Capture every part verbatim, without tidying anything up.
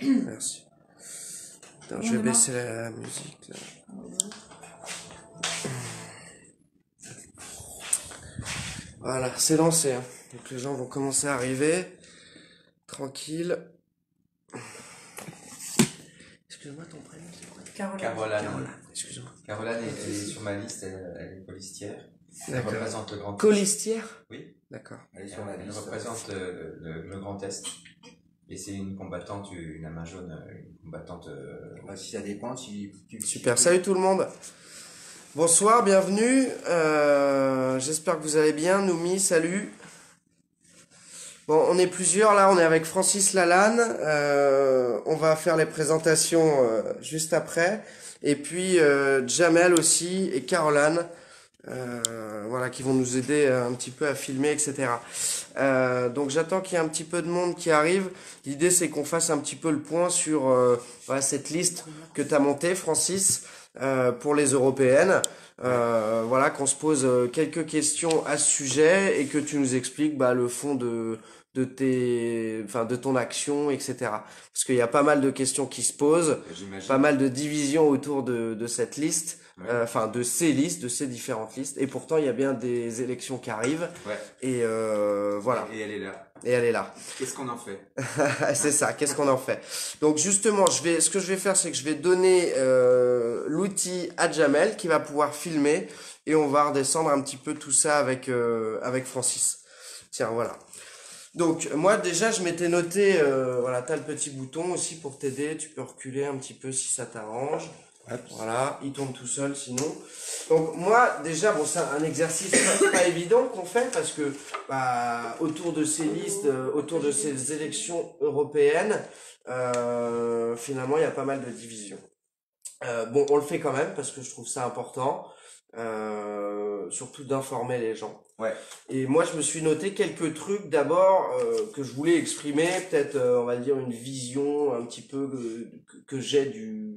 Merci. Attends, je vais baisser la, la musique là. Voilà, c'est lancé. Hein. Donc les gens vont commencer à arriver. Tranquille. Excuse-moi, ton prénom c'est quoi? Caroline. Caroline. Caroline, excuse-moi. Caroline est, elle est sur ma liste, elle, elle est colistière. Elle D'accord. représente le Grand Est. Colistière? Oui. D'accord. Elle est sur la liste. Elle représente le, le, le Grand Est. Et c'est une combattante, une à main jaune, une combattante. Euh... Bah, si ça dépend, si tu. Super, salut tout le monde. Bonsoir, bienvenue. Euh, J'espère que vous allez bien. Noumi, salut. Bon, on est plusieurs là, on est avec Francis Lalanne. Euh, on va faire les présentations euh, juste après. Et puis euh, Jamel aussi et Caroline. Euh, voilà, qui vont nous aider un petit peu à filmer, et cetera. Euh, donc j'attends qu'il y ait un petit peu de monde qui arrive. L'idée c'est qu'on fasse un petit peu le point sur euh, voilà, cette liste que tu as montée, Francis, euh, pour les européennes. Euh, voilà, qu'on se pose quelques questions à ce sujet et que tu nous expliques bah, le fond de de tes, enfin de ton action, et cetera. Parce qu'il y a pas mal de questions qui se posent, pas mal de divisions autour de de cette liste. Ouais. Euh, enfin de ces listes, de ces différentes listes, et pourtant il y a bien des élections qui arrivent, ouais. et euh, voilà. Et elle est là. Et elle est là. Qu'est-ce qu'on en fait? C'est ça. Qu'est-ce qu'on en fait? Donc justement, je vais, ce que je vais faire, c'est que je vais donner euh, l'outil à Jamel qui va pouvoir filmer, et on va redescendre un petit peu tout ça avec euh, avec Francis. Tiens, voilà. Donc moi déjà je m'étais noté, euh, voilà, t'as le petit bouton aussi pour t'aider. Tu peux reculer un petit peu si ça t'arrange. Voilà, il tourne tout seul sinon. Donc moi déjà bon c'est un exercice pas, pas évident qu'on fait parce que bah, autour de ces listes, euh, autour de ces élections européennes, euh, finalement il y a pas mal de divisions. Euh, bon on le fait quand même parce que je trouve ça important, euh, surtout d'informer les gens. Ouais. Et moi je me suis noté quelques trucs d'abord euh, que je voulais exprimer, peut-être euh, on va dire une vision un petit peu que, que j'ai du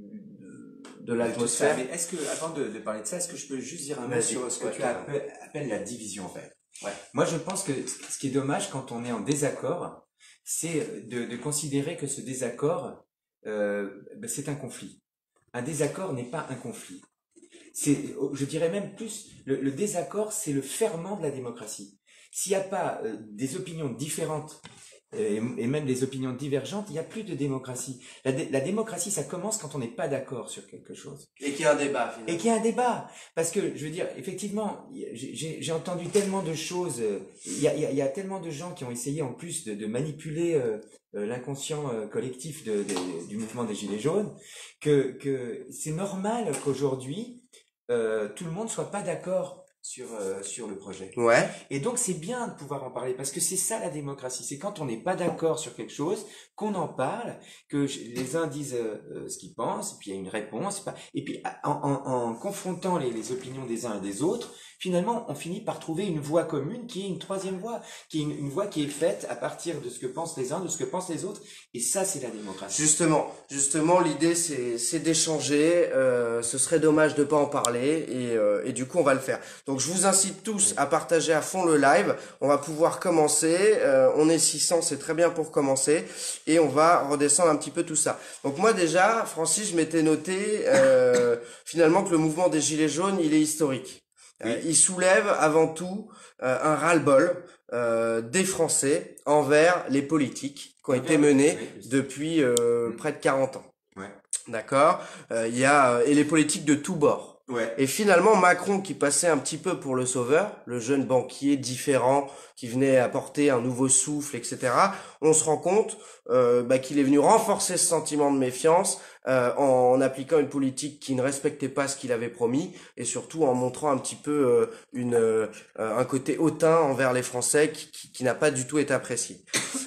de l'atmosphère. Mais est-ce que, avant de, de parler de ça, est-ce que je peux juste dire un mot sur ce que ouais, tu appelles, appelles la division, en fait? Ouais. Moi, je pense que ce qui est dommage quand on est en désaccord, c'est de, de considérer que ce désaccord, euh, ben c'est un conflit. Un désaccord n'est pas un conflit. C'est, je dirais même plus, le, le désaccord, c'est le ferment de la démocratie. S'il n'y a pas euh, des opinions différentes, Et, et même des opinions divergentes, il n'y a plus de démocratie. La, dé, la démocratie, ça commence quand on n'est pas d'accord sur quelque chose. Et qu'il y a un débat, finalement. Et qu'il y a un débat. Parce que, je veux dire, effectivement, j'ai entendu tellement de choses, il y a, il y a, il y a tellement de gens qui ont essayé en plus de, de manipuler euh, l'inconscient euh, collectif de, de, du mouvement des Gilets jaunes, que, que c'est normal qu'aujourd'hui, euh, tout le monde soit pas d'accord sur euh, sur le projet. Ouais. Et donc c'est bien de pouvoir en parler parce que c'est ça la démocratie, c'est quand on n'est pas d'accord sur quelque chose qu'on en parle, que les uns disent euh, ce qu'ils pensent, et puis il y a une réponse, et puis en, en, en confrontant les, les opinions des uns et des autres, finalement on finit par trouver une voie commune qui est une troisième voie, qui est une, une voie qui est faite à partir de ce que pensent les uns, de ce que pensent les autres, et ça c'est la démocratie. Justement, justement l'idée c'est c'est d'échanger, euh, ce serait dommage de pas en parler, et, euh, et du coup on va le faire. Donc je vous incite tous à partager à fond le live. On va pouvoir commencer. Euh, on est six cents, c'est très bien pour commencer. Et on va redescendre un petit peu tout ça. Donc moi déjà, Francis, je m'étais noté euh, finalement que le mouvement des Gilets jaunes, il est historique. Euh, il soulève avant tout euh, un ras-le-bol euh, des Français envers les politiques qui ont été menées depuis euh, près de quarante ans. Ouais. D'accord. Euh, il y a et les politiques de tous bords. Ouais. Et finalement, Macron, qui passait un petit peu pour le sauveur, le jeune banquier différent, qui venait apporter un nouveau souffle, et cetera, on se rend compte euh, bah, qu'il est venu renforcer ce sentiment de méfiance euh, en appliquant une politique qui ne respectait pas ce qu'il avait promis, et surtout en montrant un petit peu euh, une euh, un côté hautain envers les Français qui, qui, qui n'a pas du tout été apprécié.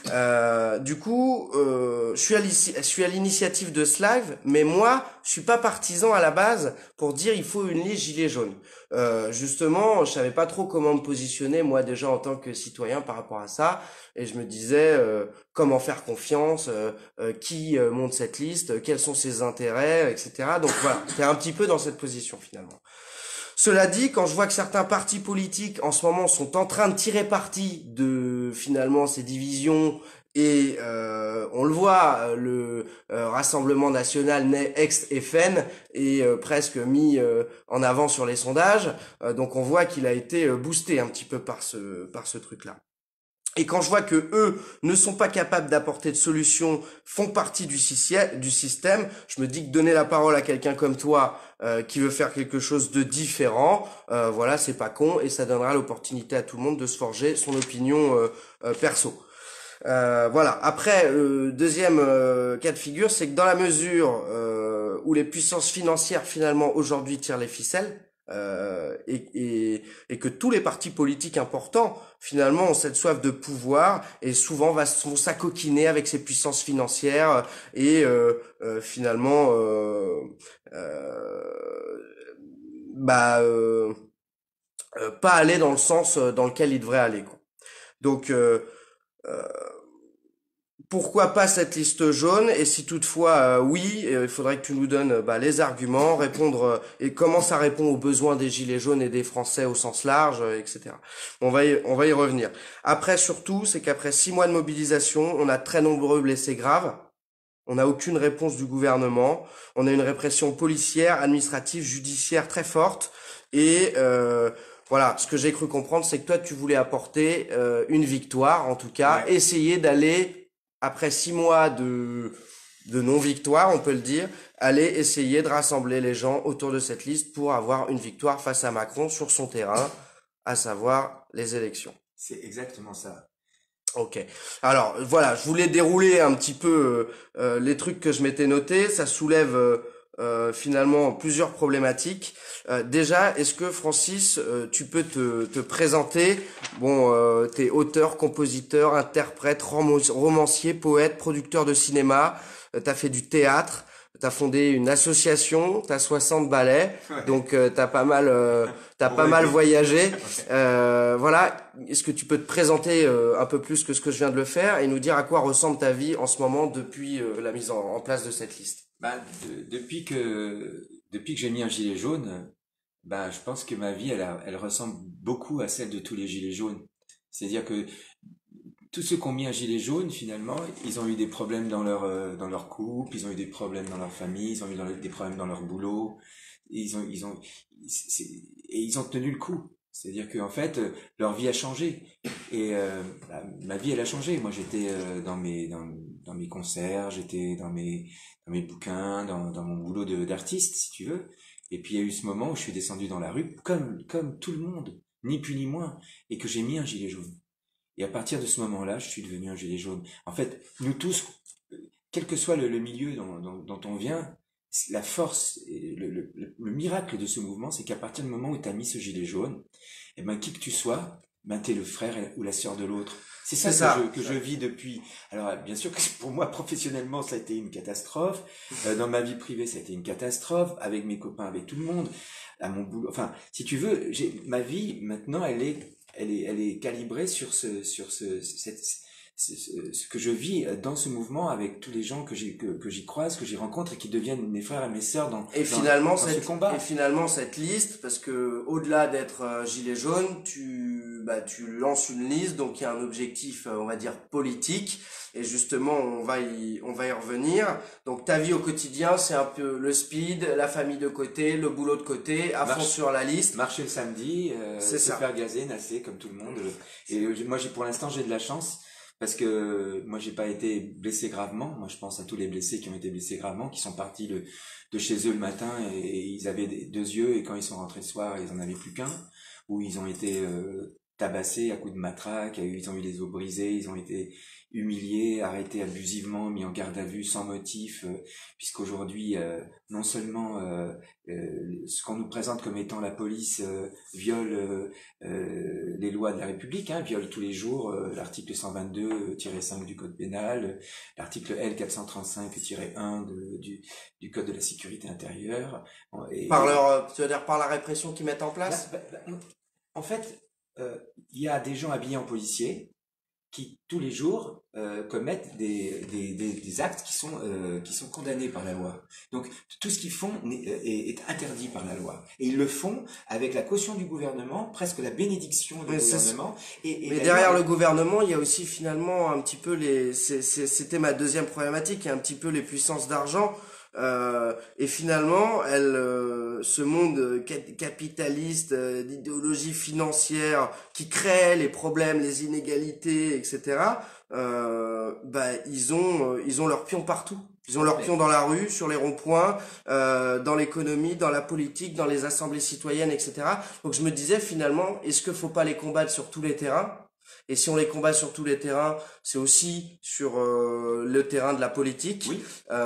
Euh, du coup, euh, je suis à je suis à l'initiative de ce live, mais moi, je suis pas partisan à la base pour dire il faut une liste gilet jaune. Euh, justement, je savais pas trop comment me positionner moi déjà en tant que citoyen par rapport à ça, et je me disais euh, comment faire confiance, euh, euh, qui euh, monte cette liste, quels sont ses intérêts, et cetera. Donc voilà, j'étais un petit peu dans cette position finalement. Cela dit, quand je vois que certains partis politiques en ce moment sont en train de tirer parti de finalement ces divisions Et euh, on le voit, le euh, Rassemblement national né ex-F N est euh, presque mis euh, en avant sur les sondages. Euh, donc on voit qu'il a été euh, boosté un petit peu par ce par ce truc-là. Et quand je vois que eux ne sont pas capables d'apporter de solutions, font partie du, du système, je me dis que donner la parole à quelqu'un comme toi euh, qui veut faire quelque chose de différent, euh, voilà, c'est pas con et ça donnera l'opportunité à tout le monde de se forger son opinion euh, euh, perso. Euh, voilà. Après, le deuxième euh, cas de figure, c'est que dans la mesure euh, où les puissances financières finalement aujourd'hui tirent les ficelles, euh, et, et, et que tous les partis politiques importants finalement ont cette soif de pouvoir et souvent va, vont s'acoquiner avec ces puissances financières et euh, euh, finalement euh, euh, bah euh, euh, pas aller dans le sens dans lequel ils devraient aller, quoi. Donc euh, euh, pourquoi pas cette liste jaune? Et si toutefois euh, oui, euh, il faudrait que tu nous donnes euh, bah, les arguments, répondre euh, et comment ça répond aux besoins des gilets jaunes et des Français au sens large, euh, et cetera. On va y, on va y revenir. Après surtout, c'est qu'après six mois de mobilisation, on a très nombreux blessés graves. On n'a aucune réponse du gouvernement. On a une répression policière, administrative, judiciaire très forte. Et euh, voilà, ce que j'ai cru comprendre, c'est que toi, tu voulais apporter euh, une victoire, en tout cas, ouais. Essayer d'aller après six mois de, de non-victoire, on peut le dire, aller essayer de rassembler les gens autour de cette liste pour avoir une victoire face à Macron sur son terrain, à savoir les élections. C'est exactement ça. Ok. Alors voilà, je voulais dérouler un petit peu euh, les trucs que je m'étais notés. Ça soulève euh, euh, finalement plusieurs problématiques. Euh, déjà, est-ce que Francis, euh, tu peux te, te présenter? Bon, euh, t'es auteur, compositeur, interprète, romancier, poète, producteur de cinéma. Euh, t'as fait du théâtre. T'as fondé une association, t'as soixante ballets, ouais. Donc euh, t'as pas mal, euh, t'as ouais. pas mal voyagé. Euh, voilà, est-ce que tu peux te présenter euh, un peu plus que ce que je viens de le faire et nous dire à quoi ressemble ta vie en ce moment depuis euh, la mise en, en place de cette liste? Bah, de, depuis que depuis que j'ai mis un gilet jaune, bah je pense que ma vie elle, a, elle ressemble beaucoup à celle de tous les gilets jaunes. C'est-à-dire que tous ceux qui ont mis un gilet jaune, finalement, ils ont eu des problèmes dans leur euh, dans leur couple, ils ont eu des problèmes dans leur famille, ils ont eu dans le, des problèmes dans leur boulot, ils ont ils ont c'est, et ils ont tenu le coup. C'est-à-dire que en fait, leur vie a changé et euh, bah, ma vie elle a changé. Moi, j'étais euh, dans mes dans dans mes concerts, j'étais dans mes dans mes bouquins, dans dans mon boulot de d'artiste, si tu veux. Et puis il y a eu ce moment où je suis descendu dans la rue comme comme tout le monde, ni plus ni moins, et que j'ai mis un gilet jaune. Et à partir de ce moment-là, je suis devenu un gilet jaune. En fait, nous tous, quel que soit le, le milieu dont, dont, dont on vient, la force, le, le, le miracle de ce mouvement, c'est qu'à partir du moment où tu as mis ce gilet jaune, eh ben, qui que tu sois, ben, t'es le frère ou la sœur de l'autre. C'est ça, ça que, je, que je vis depuis. Alors, bien sûr que pour moi, professionnellement, ça a été une catastrophe. Euh, dans ma vie privée, ça a été une catastrophe. Avec mes copains, avec tout le monde. À mon boulot. Enfin, si tu veux, j'ai, ma vie, maintenant, elle est elle est elle est calibrée sur ce sur ce cette ce, ce, ce que je vis dans ce mouvement avec tous les gens que j'ai que, que j'y croise, que j'y rencontre et qui deviennent mes frères et mes sœurs dans et dans, finalement dans cette ce combat. Et finalement cette liste, parce que au-delà d'être euh, gilet jaune, tu bah tu lances une liste, donc il y a un objectif, on va dire politique. Et justement, on va y, on va y revenir. Donc, ta vie au quotidien, c'est un peu le speed, la famille de côté, le boulot de côté, à fond sur la liste. Marcher le samedi, euh, c'est se ça. faire gazer, nasser, comme tout le monde. Et moi, j'ai, pour l'instant, j'ai de la chance. Parce que moi, j'ai pas été blessé gravement. Moi, je pense à tous les blessés qui ont été blessés gravement, qui sont partis de, de chez eux le matin et, et ils avaient des, deux yeux et quand ils sont rentrés le soir, ils en avaient plus qu'un. Ou ils ont été euh, tabassés à coups de matraque, ils ont eu les os brisés, ils ont été humiliés, arrêtés abusivement, mis en garde à vue sans motif, euh, puisqu'aujourd'hui, euh, non seulement euh, euh, ce qu'on nous présente comme étant la police euh, viole euh, euh, les lois de la République, hein, viole tous les jours euh, l'article cent vingt-deux tiret cinq du Code pénal, euh, l'article L quatre cent trente-cinq tiret un de, du, du Code de la sécurité intérieure. Et, par leur, tu veux dire par la répression qu'ils mettent en place? Bah, bah, bah, en fait, il euh, y a des gens habillés en policiers qui tous les jours euh, commettent des, des, des, des actes qui sont, euh, qui sont condamnés par la loi. Donc tout ce qu'ils font est, est, est interdit par la loi. Et ils le font avec la caution du gouvernement, presque la bénédiction du Mais gouvernement. Et, et Mais derrière le gouvernement, il y a aussi finalement un petit peu les... C'était ma deuxième problématique, il y a un petit peu les puissances d'argent. Euh, et finalement, elle, euh, ce monde capitaliste, euh, d'idéologie financière qui crée les problèmes, les inégalités, et cetera. Euh, bah, ils ont, euh, ils ont leur pion partout. Ils ont leur pion dans la rue, sur les ronds-points, euh, dans l'économie, dans la politique, dans les assemblées citoyennes, et cetera. Donc je me disais finalement, est-ce qu'il faut pas les combattre sur tous les terrains? Et si on les combat sur tous les terrains, c'est aussi sur euh, le terrain de la politique. Oui.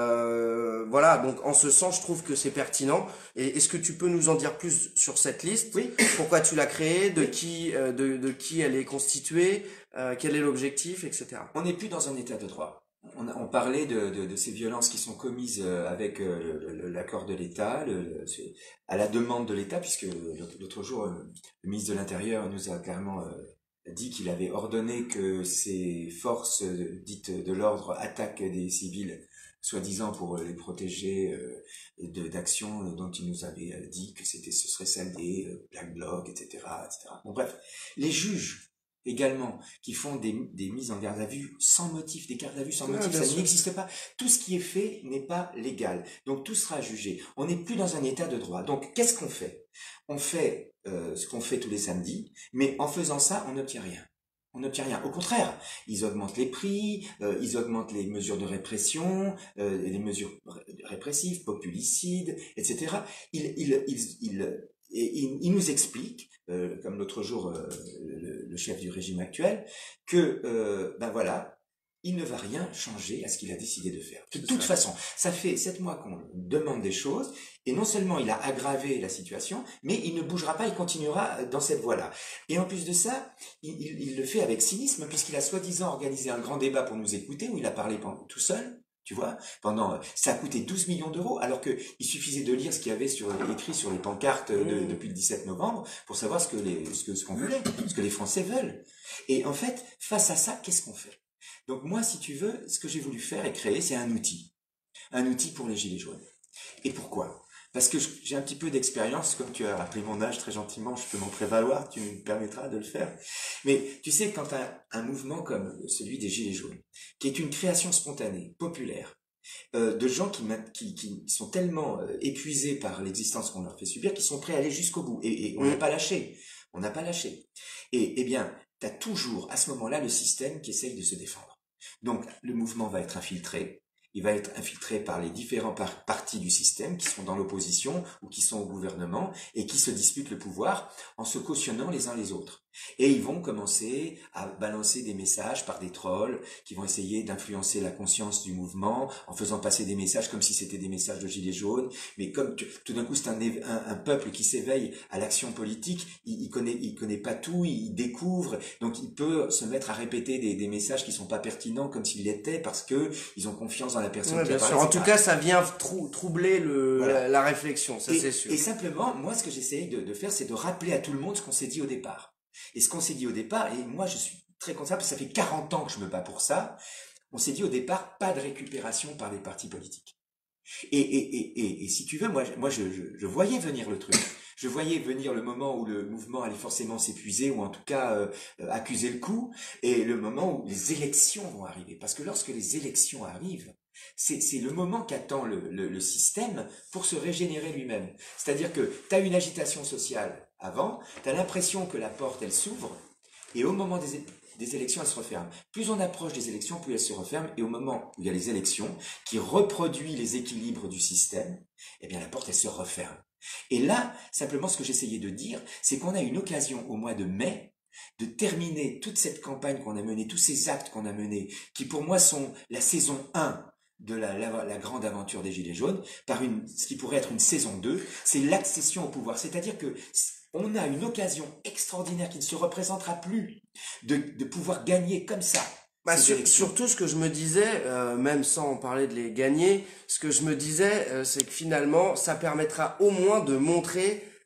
Euh, voilà, donc en ce sens, je trouve que c'est pertinent. Et est-ce que tu peux nous en dire plus sur cette liste? Oui. Pourquoi tu l'as créée? De qui, euh, de, de qui elle est constituée? euh, Quel est l'objectif, et cetera. On n'est plus dans un état de droit. On, on parlait de, de, de ces violences qui sont commises avec euh, l'accord de l'État, le, le, à la demande de l'État, puisque l'autre jour, le ministre de l'Intérieur nous a clairement euh, dit qu'il avait ordonné que ces forces dites de l'ordre attaquent des civils, soi-disant pour les protéger euh, d'actions dont il nous avait dit que c'était, ce serait celle des euh, Black Blocs, et cetera, et cetera. Bon, bref, les juges également qui font des, des mises en garde à vue sans motif, des gardes à vue sans motif, Ouais, ça n'existe pas. Tout ce qui est fait n'est pas légal. Donc tout sera jugé. On n'est plus dans un état de droit. Donc qu'est-ce qu'on fait? On fait euh, ce qu'on fait tous les samedis, mais en faisant ça, on n'obtient rien. On n'obtient rien. Au contraire, ils augmentent les prix, euh, ils augmentent les mesures de répression, euh, les mesures répressives, populicides, et cetera. Ils, ils, ils, ils, et il, il nous explique, euh, comme l'autre jour euh, le, le chef du régime actuel, que euh, ben voilà, il ne va rien changer à ce qu'il a décidé de faire. De toute façon, ça fait sept mois qu'on demande des choses, et non seulement il a aggravé la situation, mais il ne bougera pas, il continuera dans cette voie-là. Et en plus de ça, il, il, il le fait avec cynisme, puisqu'il a soi-disant organisé un grand débat pour nous écouter, où il a parlé tout seul. Tu vois, pendant, ça a coûté douze millions d'euros, alors que il suffisait de lire ce qu'il y avait sur, écrit sur les pancartes de, Mmh. depuis le dix-sept novembre pour savoir ce que les, ce que, ce qu'on voulait, ce que les Français veulent. Et en fait, face à ça, qu'est-ce qu'on fait? Donc moi, si tu veux, ce que j'ai voulu faire et créer, c'est un outil. Un outil pour les Gilets jaunes. Et pourquoi? Parce que j'ai un petit peu d'expérience, comme tu as rappelé mon âge très gentiment, je peux m'en prévaloir, tu me permettras de le faire. Mais tu sais, quand un, un mouvement comme celui des Gilets jaunes, qui est une création spontanée, populaire, euh, de gens qui, qui, qui sont tellement euh, épuisés par l'existence qu'on leur fait subir, qu'ils sont prêts à aller jusqu'au bout. Et, et on n'a pas lâché. On n'a pas lâché. Et eh bien, tu as toujours à ce moment-là le système qui essaye de se défendre. Donc, le mouvement va être infiltré. Il va être infiltré par les différents par partis du système qui sont dans l'opposition ou qui sont au gouvernement et qui se disputent le pouvoir en se cautionnant les uns les autres. Et ils vont commencer à balancer des messages par des trolls qui vont essayer d'influencer la conscience du mouvement en faisant passer des messages comme si c'était des messages de gilets jaunes. Mais comme tu, tout d'un coup c'est un, un, un peuple qui s'éveille à l'action politique, il, il connaît, il connaît pas tout, il découvre, donc il peut se mettre à répéter des, des messages qui sont pas pertinents comme s'ils l'étaient parce que ils ont confiance dans la personne Ouais, qui bien parle. sûr. En tout cas, ça vient trou troubler le, Voilà. la, la réflexion, ça et, c'est sûr. Et simplement, moi ce que j'essaye de, de faire, c'est de rappeler à tout le monde ce qu'on s'est dit au départ. Et ce qu'on s'est dit au départ, et moi je suis très content parce que ça fait quarante ans que je me bats pour ça, on s'est dit au départ, pas de récupération par les partis politiques. Et, et, et, et, et si tu veux, moi, moi je, je, je voyais venir le truc. Je voyais venir le moment où le mouvement allait forcément s'épuiser, ou en tout cas euh, accuser le coup, et le moment où les élections vont arriver. Parce que lorsque les élections arrivent, c'est le moment qu'attend le, le, le système pour se régénérer lui-même. C'est-à-dire que tu as une agitation sociale avant, tu as l'impression que la porte, elle s'ouvre, et au moment des, des élections, elle se referme. Plus on approche des élections, plus elle se referme, et au moment où il y a les élections, qui reproduit les équilibres du système, eh bien la porte, elle se referme. Et là, simplement, ce que j'essayais de dire, c'est qu'on a une occasion au mois de mai de terminer toute cette campagne qu'on a menée, tous ces actes qu'on a menés, qui pour moi sont la saison un de la, la, la grande aventure des Gilets jaunes, par une, ce qui pourrait être une saison deux, c'est l'accession au pouvoir. C'est-à-dire que on a une occasion extraordinaire qui ne se représentera plus de, de pouvoir gagner comme ça. Bah, sur, surtout, ce que je me disais, euh, même sans en parler de les gagner, ce que je me disais, euh, c'est que finalement, ça permettra au moins de montrer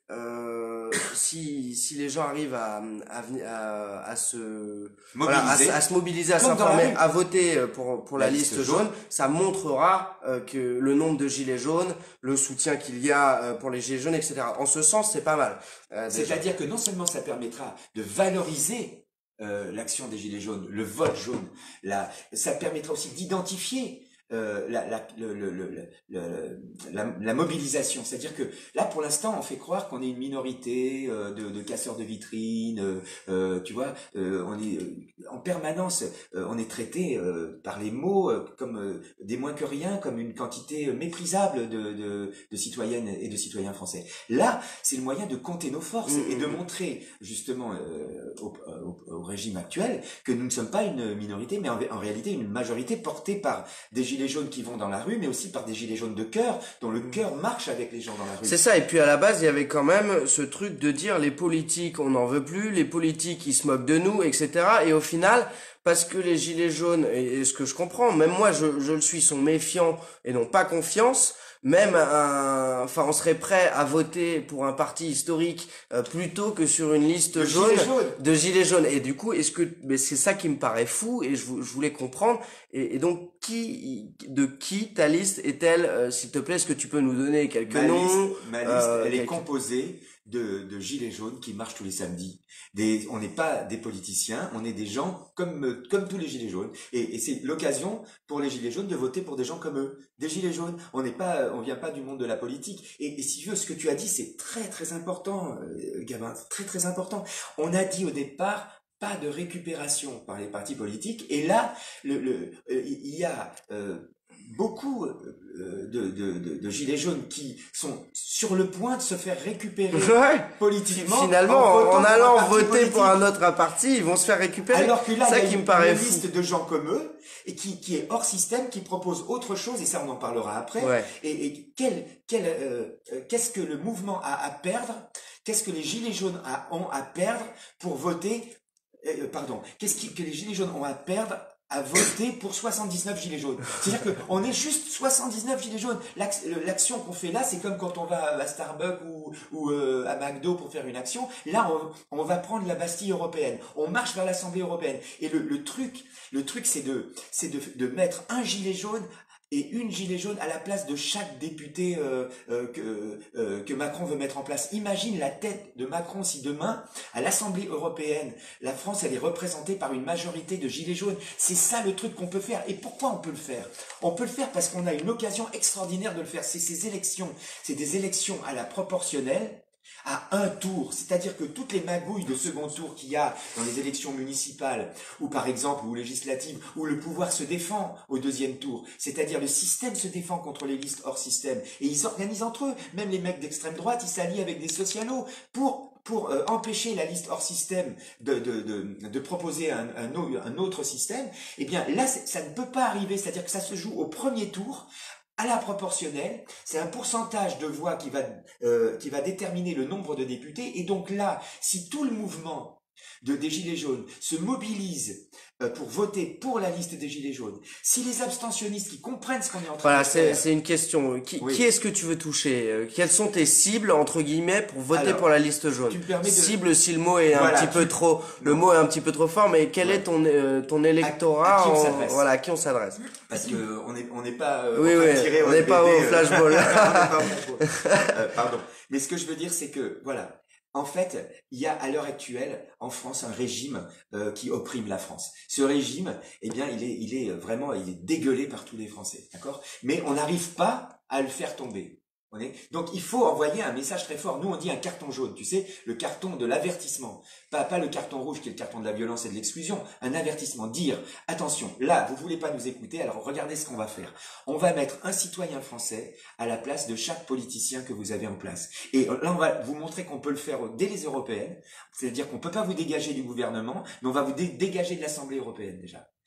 euh, si si les gens arrivent à à à, à se Mobiliser. voilà, à, à se mobiliser, à Comme dans s'informer, la rue. à voter pour pour la, La liste liste jaune, jaune. ça montrera euh, que le nombre de gilets jaunes, le soutien qu'il y a euh, pour les gilets jaunes, et cetera. En ce sens, c'est pas mal. Euh, déjà. C'est-à-dire que non seulement ça permettra de valoriser euh, l'action des Gilets jaunes, le vote jaune, la, ça permettra aussi d'identifier euh, la, la, le, le, le, le, la, la mobilisation. C'est-à-dire que là, pour l'instant, on fait croire qu'on est une minorité euh, de, de casseurs de vitrines, euh, tu vois, euh, on est euh, en permanence, euh, on est traité euh, par les mots euh, comme euh, des moins que rien, comme une quantité méprisable de, de, de citoyennes et de citoyens français. Là, c'est le moyen de compter nos forces Mmh. et de montrer justement euh, au, au, au régime actuel que nous ne sommes pas une minorité, mais en, en réalité une majorité portée par des gilets jaunes qui vont dans la rue, mais aussi par des gilets jaunes de cœur, dont le cœur marche avec les gens dans la rue. C'est ça, et puis à la base, il y avait quand même ce truc de dire les politiques, on n'en veut plus, les politiques, ils se moquent de nous, et cetera. Et au final, parce que les gilets jaunes, et, et ce que je comprends, même moi, je, je le suis, sont méfiants et n'ont pas confiance, même un, enfin, on serait prêt à voter pour un parti historique euh, plutôt que sur une liste De jaune gilets jaunes. de gilets jaunes. Et du coup, est-ce que, mais c'est ça qui me paraît fou, et je, vou- je voulais comprendre. Et, et donc, qui, de qui ta liste est-elle, euh, s'il te plaît, est-ce que tu peux nous donner quelques Ma noms? liste, ma liste euh, elle est quelques- composée de, de gilets jaunes qui marchent tous les samedis. Des, on n'est pas des politiciens, on est des gens comme euh, comme tous les gilets jaunes. Et, et c'est l'occasion pour les gilets jaunes de voter pour des gens comme eux, des gilets jaunes. On n'est pas, on vient pas du monde de la politique. Et, et si tu veux, ce que tu as dit, c'est très très important, euh, Gabin, très très important. On a dit au départ pas de récupération par les partis politiques. Et là, le, le, euh, il y a euh, beaucoup euh, de, de, de, de gilets jaunes qui sont sur le point de se faire récupérer Ouais. politiquement. Finalement, votant en, pour un allant parti voter politique. pour un autre parti, ils vont se faire récupérer. Alors que là, ça il y a qui une, me paraît une fou. liste de gens comme eux et qui, qui est hors système, qui propose autre chose, et ça on en parlera après. Ouais. Et, et quel, quel, euh, euh, qu'est-ce que le mouvement a à perdre? Qu'est-ce que les gilets jaunes a, ont à perdre pour voter? Euh, pardon. Qu'est-ce qui, que les gilets jaunes ont à perdre à voter pour soixante-dix-neuf gilets jaunes? C'est-à-dire que on est juste soixante-dix-neuf gilets jaunes. L'ac- L'action qu'on fait là, c'est comme quand on va à Starbucks ou, ou euh, à McDo pour faire une action. Là, on, on va prendre la Bastille européenne. On marche vers l'Assemblée européenne. Et le, le truc, le truc, c'est de, c'est de, de mettre un gilet jaune et une gilet jaune à la place de chaque député euh, euh, que, euh, que Macron veut mettre en place. Imagine la tête de Macron si demain, à l'Assemblée européenne, la France, elle est représentée par une majorité de gilets jaunes. C'est ça le truc qu'on peut faire. Et pourquoi on peut le faire? On peut le faire parce qu'on a une occasion extraordinaire de le faire. C'est ces élections. C'est des élections à la proportionnelle, à un tour, c'est-à-dire que toutes les magouilles de second tour qu'il y a dans les élections municipales, ou par exemple, ou législatives, où le pouvoir se défend au deuxième tour, c'est-à-dire le système se défend contre les listes hors système, et ils s'organisent entre eux, même les mecs d'extrême droite, ils s'allient avec des socialos pour pour euh, empêcher la liste hors système de, de, de, de proposer un, un, un autre système. Eh bien là, ça ne peut pas arriver, c'est-à-dire que ça se joue au premier tour, à la proportionnelle, c'est un pourcentage de voix qui va euh, qui va déterminer le nombre de députés. Et donc là, si tout le mouvement de des Gilets jaunes se mobilise euh, pour voter pour la liste des Gilets jaunes, si les abstentionnistes qui comprennent ce qu'on est en train Voilà, de c'est faire, c'est une question. Qui, Oui. qui est-ce que tu veux toucher? Euh, Quelles sont tes cibles entre guillemets pour voter Alors, pour la liste jaune? tu me permets de- Cible, si le mot est Voilà, un petit tu- peu trop, le mot est un petit peu trop fort, mais quel Ouais. est ton euh, ton électorat à qui on en- s'adresse Voilà, à qui on s'adresse? parce que on est on n'est pas euh, Oui, en train de oui, tirer on n'est pas N B D, au euh, flashball. on n'est pas au flashball. Euh, pardon. Mais ce que je veux dire, c'est que voilà. En fait, il y a à l'heure actuelle en France un régime euh, qui opprime la France. Ce régime, eh bien, il est, il est vraiment, il est dégueulé par tous les Français, d'accord? Mais on n'arrive pas à le faire tomber. On est... Donc il faut envoyer un message très fort. Nous on dit un carton jaune, tu sais, le carton de l'avertissement, pas pas le carton rouge qui est le carton de la violence et de l'exclusion. Un avertissement, dire attention, là vous voulez pas nous écouter, alors regardez ce qu'on va faire. On va mettre un citoyen français à la place de chaque politicien que vous avez en place. Et là on va vous montrer qu'on peut le faire dès les européennes, c'est-à-dire qu'on peut pas vous dégager du gouvernement, mais on va vous dé- dégager de l'Assemblée européenne déjà.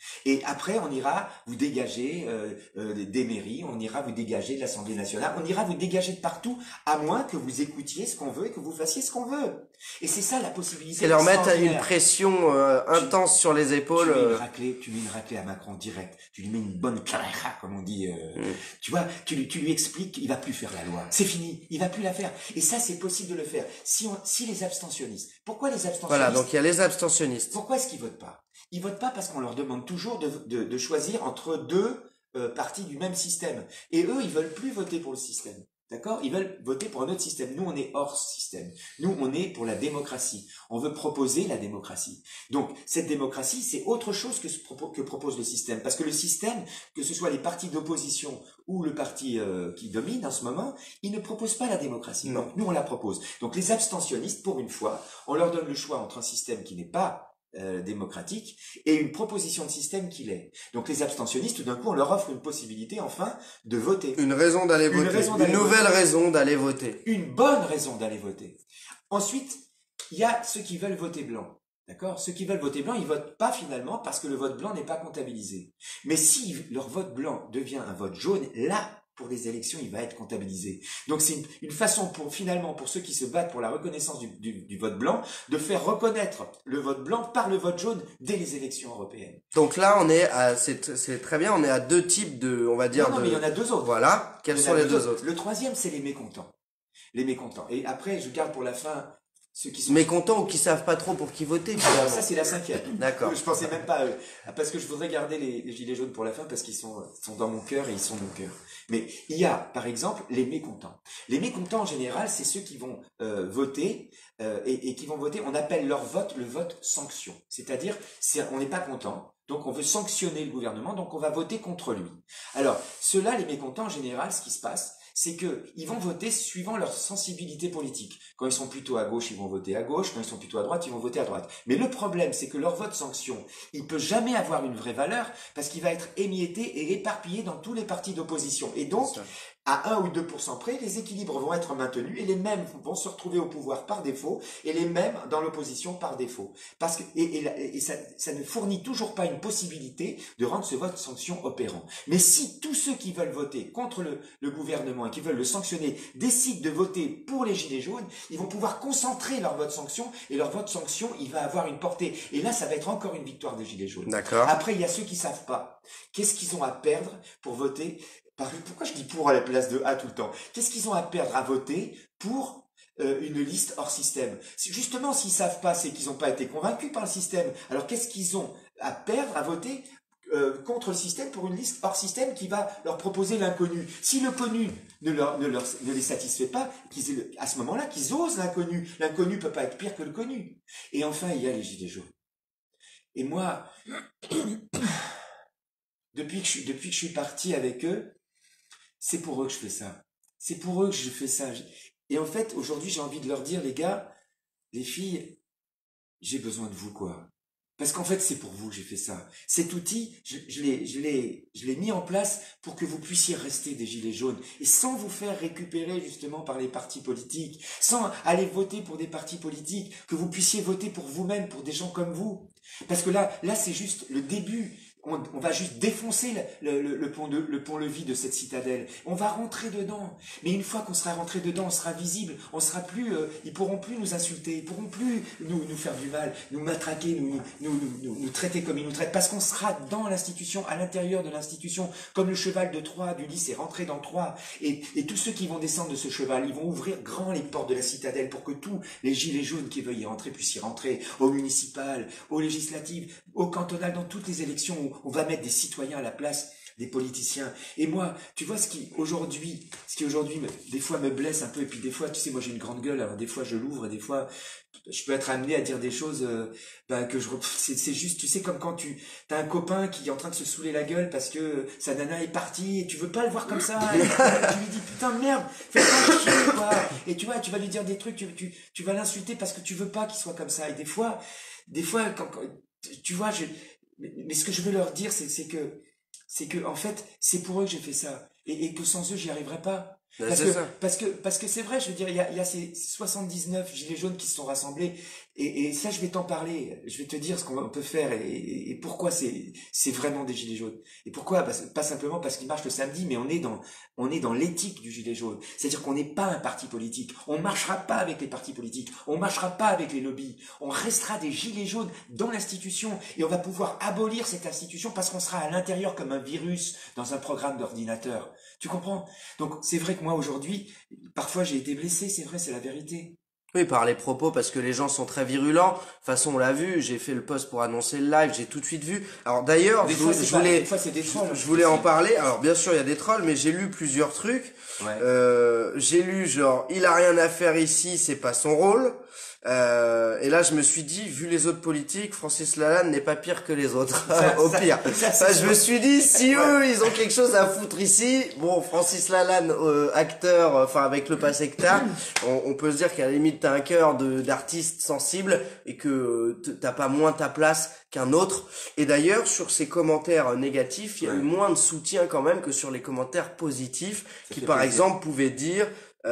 Et après, on ira vous dégager euh, euh, des mairies, on ira vous dégager de l'Assemblée nationale, on ira vous dégager de partout, à moins que vous écoutiez ce qu'on veut et que vous fassiez ce qu'on veut. Et c'est ça la possibilité. C'est leur mettre extraordinaire. une pression euh, intense tu, sur les épaules. Tu mets, une euh. raclée, tu mets une raclée à Macron direct, tu lui mets une bonne claque, comme on dit. Euh, Mm. Tu vois, tu, lui- tu lui expliques qu'il va plus faire la loi. C'est fini, il va plus la faire. Et ça, c'est possible de le faire. Si, on, si les abstentionnistes, pourquoi les abstentionnistes Voilà, donc il y a les abstentionnistes. Pourquoi est-ce qu'ils votent pas? Ils votent pas parce qu'on leur demande toujours de, de, de choisir entre deux euh, parties du même système. Et eux, ils veulent plus voter pour le système. D'accord? Ils veulent voter pour un autre système. Nous, on est hors système. Nous, on est pour la démocratie. On veut proposer la démocratie. Donc, cette démocratie, c'est autre chose que, ce propo- que propose le système. Parce que le système, que ce soit les partis d'opposition ou le parti euh, qui domine en ce moment, il ne propose pas la démocratie. Non. Donc, nous, on la propose. Donc, les abstentionnistes, pour une fois, on leur donne le choix entre un système qui n'est pas Euh, démocratique et une proposition de système qui l'est. Donc les abstentionnistes, tout d'un coup, on leur offre une possibilité, enfin, de voter. Une raison d'aller Une voter. raison d'aller Une nouvelle voter. raison d'aller voter. Une bonne raison d'aller voter. Ensuite, il y a ceux qui veulent voter blanc. D'accord? Ceux qui veulent voter blanc, ils votent pas finalement parce que le vote blanc n'est pas comptabilisé. Mais si leur vote blanc devient un vote jaune, là, pour les élections, il va être comptabilisé. Donc c'est une, une façon pour finalement pour ceux qui se battent pour la reconnaissance du, du, du vote blanc de faire reconnaître le vote blanc par le vote jaune dès les élections européennes. Donc là, on est à, c'est, c'est très bien, on est à deux types de, on va dire, Non, non, de... mais il y en a deux autres. Voilà. Quels Il y en sont a les deux autres? Le troisième, c'est les mécontents. Les mécontents. Et après, je garde pour la fin ceux qui sont Mécontents ou qui savent pas trop pour qui voter, Alors, finalement. ça, c'est la cinquième. D'accord. Je pensais même pas à eux. Parce que je voudrais garder les, les gilets jaunes pour la fin parce qu'ils sont, sont dans mon cœur et ils sont mon cœur. Mais il y a, par exemple, les mécontents. Les mécontents, en général, c'est ceux qui vont euh, voter euh, et, et qui vont voter, on appelle leur vote le vote sanction. C'est-à-dire, c'est, on n'est pas content, donc on veut sanctionner le gouvernement, donc on va voter contre lui. Alors, ceux-là, les mécontents, en général, ce qui se passe, c'est que ils vont voter suivant leur sensibilité politique. Quand ils sont plutôt à gauche, ils vont voter à gauche. Quand ils sont plutôt à droite, ils vont voter à droite. Mais le problème, c'est que leur vote sanction, il peut jamais avoir une vraie valeur parce qu'il va être émietté et éparpillé dans tous les partis d'opposition. Et donc, à un ou deux pour cent près, les équilibres vont être maintenus et les mêmes vont se retrouver au pouvoir par défaut et les mêmes dans l'opposition par défaut. Parce que, et, et, et ça, ça ne fournit toujours pas une possibilité de rendre ce vote sanction opérant. Mais si tous ceux qui veulent voter contre le, le gouvernement et qui veulent le sanctionner décident de voter pour les gilets jaunes, ils vont pouvoir concentrer leur vote sanction et leur vote sanction, il va avoir une portée. Et là, ça va être encore une victoire des gilets jaunes. D'accord. Après, il y a ceux qui savent pas. Qu'est-ce qu'ils ont à perdre pour voter? Pourquoi je dis pour à la place de A tout le temps? Qu'est-ce qu'ils ont à perdre à voter pour euh, une liste hors système? Justement, s'ils savent pas, c'est qu'ils n'ont pas été convaincus par le système. Alors, qu'est-ce qu'ils ont à perdre à voter euh, contre le système pour une liste hors système qui va leur proposer l'inconnu? Si le connu ne, leur, ne, leur, ne les satisfait pas, qu'ils aient le, à ce moment-là, qu'ils osent l'inconnu. L'inconnu peut pas être pire que le connu. Et enfin, il y a les gilets jaunes. Et moi, depuis que je, depuis que je suis parti avec eux, c'est pour eux que je fais ça. C'est pour eux que je fais ça. Et en fait, aujourd'hui, j'ai envie de leur dire, les gars, les filles, j'ai besoin de vous, quoi. Parce qu'en fait, c'est pour vous que j'ai fait ça. Cet outil, je, je l'ai, je l'ai, je l'ai mis en place pour que vous puissiez rester des gilets jaunes et sans vous faire récupérer justement par les partis politiques, sans aller voter pour des partis politiques, que vous puissiez voter pour vous-même, pour des gens comme vous. Parce que là, là, c'est juste le début. On, on va juste défoncer le, le, le, pont de, le pont-levis de cette citadelle. On va rentrer dedans. Mais une fois qu'on sera rentré dedans, on sera visible. On sera plus, euh, ils pourront plus nous insulter. Ils pourront plus nous, nous faire du mal, nous matraquer, nous, nous, nous, nous, nous traiter comme ils nous traitent. Parce qu'on sera dans l'institution, à l'intérieur de l'institution, comme le cheval de Troie, d'Ulysse est rentré dans Troie. Et, et tous ceux qui vont descendre de ce cheval, ils vont ouvrir grand les portes de la citadelle pour que tous les gilets jaunes qui veulent y rentrer puissent y rentrer. Au municipal, aux législatives, au cantonal, dans toutes les élections où on va mettre des citoyens à la place des politiciens. Et moi, tu vois, ce qui aujourd'hui, ce qui aujourd'hui, me, des fois me blesse un peu, et puis des fois, tu sais, moi j'ai une grande gueule, alors des fois je l'ouvre, et des fois je peux être amené à dire des choses euh, ben, que je... C'est, c'est juste, tu sais, comme quand tu as un copain qui est en train de se saouler la gueule parce que sa nana est partie, et tu veux pas le voir comme ça, et tu lui dis, putain de merde, fais pas chier, quoi. Et tu vois, tu vas lui dire des trucs, tu, tu, tu vas l'insulter parce que tu veux pas qu'il soit comme ça. Et des fois, des fois, quand, quand tu vois, je... Mais, mais ce que je veux leur dire, c'est, c'est que, c'est que, en fait, c'est pour eux que j'ai fait ça. Et, et que sans eux, j'y arriverais pas. Ben, Parce c'est que, ça. parce que, parce que c'est vrai, je veux dire, il y a, il y a ces soixante-dix-neuf gilets jaunes qui se sont rassemblés, et, et ça, je vais t'en parler, je vais te dire ce qu'on peut faire, et, et, et pourquoi c'est, c'est vraiment des gilets jaunes. Et pourquoi? Parce, pas simplement parce qu'ils marchent le samedi, mais on est dans, on est dans l'éthique du gilet jaune. C'est-à-dire qu'on n'est pas un parti politique. On marchera pas avec les partis politiques. On marchera pas avec les lobbies. On restera des gilets jaunes dans l'institution, et on va pouvoir abolir cette institution parce qu'on sera à l'intérieur comme un virus dans un programme d'ordinateur. Tu comprends? Donc, c'est vrai que moi, aujourd'hui, parfois j'ai été blessé, c'est vrai, c'est la vérité. Oui, par les propos, parce que les gens sont très virulents. De toute façon, on l'a vu, j'ai fait le post pour annoncer le live, j'ai tout de suite vu. Alors d'ailleurs, Des je, fois, vou- c'est je pas- voulais, des fois, c'est des trolls. je voulais en parler. Alors bien sûr, il y a des trolls, mais j'ai lu plusieurs trucs. Ouais. Euh, j'ai lu genre, il a rien à faire ici, c'est pas son rôle. Euh, et là, je me suis dit, vu les autres politiques, Francis Lalanne n'est pas pire que les autres. Ça, Au ça, pire. ça, c'est Ça, je sûr. me suis dit, si Ouais. eux, ils ont quelque chose à foutre ici, bon, Francis Lalanne, euh, acteur, euh, enfin avec le passe hectare, on, on peut se dire qu'à la limite, t'as un cœur de d'artiste sensible et que euh, t- t'as pas moins ta place qu'un autre. Et d'ailleurs, sur ces commentaires négatifs, il y a Ouais. eu moins de soutien quand même que sur les commentaires positifs, Ça qui fait par plaisir. exemple pouvaient dire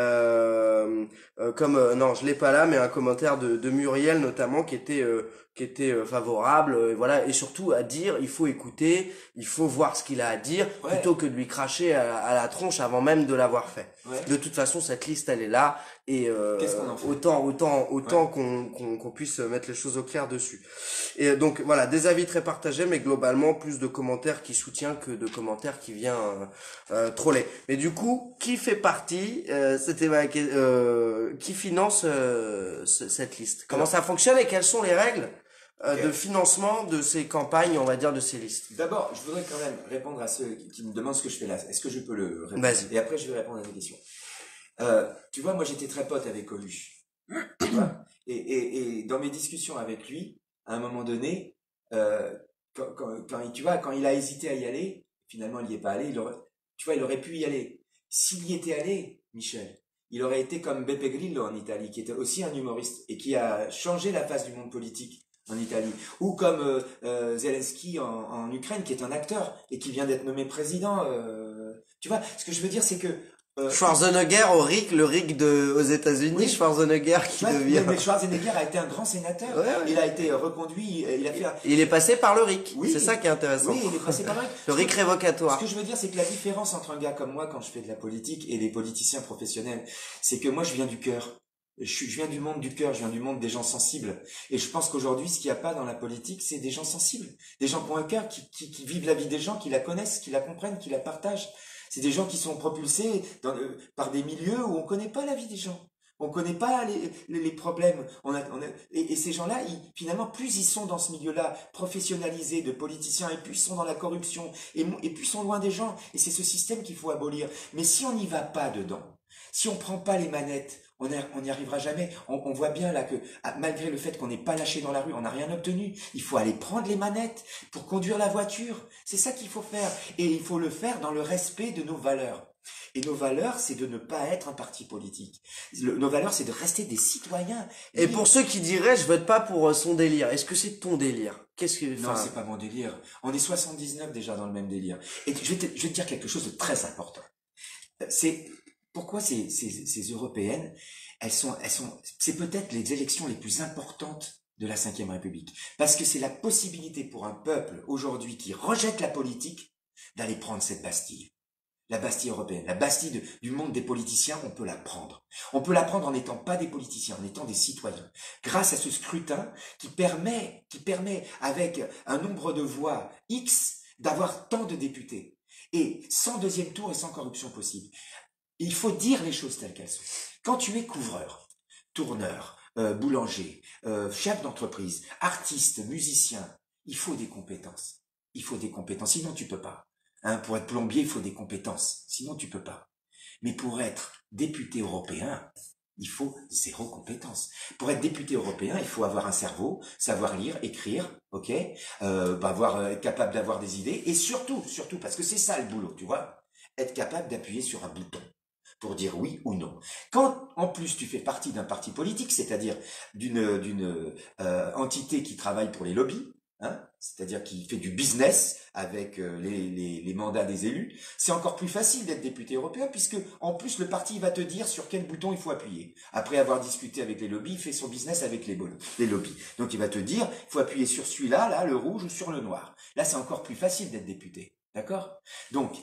euh, euh, comme euh, non, je l'ai pas là, mais un commentaire de, de Muriel notamment qui était euh, qui était euh, favorable, euh, voilà, et surtout à dire il faut écouter, il faut voir ce qu'il a à dire Ouais. plutôt que de lui cracher à, à la tronche avant même de l'avoir fait. Ouais. De toute façon, cette liste elle est là et euh, Qu'est-ce qu'on en fait? autant autant autant qu'on qu'on qu'on puisse mettre les choses au clair dessus. Et euh, donc voilà, des avis très partagés, mais globalement plus de commentaires qui soutiennent que de commentaires qui viennent euh, euh, troller. Mais du coup, qui fait partie euh, C'était ma que- euh, qui finance euh, ce- cette liste? Comment Alors- ça fonctionne et quelles sont les règles euh, Ok. de financement de ces campagnes, on va dire, de ces listes? D'abord, je voudrais quand même répondre à ceux qui, qui me demandent ce que je fais là. Est-ce que je peux le répondre? Vas-y. Et après, je vais répondre à des questions. Euh, tu vois, moi, j'étais très pote avec Coluche. Tu vois et, et, et dans mes discussions avec lui, à un moment donné, euh, quand, quand, quand il- tu vois, quand il a hésité à y aller, finalement, il n'y est pas allé. Il aurait, tu vois, il aurait pu y aller. S'il y était allé, Michel, il aurait été comme Beppe Grillo en Italie, qui était aussi un humoriste et qui a changé la face du monde politique en Italie, ou comme euh, euh, Zelensky en, en Ukraine, qui est un acteur et qui vient d'être nommé président. Euh, tu vois, ce que je veux dire, c'est que euh, Schwarzenegger au R I C, le R I C de, aux États-Unis, Oui. Schwarzenegger qui ouais, devient. mais Schwarzenegger a été un grand sénateur. Ouais, ouais. Il a été reconduit. Il a fait. un- Il est passé par le R I C. Oui. C'est ça qui est intéressant. Oui, il est passé par là. Le R I C Ce révocatoire. que je veux dire, c'est que la différence entre un gars comme moi, quand je fais de la politique, et les politiciens professionnels, c'est que moi, je viens du cœur. Je, suis- je viens du monde du cœur, je viens du monde des gens sensibles. Et je pense qu'aujourd'hui, ce qu'il n'y a pas dans la politique, c'est des gens sensibles. Des gens qui ont un cœur, qui, qui, qui vivent la vie des gens, qui la connaissent, qui la comprennent, qui la partagent. C'est des gens qui sont propulsés dans, euh, par des milieux où on ne connaît pas la vie des gens. On ne connaît pas les, les, les problèmes. On a, on a, et, et ces gens-là, ils, finalement, plus ils sont dans ce milieu-là, professionnalisés de politiciens, et plus ils sont dans la corruption, et, mo- et plus ils sont loin des gens. Et c'est ce système qu'il faut abolir. Mais si on n'y va pas dedans, si on prend pas les manettes, on n'y on n'y arrivera jamais. On, on voit bien là que, ah, malgré le fait qu'on n'est pas lâché dans la rue, on n'a rien obtenu. Il faut aller prendre les manettes pour conduire la voiture. C'est ça qu'il faut faire. Et il faut le faire dans le respect de nos valeurs. Et nos valeurs, c'est de ne pas être un parti politique. Le- nos valeurs, c'est de rester des citoyens. Et pour ceux qui diraient, je vote pas pour euh, son délire, est-ce que c'est ton délire? Qu'est-ce que, Non, enfin, c'est pas mon délire. On est soixante-dix-neuf déjà dans le même délire. Et je vais te, je vais te dire quelque chose de très important. C'est pourquoi ces, ces, ces européennes, elles sont, elles sont, c'est peut-être les élections les plus importantes de la Cinquième République. Parce que c'est la possibilité pour un peuple aujourd'hui qui rejette la politique d'aller prendre cette Bastille. La Bastille européenne, la Bastille de- du monde des politiciens, on peut la prendre. On peut la prendre en n'étant pas des politiciens, en étant des citoyens. Grâce à ce scrutin qui permet, qui permet avec un nombre de voix X d'avoir tant de députés. Et sans deuxième tour et sans corruption possible. Il faut dire les choses telles qu'elles sont. Quand tu es couvreur, tourneur, euh, boulanger, euh, chef d'entreprise, artiste, musicien, il faut des compétences. Il faut des compétences, sinon tu peux pas. Hein, pour être plombier, il faut des compétences, sinon tu peux pas. Mais pour être député européen, il faut zéro compétence. Pour être député européen, il faut avoir un cerveau, savoir lire, écrire, ok, euh, bah, avoir, euh, être capable d'avoir des idées, et surtout, surtout, parce que c'est ça le boulot, tu vois, être capable d'appuyer sur un bouton pour dire oui ou non. Quand en plus tu fais partie d'un parti politique, c'est-à-dire d'une d'une euh, entité qui travaille pour les lobbies, hein, c'est-à-dire qui fait du business avec euh, les, les, les mandats des élus, c'est encore plus facile d'être député européen puisque en plus le parti va te dire sur quel bouton il faut appuyer. Après avoir discuté avec les lobbies, il fait son business avec les, les lobbies. Donc il va te dire, il faut appuyer sur celui-là, là, le rouge ou sur le noir. Là, c'est encore plus facile d'être député. D'accord? Donc,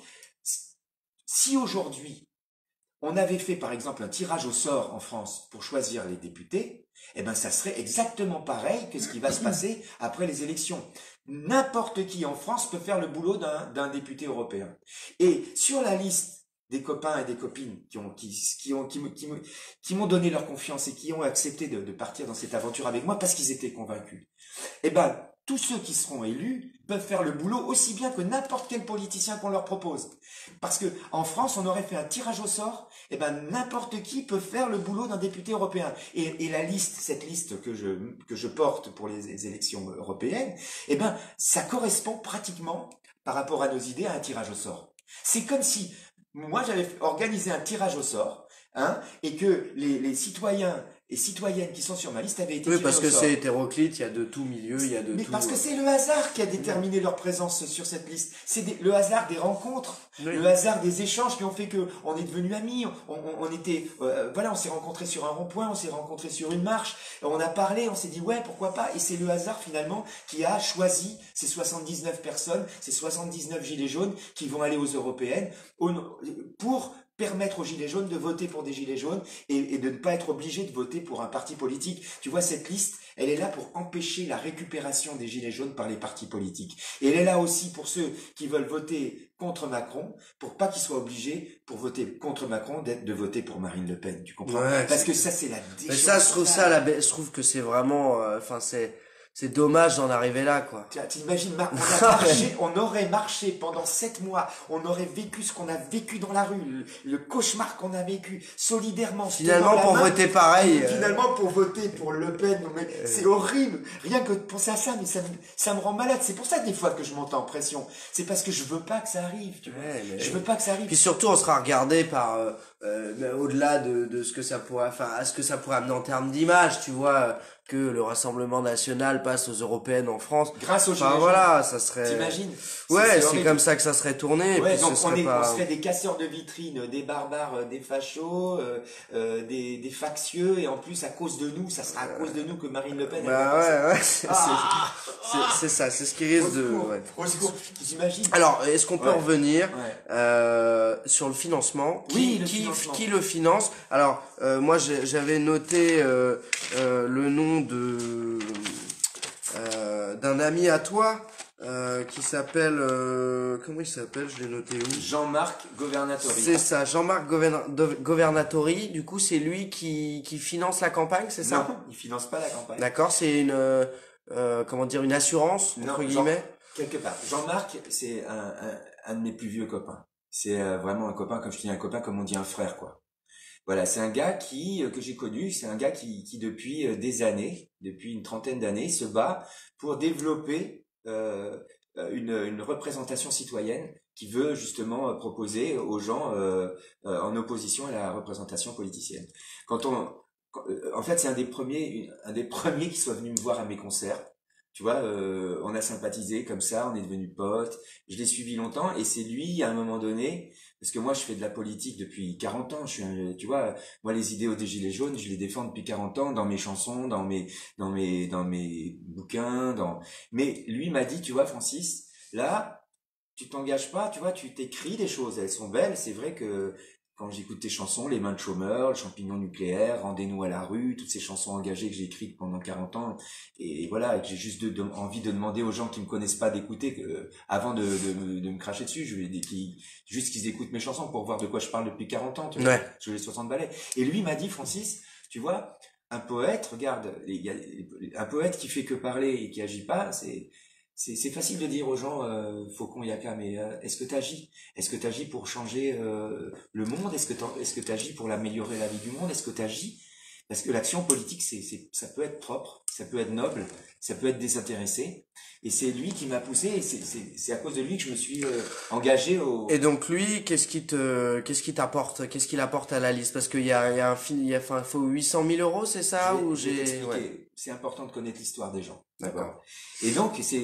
si aujourd'hui, on avait fait par exemple un tirage au sort en France pour choisir les députés, eh ben ça serait exactement pareil que ce qui va se passer après les élections. N'importe qui en France peut faire le boulot d'un d'un député européen. Et sur la liste des copains et des copines qui ont qui qui ont qui, qui, qui m'ont donné leur confiance et qui ont accepté de, de partir dans cette aventure avec moi parce qu'ils étaient convaincus. Eh ben tous ceux qui seront élus peuvent faire le boulot aussi bien que n'importe quel politicien qu'on leur propose. Parce que en France, on aurait fait un tirage au sort, et ben n'importe qui peut faire le boulot d'un député européen. Et, et la liste, cette liste que je que je porte pour les, les élections européennes, eh ben ça correspond pratiquement par rapport à nos idées à un tirage au sort. C'est comme si moi j'avais organisé un tirage au sort, hein, et que les, les citoyens et citoyennes qui sont sur ma liste avaient été oui, tirés parce au que sort. c'est hétéroclite, il y a de tout milieu, il y a de Mais tout. parce que c'est le hasard qui a déterminé leur présence sur cette liste. C'est des- le hasard des rencontres, Oui. le hasard des échanges qui ont fait que on est devenus amis. On, on, on était, euh, voilà, on s'est rencontrés sur un rond-point, on s'est rencontrés sur une marche, on a parlé, on s'est dit ouais, pourquoi pas. Et c'est le hasard finalement qui a choisi ces soixante-dix-neuf personnes, ces soixante-dix-neuf gilets jaunes qui vont aller aux européennes au- pour permettre aux gilets jaunes de voter pour des gilets jaunes et, et de ne pas être obligés de voter pour un parti politique. Tu vois, cette liste, elle est là pour empêcher la récupération des gilets jaunes par les partis politiques. Et elle est là aussi pour ceux qui veulent voter contre Macron, pour pas qu'ils soient obligés, pour voter contre Macron, d'être de voter pour Marine Le Pen. Tu comprends? Ouais, Parce c'est- que ça, c'est la Mais ça, je trouve déchéance. ça, la ba- je trouve que c'est vraiment, euh, enfin, c'est, c'est dommage d'en arriver là, quoi. Tu- T'imagines, Mar- on a marché, on aurait marché pendant sept mois, on aurait vécu ce qu'on a vécu dans la rue, le, le cauchemar qu'on a vécu, solidairement. se Finalement, tenant la pour main, voter pareil. euh, Finalement, pour voter pour Le Pen, non, mais c'est horrible. Rien que de penser à ça, mais ça, me- ça me rend malade. C'est pour ça des fois que je monte en pression. C'est parce que je veux pas que ça arrive, tu vois. Ouais, mais- Je veux pas que ça arrive. Puis surtout, on sera regardé par, euh, euh, mais au-delà de, de ce que ça pourrait, enfin, à ce que ça pourrait amener en termes d'image, tu vois, euh, que le Rassemblement National passe aux européennes en France. Grâce aux Enfin, gilets voilà, ça serait. jaunes. T'imagines? Ouais, c'est horrible. comme ça que ça serait tourné. et Ouais, puis donc ce on, serait est, pas. on serait des casseurs de vitrines, des barbares, euh, des fachos, euh, euh, des, des factieux, et en plus à cause de nous, ça sera à cause de nous que Marine Le Pen. elle va Bah passer. ouais, ouais, c'est, Ah c'est, c'est- c'est ça, c'est ce qui Au risque de. secours, Ouais. au secours. T'imagines? Alors, est-ce qu'on peut Ouais. revenir Ouais. euh, sur le financement? Qui, Oui, le qui, financement. qui le finance? Alors, euh, moi, j'ai- j'avais noté euh, euh, le nom de euh, d'un ami à toi euh, qui s'appelle euh, comment il s'appelle? Je l'ai noté où? Jean-Marc Governatori. C'est ça, Jean-Marc Governa- Do- Governatori. Du coup, c'est lui qui qui finance la campagne, c'est ça? Non, il finance pas la campagne. D'accord, c'est une euh, euh, comment dire, une assurance Non, entre Jean- guillemets. Quelque part. Jean-Marc, c'est un, un, un de mes plus vieux copains. C'est euh, vraiment un copain, comme je dis un copain, comme on dit un frère, quoi. Voilà, c'est un gars qui euh, que j'ai connu, c'est un gars qui, qui depuis euh, des années, depuis une trentaine d'années, se bat pour développer euh, euh, une, une représentation citoyenne qui veut justement euh, proposer aux gens euh, euh, en opposition à la représentation politicienne. Quand on, quand- euh, en fait, c'est un des premiers, une- un des premiers qui soit venu me voir à mes concerts. Tu vois, euh, on a sympathisé comme ça, on est devenus potes. Je l'ai suivi longtemps et c'est lui, à un moment donné, parce que moi, je fais de la politique depuis quarante ans. Je suis, un- tu vois, moi, les idéaux des Gilets jaunes, je les défends depuis quarante ans dans mes chansons, dans mes, dans mes, dans mes bouquins, dans. Mais lui m'a dit, tu vois, Francis, là, tu t'engages pas, tu vois, tu t'écris des choses, elles sont belles. C'est vrai que quand j'écoute tes chansons, Les mains de chômeur, Le champignon nucléaire, Rendez-nous à la rue, toutes ces chansons engagées que j'ai écrites pendant quarante ans, et voilà, et que j'ai juste de, de- envie de demander aux gens qui me connaissent pas d'écouter, que, avant de, de, me- de me cracher dessus, je vais, qui, juste qu'ils écoutent mes chansons pour voir de quoi je parle depuis quarante ans, tu vois, Ouais. je les soixante balais. Et lui m'a dit, Francis, tu vois, un poète, regarde, il y a, un poète qui fait que parler et qui agit pas, c'est, c'est, c'est facile de dire aux gens, euh, Faucon, Yaka, mais euh, est-ce que t'agis? Est-ce que t'agis pour changer euh, le monde? Est-ce que t'en- est-ce que t'agis pour l'améliorer la vie du monde? Est-ce que t'agis? Parce que l'action politique, c'est, c'est, ça peut être propre, ça peut être noble, ça peut être désintéressé. Et c'est lui qui m'a poussé, et c'est, c'est, c'est à cause de lui que je me suis euh, engagé au... Et donc lui, qu'est-ce qui te, qu'est-ce qui t'apporte, qu'est-ce qu'il apporte à la liste? Parce qu'il y a, il y a un film, il y a, enfin, faut huit cent mille euros, c'est ça, Je vais- ou je vais j'ai, t'expliquer. ouais. C'est important de connaître l'histoire des gens. D'accord. Et donc, c'est,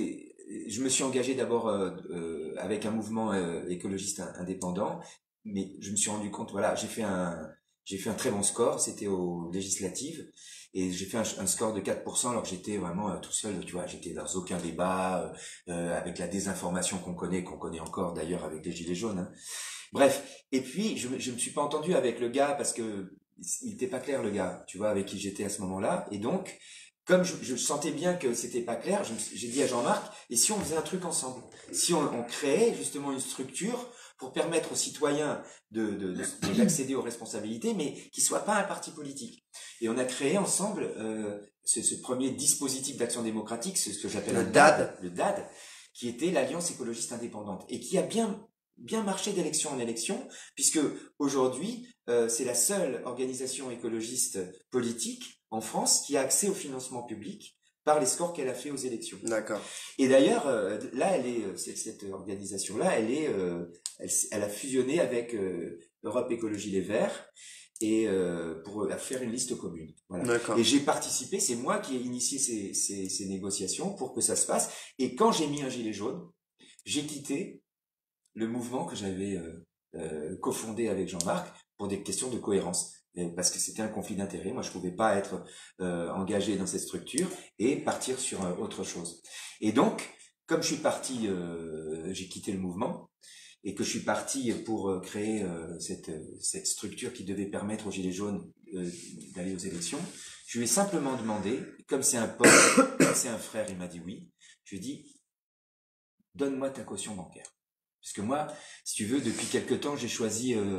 je me suis engagé d'abord euh, euh, avec un mouvement euh, écologiste indépendant, mais je me suis rendu compte, voilà, j'ai fait un, j'ai fait un très bon score, c'était aux législatives, et j'ai fait un, un score de quatre pour cent alors que j'étais vraiment euh, tout seul, tu vois, j'étais dans aucun débat, euh, avec la désinformation qu'on connaît, qu'on connaît encore d'ailleurs avec les Gilets jaunes. Hein. Bref, et puis je, je me suis pas entendu avec le gars parce que il était pas clair le gars, tu vois, avec qui j'étais à ce moment-là, et donc comme je, je sentais bien que c'était pas clair, j'ai dit à Jean-Marc, et si on faisait un truc ensemble, si on, on créait justement une structure pour permettre aux citoyens de, de, de, d'accéder aux responsabilités, mais qui soit pas un parti politique. Et on a créé ensemble euh, ce, ce premier dispositif d'action démocratique, ce que j'appelle le D A D, le D A D, qui était l'Alliance écologiste indépendante, et qui a bien bien marché d'élection en élection, puisque aujourd'hui euh, c'est la seule organisation écologiste politique en France qui a accès au financement public par les scores qu'elle a fait aux élections. D'accord. Et d'ailleurs, euh, là, elle est cette, cette organisation-là, elle est, euh, elle, elle a fusionné avec euh, Europe Écologie Les Verts et euh, pour faire une liste commune. Voilà. D'accord. Et j'ai participé, c'est moi qui ai initié ces, ces, ces négociations pour que ça se passe. Et quand j'ai mis un gilet jaune, j'ai quitté le mouvement que j'avais euh, euh, cofondé avec Jean-Marc pour des questions de cohérence. Parce que c'était un conflit d'intérêts. Moi, je pouvais pas être euh, engagé dans cette structure et partir sur euh, autre chose. Et donc, comme je suis parti, euh, j'ai quitté le mouvement et que je suis parti pour euh, créer euh, cette, cette structure qui devait permettre aux Gilets jaunes euh, d'aller aux élections, je lui ai simplement demandé, comme c'est un pote, comme c'est un frère, il m'a dit oui, je lui ai dit, donne-moi ta caution bancaire. Parce que moi, si tu veux, depuis quelque temps, j'ai choisi... Euh,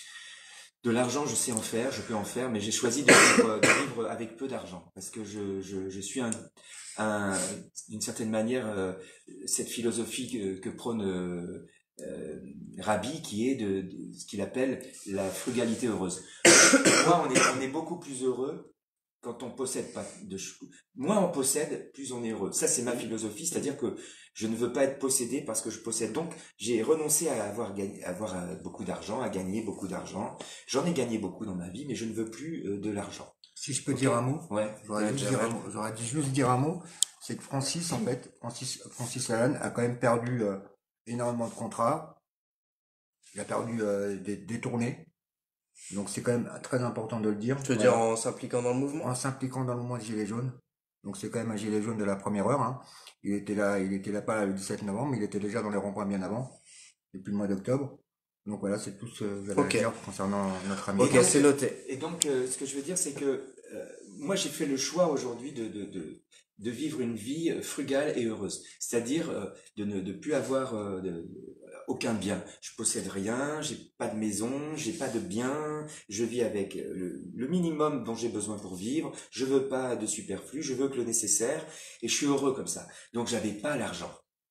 de l'argent, je sais en faire, je peux en faire, mais j'ai choisi de vivre, de vivre avec peu d'argent parce que je, je, je suis un, un, d'une certaine manière euh, cette philosophie que, que prône euh, euh, Rabbi, qui est de, de ce qu'il appelle la frugalité heureuse. Moi, on est, on est beaucoup plus heureux quand on possède pas de choses. Moins on possède, plus on est heureux. Ça, c'est ma philosophie, c'est-à-dire que je ne veux pas être possédé parce que je possède. Donc, j'ai renoncé à avoir gagné, à avoir beaucoup d'argent, à gagner beaucoup d'argent. J'en ai gagné beaucoup dans ma vie, mais je ne veux plus euh, de l'argent. Si je peux okay. dire un mot, ouais. j'aurais dû dire un mot. J'aurais dû juste dire un mot. C'est que Francis, en fait, Francis, Francis Lalanne a quand même perdu euh, énormément de contrats. Il a perdu euh, des, des tournées. Donc c'est quand même très important de le dire. Tu veux voilà. dire en s'impliquant dans le mouvement? En s'impliquant dans le mouvement des Gilets jaunes. Donc c'est quand même un gilet jaune de la première heure. Hein. Il était là, il était là pas le dix-sept novembre, mais il était déjà dans les ronds-points bien avant, depuis le mois d'octobre. Donc voilà, c'est tout ce que j'avais okay. à dire concernant notre ami. Ok, c'est noté. Et donc euh, ce que je veux dire, c'est que euh, moi j'ai fait le choix aujourd'hui de, de, de, de vivre une vie frugale et heureuse. C'est-à-dire euh, de ne de plus avoir euh, de, de, aucun bien. Je possède rien, j'ai pas de maison, j'ai pas de bien, je vis avec le, le minimum dont j'ai besoin pour vivre, je veux pas de superflu, je veux que le nécessaire, et je suis heureux comme ça. Donc j'avais pas l'argent.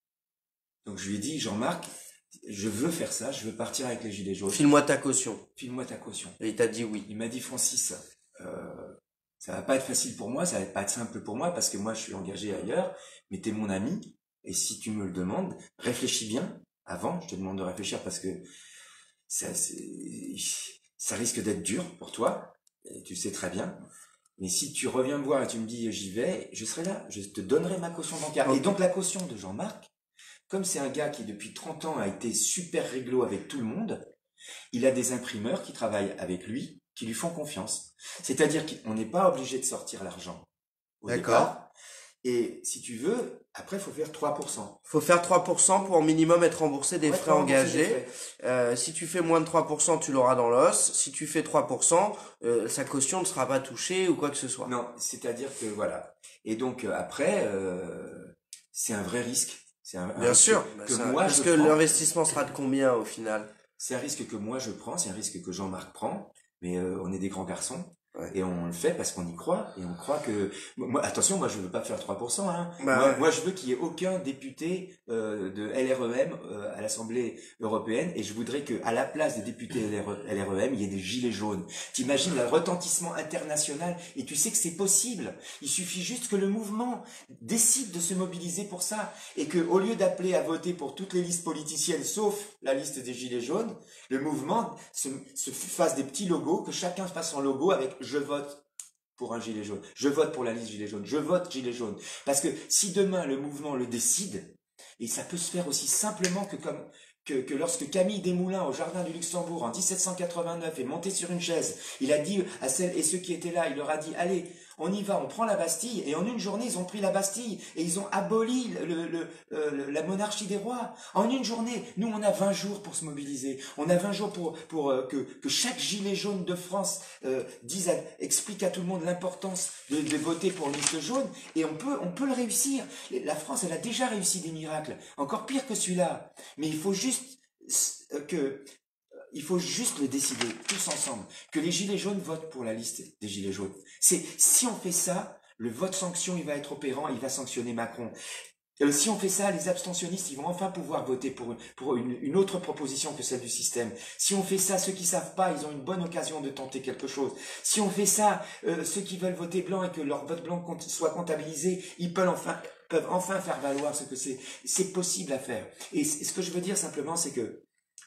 Donc je lui ai dit, Jean-Marc, je veux faire ça, je veux partir avec les Gilets jaunes. File-moi ta caution. File-moi ta caution. Et il t'a dit oui. Il m'a dit, Francis, euh, ça va pas être facile pour moi, ça va pas être simple pour moi, parce que moi je suis engagé ailleurs, mais t'es mon ami, et si tu me le demandes, réfléchis bien. Avant, je te demande de réfléchir parce que ça, ça risque d'être dur pour toi, et tu sais très bien. Mais si tu reviens me voir et tu me dis j'y vais, je serai là, je te donnerai ma caution bancaire. Okay. Et donc la caution de Jean-Marc, comme c'est un gars qui depuis trente ans a été super réglo avec tout le monde, il a des imprimeurs qui travaillent avec lui, qui lui font confiance. C'est-à-dire qu'on n'est pas obligé de sortir l'argent au départ. Et si tu veux, après, il faut faire trois pour cent. Il faut faire trois pour cent pour au minimum être remboursé des ouais, frais engagés. Des frais. Euh, si tu fais moins de trois pour cent, tu l'auras dans l'os. Si tu fais trois pour cent, euh, sa caution ne sera pas touchée ou quoi que ce soit. Non, c'est-à-dire que voilà. Et donc euh, après, euh, c'est un vrai risque. C'est un, un Bien risque sûr. Que bah, moi, parce je que prends. L'investissement sera de combien au final? C'est un risque que moi je prends, c'est un risque que Jean-Marc prend. Mais euh, on est des grands garçons. Ouais. Et on le fait parce qu'on y croit, et on croit que... Moi, attention, moi je veux pas faire trois pour cent. Hein. Bah moi, ouais. moi je veux qu'il y ait aucun député euh, de L R E M euh, à l'Assemblée européenne, et je voudrais que à la place des députés L R E M, il y ait des gilets jaunes. T'imagines le retentissement international, et tu sais que c'est possible. Il suffit juste que le mouvement décide de se mobiliser pour ça, et que au lieu d'appeler à voter pour toutes les listes politiciennes, sauf la liste des gilets jaunes, le mouvement se, se fasse des petits logos, que chacun fasse son logo avec je vote pour un gilet jaune. Je vote pour la liste gilet jaune. Je vote gilet jaune. Parce que si demain le mouvement le décide, et ça peut se faire aussi simplement que comme que, que lorsque Camille Desmoulins au Jardin du Luxembourg en dix-sept cent quatre-vingt-neuf est monté sur une chaise, il a dit à celles et ceux qui étaient là, il leur a dit allez, on y va, on prend la Bastille, et en une journée ils ont pris la Bastille et ils ont aboli le, le, le, la monarchie des rois. En une journée, nous on a vingt jours pour se mobiliser, on a vingt jours pour, pour euh, que, que chaque gilet jaune de France euh, dise, à, explique à tout le monde l'importance de, de voter pour une liste jaune, et on peut, on peut le réussir. La France, elle a déjà réussi des miracles, encore pire que celui-là, mais il faut juste que il faut juste le décider tous ensemble, que les gilets jaunes votent pour la liste des gilets jaunes. C'est si on fait ça, le vote sanction il va être opérant, il va sanctionner Macron. Euh, si on fait ça, les abstentionnistes ils vont enfin pouvoir voter pour une, pour une, une autre proposition que celle du système. Si on fait ça, ceux qui savent pas, ils ont une bonne occasion de tenter quelque chose. Si on fait ça, euh, ceux qui veulent voter blanc et que leur vote blanc compte, soit comptabilisé, ils peuvent enfin peuvent enfin faire valoir ce que c'est. C'est possible à faire. Et ce que je veux dire simplement, c'est que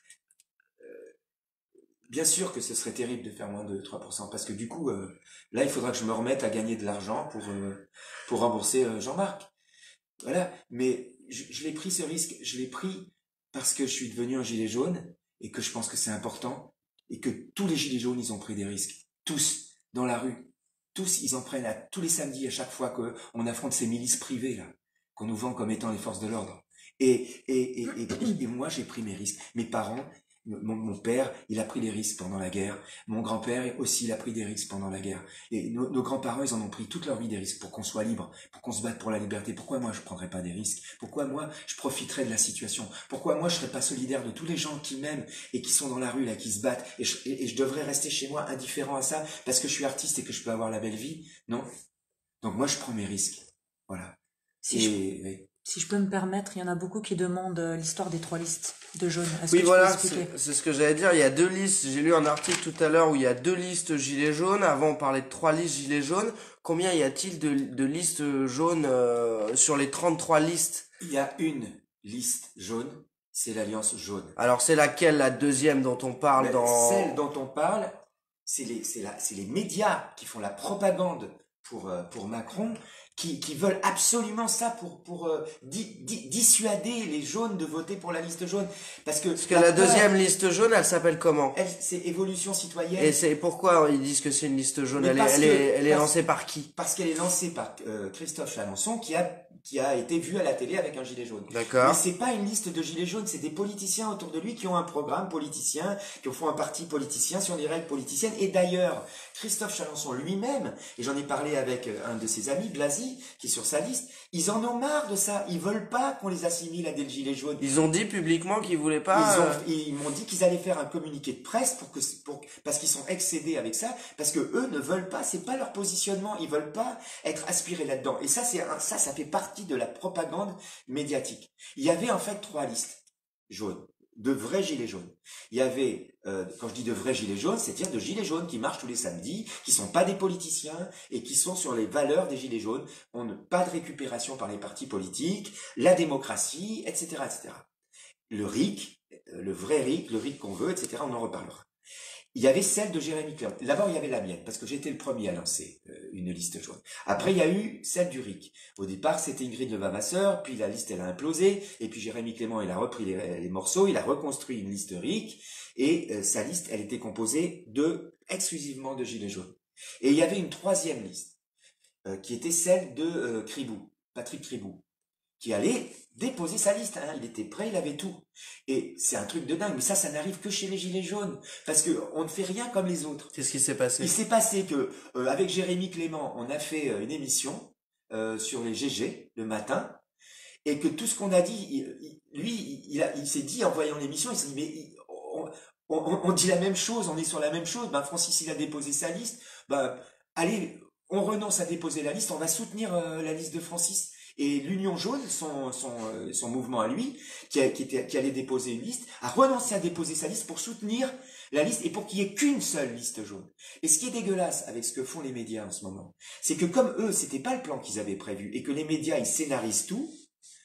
bien sûr que ce serait terrible de faire moins de trois pour cent, parce que du coup, euh, là, il faudra que je me remette à gagner de l'argent pour, euh, pour rembourser euh, Jean-Marc. Voilà, mais je, je l'ai pris ce risque, je l'ai pris parce que je suis devenu un gilet jaune, et que je pense que c'est important, et que tous les gilets jaunes, ils ont pris des risques. Tous, dans la rue. Tous, ils en prennent à tous les samedis, à chaque fois qu'on affronte ces milices privées, là, qu'on nous vend comme étant les forces de l'ordre. Et, et, et, et, et, et moi, j'ai pris mes risques. Mes parents, Mon, mon père, il a pris des risques pendant la guerre. Mon grand-père aussi, il a pris des risques pendant la guerre. Et nos, nos grands-parents, ils en ont pris toute leur vie des risques pour qu'on soit libre, pour qu'on se batte pour la liberté. Pourquoi moi, je prendrais pas des risques? Pourquoi moi, je profiterais de la situation? Pourquoi moi, je serais pas solidaire de tous les gens qui m'aiment et qui sont dans la rue, là, qui se battent? Et je, et, et je devrais rester chez moi indifférent à ça parce que je suis artiste et que je peux avoir la belle vie? Non. Donc moi, je prends mes risques. Voilà. Si et, je... oui. Si je peux me permettre, il y en a beaucoup qui demandent l'histoire des trois listes de jaunes. Oui, voilà, c'est ce que j'allais dire. Il y a deux listes. J'ai lu un article tout à l'heure où il y a deux listes gilets jaunes. Avant, on parlait de trois listes gilets jaunes. Combien y a-t-il de, de listes jaunes euh, sur les trente-trois listes? Il y a une liste jaune, c'est l'Alliance jaune. Alors, c'est laquelle, la deuxième dont on parle Mais dans... Celle dont on parle, c'est les, c'est la, c'est les médias qui font la propagande pour, euh, pour Macron, Qui, qui veulent absolument ça pour, pour euh, di, di, dissuader les jaunes de voter pour la liste jaune. Parce que, Parce que la, la deuxième peur, liste jaune, elle s'appelle comment? Elle, c'est Évolution citoyenne. Et c'est pourquoi ils disent que c'est une liste jaune? Elle, est, elle, que, est, elle est parce, lancée par qui? Parce qu'elle est lancée par euh, Christophe Chalençon, qui a, qui a été vu à la télé avec un gilet jaune. D'accord. Mais c'est pas une liste de gilets jaunes, c'est des politiciens autour de lui qui ont un programme politicien, qui font un parti politicien sur des règles politiciennes. Et d'ailleurs, Christophe Chalençon lui-même, et j'en ai parlé avec un de ses amis, Blasi, qui est sur sa liste, ils en ont marre de ça. Ils veulent pas qu'on les assimile à des gilets jaunes. Ils ont dit publiquement qu'ils voulaient pas. Ils, ont, euh... ils m'ont dit qu'ils allaient faire un communiqué de presse pour que, pour, parce qu'ils sont excédés avec ça, parce que eux ne veulent pas, c'est pas leur positionnement. Ils veulent pas être aspirés là-dedans. Et ça, c'est un, ça, ça fait partie de la propagande médiatique. Il y avait en fait trois listes jaunes, de vrais gilets jaunes. Il y avait, euh, quand je dis de vrais gilets jaunes, c'est-à-dire de gilets jaunes qui marchent tous les samedis, qui sont pas des politiciens et qui sont sur les valeurs des gilets jaunes. On n'a pas de récupération par les partis politiques, la démocratie, et cetera, et cetera. Le R I C, le vrai R I C, le R I C qu'on veut, et cetera, on en reparlera. Il y avait celle de Jérémy Clément. D'abord, il y avait la mienne, parce que j'étais le premier à lancer euh, une liste jaune. Après, il y a eu celle du R I C. Au départ, c'était Ingrid Levavasseur, puis la liste, elle a implosé, et puis Jérémy Clément, il a repris les, les morceaux, il a reconstruit une liste R I C, et euh, sa liste, elle était composée de, exclusivement de gilets jaunes. Et il y avait une troisième liste, euh, qui était celle de euh, Cribou, Patrick Cribou, qui allait déposer sa liste, hein. Il était prêt, il avait tout. Et c'est un truc de dingue, mais ça, ça n'arrive que chez les gilets jaunes, parce que on ne fait rien comme les autres. Qu'est-ce qui s'est passé? Il s'est passé que, euh, avec Jérémy Clément, on a fait euh, une émission euh, sur les G G le matin, et que tout ce qu'on a dit, il, il, lui, il, il, a, il s'est dit en voyant l'émission, il s'est dit mais il, on, on, on dit la même chose, on est sur la même chose. Ben Francis, il a déposé sa liste. Ben allez, on renonce à déposer la liste, on va soutenir euh, la liste de Francis. Et l'Union jaune, son, son, son mouvement à lui, qui, a, qui, était, qui allait déposer une liste, a renoncé à déposer sa liste pour soutenir la liste et pour qu'il n'y ait qu'une seule liste jaune. Et ce qui est dégueulasse avec ce que font les médias en ce moment, c'est que comme eux, c'était pas le plan qu'ils avaient prévu et que les médias, ils scénarisent tout,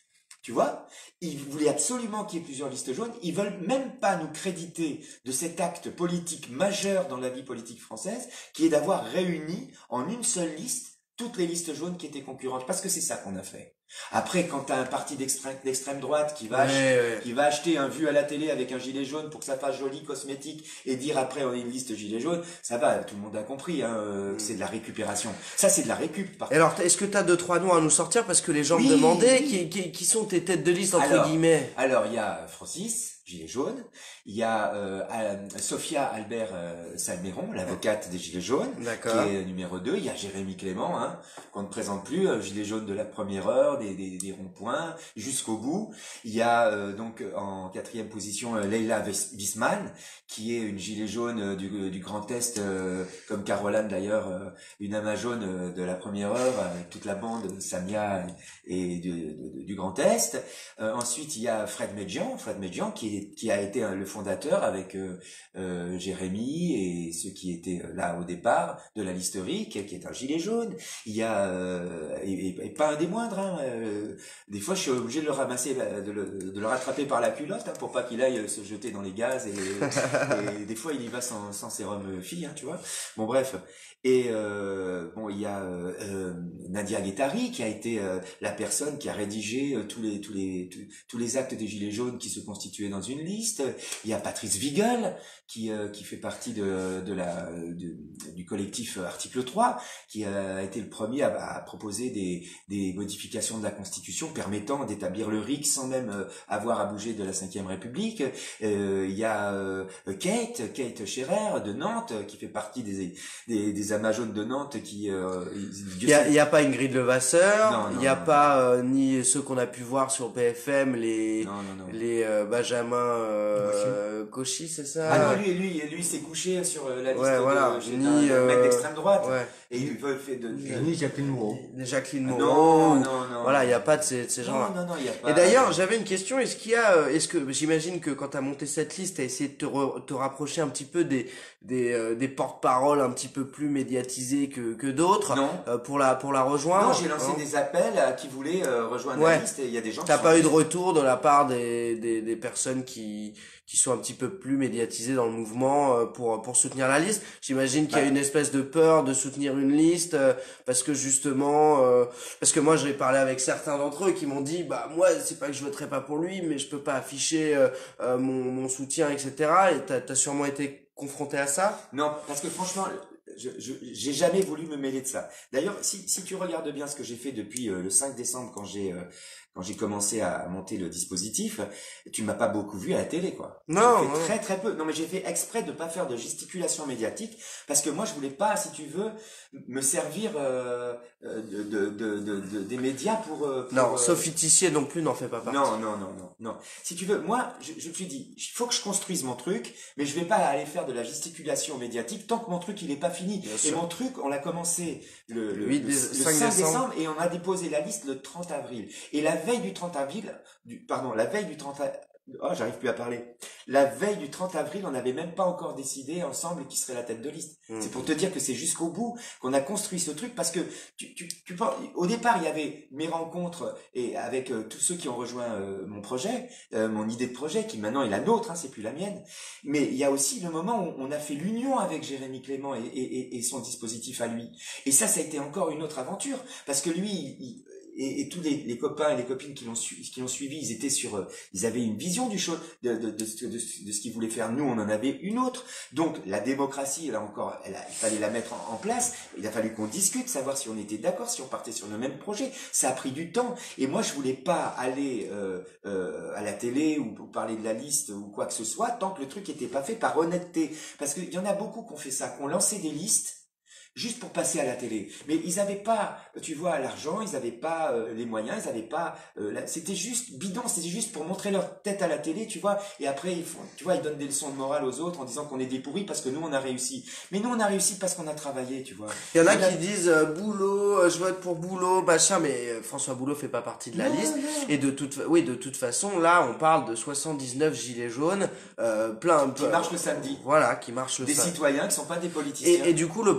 Tu vois, ils voulaient absolument qu'il y ait plusieurs listes jaunes. Ils veulent même pas nous créditer de cet acte politique majeur dans la vie politique française, qui est d'avoir réuni en une seule liste toutes les listes jaunes qui étaient concurrentes. Parce que c'est ça qu'on a fait. Après, quand t'as un parti d'extrême, d'extrême droite qui va, Ouais, ach- ouais. qui va acheter un vu à la télé avec un gilet jaune pour que ça fasse joli, cosmétique, et dire après on est une liste gilet jaune, ça va, tout le monde a compris, hein, euh, que c'est de la récupération. Ça, c'est de la récup, par Et alors, est-ce que t'as deux, trois noms à nous sortir parce que les gens Oui, me demandaient oui. qui, qui, qui sont tes têtes de liste entre Alors, guillemets. Alors, il y a Francis, gilet jaune. Il y a euh, euh, Sophia Albert euh, Salmeron, l'avocate des gilets jaunes, qui D'accord. est numéro deux. Il y a Jérémy Clément, hein, qu'on ne présente plus, euh, gilet jaune de la première heure, des, des, des ronds-points, jusqu'au bout. Il y a euh, donc en quatrième position euh, Leila Vis- Wisman, qui est une gilet jaune euh, du, du Grand Est, euh, comme Caroline d'ailleurs, euh, une amazone euh, de la première heure, avec toute la bande Samia et du, du, du Grand Est. Euh, ensuite, il y a Fred Medjian, Fred Medjian qui, est, qui a été euh, le fondateur avec euh, euh, Jérémy et ceux qui étaient euh, là au départ de la liste R I C, qui est un gilet jaune. Il y a, euh, et, et- et pas un des moindres, hein, euh, des fois je suis obligé de le ramasser, bah, de le, de le rattraper par la culotte, hein, pour pas qu'il aille euh, se jeter dans les gaz, et, et des fois il y va sans, sans sérum euh, fille, hein, tu vois. Bon bref. Et euh, bon, il y a euh, euh, Nadia Guettari qui a été euh, la personne qui a rédigé euh, tous les tous les tous, tous les actes des gilets jaunes qui se constituaient dans une liste. Il y a Patrice Wigel qui euh, qui fait partie de de la de- du collectif Article trois, qui a été le premier à, à proposer des des modifications de la Constitution permettant d'établir le R I C sans même euh, avoir à bouger de la Cinquième République. Euh, il y a euh, Kate Kate Scherer de Nantes qui fait partie des des, des Amazones de Nantes qui euh, Il y a, il y a pas Ingrid Levasseur, Non, non, il y a non, pas euh, ni ceux qu'on a pu voir sur B F M, les non non non. les euh, Benjamin euh, Cauchy, c'est ça? Ah non, lui lui lui s'est couché sur euh, la liste Ouais, de voilà. chez Ni, un, un mec euh, d'extrême droite, Ouais. et il veut fait de, de- Ni Jacqueline Moreau. Les Jacqueline non Moreau. non non. Voilà, il y a pas de ces, de ces gens-là. Non non non, il y a pas. Et d'ailleurs, j'avais une question. Est-ce qu'il y a, euh, est-ce que, j'imagine que quand t'as monté cette liste, t'as essayé de te, re- te rapprocher un petit peu des des euh, des porte-paroles un petit peu plus médiatisés que que d'autres Non. euh, pour la pour la rejoindre. Non, j'ai lancé hein. des appels à qui voulaient euh, rejoindre Ouais. la liste, et il y a des gens qui T'as sont pas eu de refusés. retour de la part des des des personnes qui qui sont un petit peu plus médiatisées dans le mouvement euh, pour pour soutenir la liste. J'imagine qu'il y a Ouais. une espèce de peur de soutenir une liste euh, parce que justement euh, parce que moi j'ai parlé avec certains d'entre eux qui m'ont dit bah moi c'est pas que je voterai pas pour lui mais je peux pas afficher euh, euh, mon mon soutien et cetera. Et t'as t'as sûrement été confronté à ça. Non, parce que franchement, je je j'ai jamais voulu me mêler de ça. D'ailleurs, si si tu regardes bien ce que j'ai fait depuis euh, le cinq décembre, quand j'ai euh, quand j'ai commencé à monter le dispositif, tu m'as pas beaucoup vu à la télé, quoi. Non, J'ai fait non. très très peu. Non, mais j'ai fait exprès de pas faire de gesticulation médiatique, parce que moi je voulais pas, si tu veux, me servir euh, euh, de, de, de, de, de- des médias pour, euh, pour, Non, euh, Sophie Tissier non plus n'en fait pas partie. non, non, non, non, non. Si tu veux, moi, je, je me suis dit, il faut que je construise mon truc, mais je vais pas aller faire de la gesticulation médiatique tant que mon truc il est pas fini. Bien Et sûr. mon truc, on l'a commencé le, le, huit le- dé- le cinq cinq décembre. décembre, et on a déposé la liste le trente avril. Et la veille du trente avril, du, pardon, la veille du trente avril, oh, j'arrive plus à parler. La veille du trente avril, on n'avait même pas encore décidé ensemble qui serait la tête de liste. Mm. C'est pour te dire que c'est jusqu'au bout qu'on a construit ce truc, parce que tu, tu, tu penses- au départ, il y avait mes rencontres et avec euh, tous ceux qui ont rejoint euh, mon projet, euh, mon idée de projet, qui maintenant est la nôtre, hein, c'est plus la mienne. Mais il y a aussi le moment où on a fait l'union avec Jérémy Clément et, et, et- et son dispositif à lui. Et ça, ça a été encore une autre aventure, parce que lui, il- il- et, et tous les, les copains et les copines qui l'ont su- qui l'ont suivi, ils étaient sur, euh, ils avaient une vision du show, de, de, de, ce- de, ce de ce qu'ils voulaient faire. Nous, on en avait une autre. Donc, la démocratie, là encore, elle a- il fallait la mettre en, en place. Il a fallu qu'on discute, savoir si on était d'accord, si on partait sur le même projet. Ça a pris du temps. Et moi, je voulais pas aller euh, euh, à la télé ou pour parler de la liste ou quoi que ce soit tant que le truc était pas fait par honnêteté. Parce qu'il y en a beaucoup qui ont fait ça, qui ont lancé des listes juste pour passer à la télé. Mais ils avaient pas, tu vois, l'argent, ils avaient pas euh, les moyens, ils avaient pas, euh, la- c'était juste bidon, c'était juste pour montrer leur tête à la télé, tu vois. Et après, ils font, tu vois, ils donnent des leçons de morale aux autres en disant qu'on est des pourris parce que nous on a réussi. Mais nous on a réussi parce qu'on a travaillé, tu vois. Il y en a Il y en a- qui disent euh, Boulot, euh, je vote pour Boulot, machin, mais euh, François Boulot fait pas partie de la Non, liste. non. Et de toute, fa- oui, de toute façon, là, on parle de soixante-dix-neuf gilets jaunes, euh, plein, Qui marchent le samedi. Voilà, qui marchent le Des samedi. citoyens qui sont pas des politiciens. Et, et du coup, le programme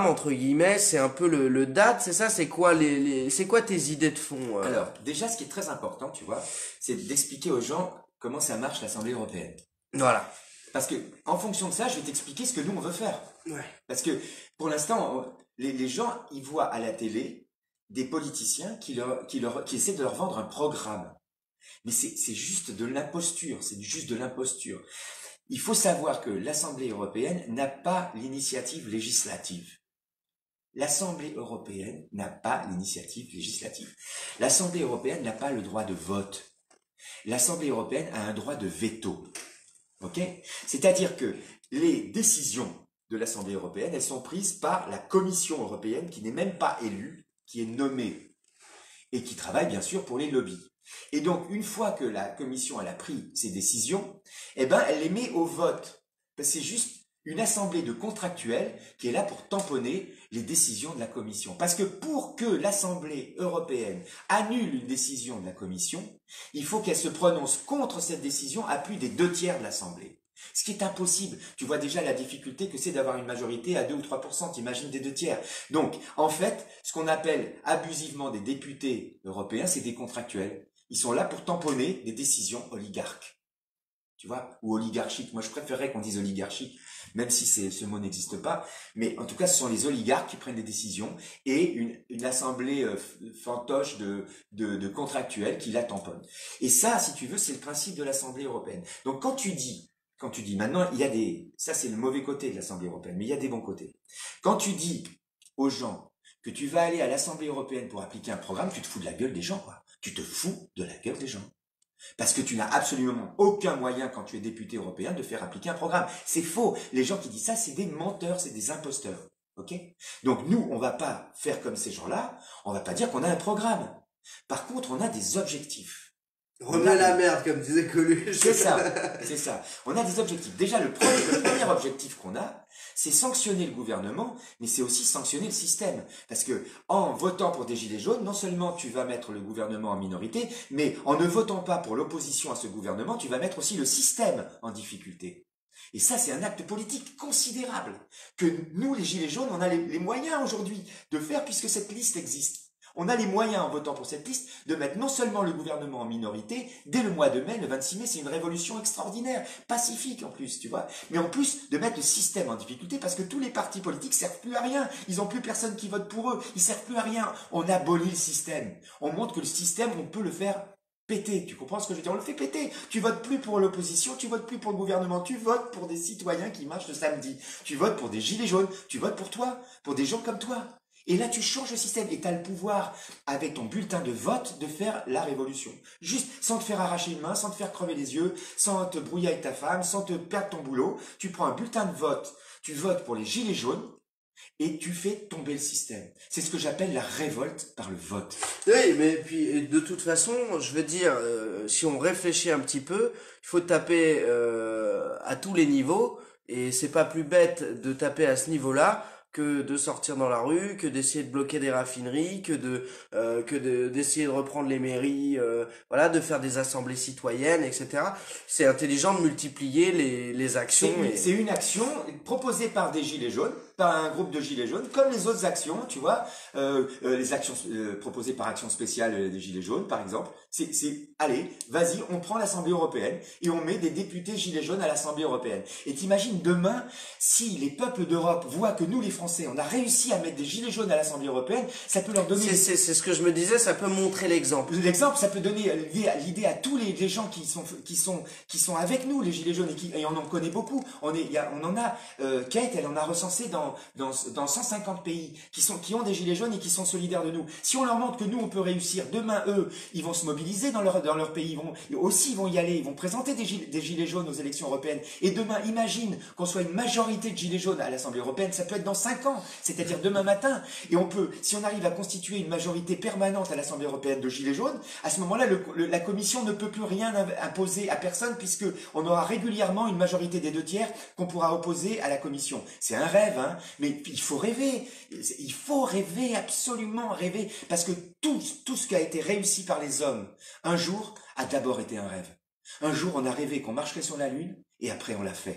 programme, entre guillemets, c'est un peu le, le date, c'est ça? C'est quoi les, les c'est quoi tes idées de fond? euh Alors, déjà, ce qui est très important, tu vois, c'est d'expliquer aux gens comment ça marche l'Assemblée européenne. Voilà. Parce que, en fonction de ça, je vais t'expliquer ce que nous, on veut faire. Ouais. Parce que, pour l'instant, les, les gens, ils voient à la télé des politiciens qui, leur, qui, leur, qui essaient de leur vendre un programme. Mais c'est c'est juste de l'imposture, c'est juste de l'imposture. Il faut savoir que l'Assemblée européenne n'a pas l'initiative législative. L'Assemblée européenne n'a pas l'initiative législative. L'Assemblée européenne n'a pas le droit de vote. L'Assemblée européenne a un droit de veto. Ok? C'est-à-dire que les décisions de l'Assemblée européenne, elles sont prises par la Commission européenne, qui n'est même pas élue, qui est nommée, et qui travaille bien sûr pour les lobbies. Et donc, une fois que la Commission elle a pris ses décisions, eh ben, elle les met au vote. C'est juste une assemblée de contractuels qui est là pour tamponner les décisions de la Commission. Parce que pour que l'Assemblée européenne annule une décision de la Commission, il faut qu'elle se prononce contre cette décision à plus des deux tiers de l'Assemblée. Ce qui est impossible. Tu vois déjà la difficulté que c'est d'avoir une majorité à deux ou trois pour cent, t'imagines des deux tiers. Donc, en fait, ce qu'on appelle abusivement des députés européens, c'est des contractuels. Ils sont là pour tamponner des décisions oligarques. Tu vois, ou oligarchiques. Moi, je préférerais qu'on dise oligarchique, même si ce mot n'existe pas. Mais en tout cas, ce sont les oligarques qui prennent des décisions et une, une assemblée euh, fantoche de, de, de contractuels qui la tamponnent. Et ça, si tu veux, c'est le principe de l'Assemblée européenne. Donc, quand tu dis, quand tu dis, maintenant, il y a des, ça c'est le mauvais côté de l'Assemblée européenne, mais il y a des bons côtés. Quand tu dis aux gens que tu vas aller à l'Assemblée européenne pour appliquer un programme, tu te fous de la gueule des gens, quoi. Tu te fous de la gueule des gens. Parce que tu n'as absolument aucun moyen, quand tu es député européen, de faire appliquer un programme. C'est faux. Les gens qui disent ça, c'est des menteurs, c'est des imposteurs. Ok? Donc nous, on va pas faire comme ces gens-là. On va pas dire qu'on a un programme. Par contre, on a des objectifs. Remets la merde, comme disait Coluche. C'est ça, c'est ça. On a des objectifs. Déjà, le premier, le premier objectif qu'on a, c'est sanctionner le gouvernement, mais c'est aussi sanctionner le système. Parce que, en votant pour des gilets jaunes, non seulement tu vas mettre le gouvernement en minorité, mais en ne votant pas pour l'opposition à ce gouvernement, tu vas mettre aussi le système en difficulté. Et ça, c'est un acte politique considérable que nous, les gilets jaunes, on a les, les moyens aujourd'hui de faire puisque cette liste existe. On a les moyens, en votant pour cette liste, de mettre non seulement le gouvernement en minorité, dès le mois de mai, le vingt-six mai, c'est une révolution extraordinaire, pacifique en plus, tu vois, mais en plus de mettre le système en difficulté, parce que tous les partis politiques servent plus à rien, ils n'ont plus personne qui vote pour eux, ils servent plus à rien. On abolit le système, on montre que le système, on peut le faire péter, tu comprends ce que je veux dire? On le fait péter. Tu votes plus pour l'opposition, tu votes plus pour le gouvernement, tu votes pour des citoyens qui marchent le samedi, tu votes pour des gilets jaunes, tu votes pour toi, pour des gens comme toi. Et là, tu changes le système et tu as le pouvoir, avec ton bulletin de vote, de faire la révolution. Juste sans te faire arracher une main, sans te faire crever les yeux, sans te brouiller avec ta femme, sans te perdre ton boulot. Tu prends un bulletin de vote, tu votes pour les gilets jaunes et tu fais tomber le système. C'est ce que j'appelle la révolte par le vote. Oui, mais puis de toute façon, je veux dire, euh, si on réfléchit un petit peu, il faut taper euh, à tous les niveaux et c'est pas plus bête de taper à ce niveau-là que de sortir dans la rue, que d'essayer de bloquer des raffineries, que de euh, que de d'essayer de reprendre les mairies, euh, voilà, de faire des assemblées citoyennes, et cetera. C'est intelligent de multiplier les les actions. C'est et... c'est une action proposée par des gilets jaunes, par un groupe de gilets jaunes, comme les autres actions, tu vois, euh, euh, les actions euh, proposées par Action Spéciale euh, des gilets jaunes, par exemple. C'est c'est allez, vas-y, on prend l'Assemblée européenne et on met des députés gilets jaunes à l'Assemblée européenne. Et t'imagines demain, si les peuples d'Europe voient que nous, les Français, on a réussi à mettre des gilets jaunes à l'Assemblée européenne, ça peut leur donner... C'est, c'est, c'est ce que je me disais, ça peut montrer l'exemple. L'exemple, ça peut donner l'idée à tous les, les gens qui sont, qui, sont, qui sont avec nous, les gilets jaunes, et, qui, et on en connaît beaucoup. On, est, y a, on en a, euh, Kate, elle en a recensé dans, dans, dans cent cinquante pays qui, sont, qui ont des gilets jaunes et qui sont solidaires de nous. Si on leur montre que nous, on peut réussir, demain, eux, ils vont se mobiliser dans leur, dans leur pays, ils vont, aussi ils vont y aller, ils vont présenter des gilets, des gilets jaunes aux élections européennes. Et demain, imagine qu'on soit une majorité de gilets jaunes à l'Assemblée européenne, ça peut être dans cinq ans. C'est-à-dire demain matin. Et on peut, si on arrive à constituer une majorité permanente à l'Assemblée européenne de gilets jaunes, à ce moment-là, le, le, la Commission ne peut plus rien imposer à personne puisque on aura régulièrement une majorité des deux tiers qu'on pourra opposer à la Commission. C'est un rêve, hein, mais il faut rêver. Il faut rêver, absolument rêver, parce que tout, tout ce qui a été réussi par les hommes, un jour, a d'abord été un rêve. Un jour, on a rêvé qu'on marcherait sur la Lune, et après, on l'a fait.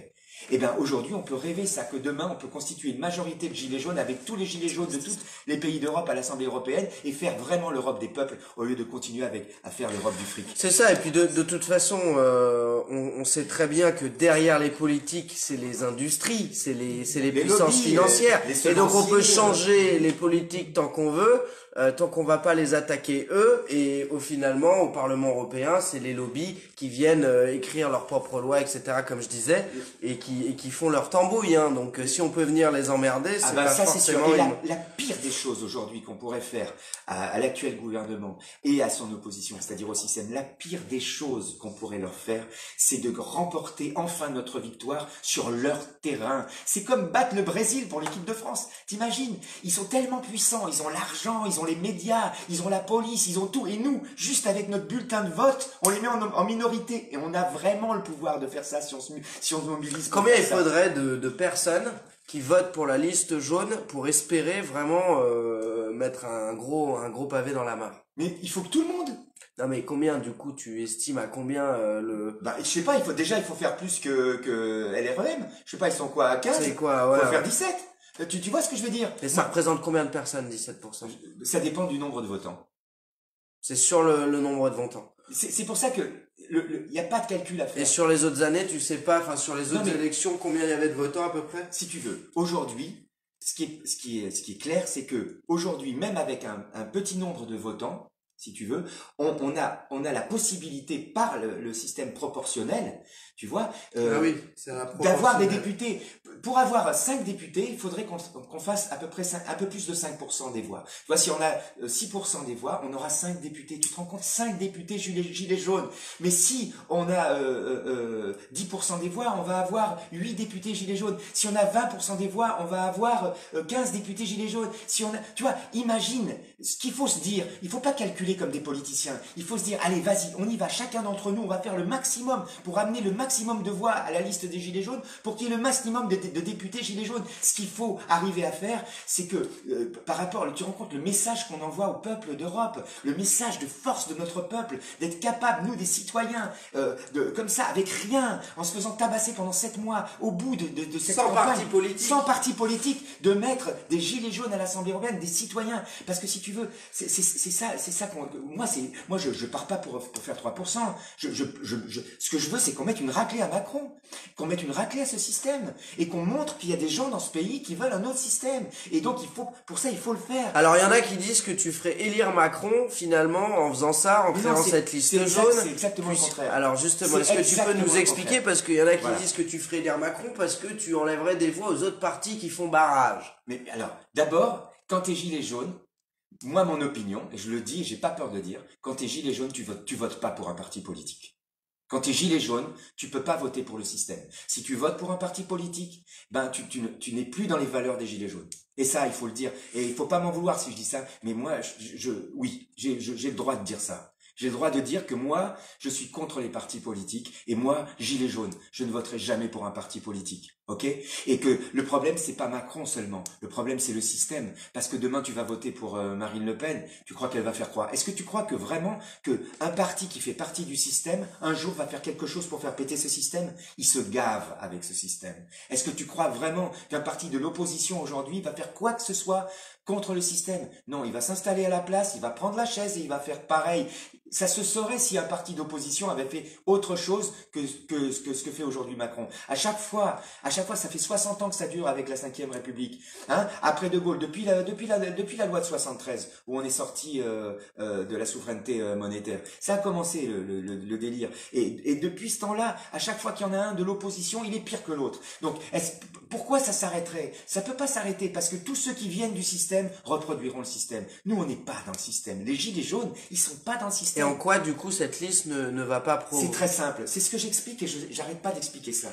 Eh bien, aujourd'hui, on peut rêver ça, que demain, on peut constituer une majorité de gilets jaunes avec tous les gilets jaunes de tous les pays d'Europe à l'Assemblée européenne et faire vraiment l'Europe des peuples au lieu de continuer avec, à faire l'Europe du fric. C'est ça, et puis de, de toute façon, euh, on, on sait très bien que derrière les politiques, c'est les industries, c'est les, c'est les, Les puissances lobbies, financières. les Et donc on peut semenciers, changer les politiques tant qu'on veut, euh, tant qu'on va pas les attaquer eux. Et au finalement, au Parlement européen, c'est les lobbies qui viennent euh, écrire leurs propres lois, et cetera. Comme je disais, et qui, et qui font leur tambouille. Hein. Donc euh, si on peut venir les emmerder, c'est Ah ben pas ça c'est sûr. forcément Et la, une... la pire des choses aujourd'hui qu'on pourrait faire à, à l'actuel gouvernement et à son opposition, c'est-à-dire au système, la pire des choses qu'on pourrait leur faire, c'est de remporter enfin notre victoire sur leur terrain. C'est comme battre le Brésil pour l'équipe de France. T'imagines? Ils sont tellement puissants, ils ont l'argent, ils ont les médias, ils ont la police, ils ont tout. Et nous, juste avec notre bulletin de vote, on les met en, en minorité. Et on a vraiment le pouvoir de faire ça si on se, si on se mobilise. Combien il faudrait de, de personnes qui votent pour la liste jaune pour espérer vraiment euh, mettre un gros, un gros pavé dans la mare? Mais il faut que tout le monde... Non mais combien du coup tu estimes à combien euh, le... Bah je sais pas, il faut déjà il faut faire plus que que L R E M. Je sais pas, ils sont quoi à quinze? C'est quoi, ouais. Il faut faire ouais. dix-sept. Tu tu vois ce que je veux dire? Et ça représente combien de personnes, dix-sept pour cent? Ça dépend du nombre de votants. C'est sur le, le nombre de votants. C'est c'est pour ça que le le y a pas de calcul à faire. Et sur les autres années, tu sais pas, enfin sur les autres Non, mais- élections, combien il y avait de votants à peu près? Si tu veux, aujourd'hui, ce qui est ce qui est ce qui est clair, c'est que aujourd'hui, même avec un un petit nombre de votants, si tu veux, on, on a on a la possibilité par le, le système proportionnel, tu vois, euh, Ah oui, c'est la d'avoir des proportionnelle. députés. Pour avoir cinq députés, il faudrait qu'on qu'on fasse à peu près cinq, un peu plus de cinq pour cent des voix. Tu vois, si on a euh, six pour cent des voix, on aura cinq députés. Tu te rends compte? cinq députés gilets, gilets jaunes. Mais si on a euh, euh, euh, dix pour cent des voix, on va avoir huit députés gilets jaunes. Si on a vingt pour cent des voix, on va avoir euh, quinze députés gilets jaunes. Si on a, tu vois, imagine ce qu'il faut se dire. Il faut pas calculer comme des politiciens. Il faut se dire, allez, vas-y, on y va. Chacun d'entre nous, on va faire le maximum pour amener le maximum de voix à la liste des gilets jaunes pour qu'il y ait le maximum de, de députés gilets jaunes. Ce qu'il faut arriver à faire, c'est que euh, par rapport, tu rends compte le message qu'on envoie au peuple d'Europe, le message de force de notre peuple, d'être capable, nous, des citoyens, euh, de, comme ça, avec rien, en se faisant tabasser pendant sept mois, au bout de, de, de cette Sans campagne, parti politique. sans parti politique, de mettre des gilets jaunes à l'Assemblée européenne, des citoyens. Parce que si tu veux, c'est c'est- c'est ça, c'est ça qu'on, moi, c'est, moi, je, je pars pas pour, pour faire trois pour cent. Je, je, je, je- ce que je veux, c'est qu'on mette une raclée à Macron, qu'on mette une raclée à ce système, et qu'on montre qu'il y a des gens dans ce pays qui veulent un autre système. Et donc, il faut, pour ça, il faut le faire. Alors il y en a qui disent que tu ferais élire Macron finalement en faisant ça, en Mais créant non, c'est- cette liste c'est exact- jaune. c'est exactement le Puis- contraire. Alors justement, C'est est-ce que tu peux exactement nous le expliquer contraire. parce qu'il y en a qui Voilà. disent que tu ferais élire Macron parce que tu enlèverais des voix aux autres partis qui font barrage. Mais alors, d'abord, quand t'es gilet jaune, moi, mon opinion, et je le dis, et j'ai pas peur de le dire, quand t'es gilet jaune, tu votes, tu votes pas pour un parti politique. Quand t'es gilet jaune, tu peux pas voter pour le système. Si tu votes pour un parti politique, ben tu, tu, ne- tu n'es plus dans les valeurs des gilets jaunes. Et ça, il faut le dire. Et il faut pas m'en vouloir si je dis ça. Mais moi, je, je oui, j'ai je- j'ai le droit de dire ça. J'ai le droit de dire que moi, je suis contre les partis politiques. Et moi, gilet jaune, je ne voterai jamais pour un parti politique. Ok? Et que le problème, c'est pas Macron seulement. Le problème, c'est le système. Parce que demain, tu vas voter pour euh, Marine Le Pen. Tu crois qu'elle va faire quoi? Est-ce que tu crois que vraiment que un parti qui fait partie du système, un jour va faire quelque chose pour faire péter ce système? Il se gave avec ce système. Est-ce que tu crois vraiment qu'un parti de l'opposition aujourd'hui va faire quoi que ce soit contre le système? Non, il va s'installer à la place, il va prendre la chaise et il va faire pareil. Ça se saurait si un parti d'opposition avait fait autre chose que, que, que ce que fait aujourd'hui Macron. À chaque fois, à chaque fois, ça fait soixante ans que ça dure avec la cinquième République. Hein? Après De Gaulle, depuis la, depuis la, depuis la loi de soixante-treize, où on est sorti euh, euh, de la souveraineté euh, monétaire, ça a commencé le, le, le, le délire. Et, et depuis ce temps-là, à chaque fois qu'il y en a un de l'opposition, il est pire que l'autre. Donc, est-ce, pourquoi ça s'arrêterait? Ça peut pas s'arrêter parce que tous ceux qui viennent du système reproduiront le système. Nous, on n'est pas dans le système. Les gilets jaunes, ils sont pas dans le Et système. en quoi du coup cette liste ne, ne va pas pro... C'est très simple. C'est ce que j'explique et je j'arrête pas d'expliquer ça.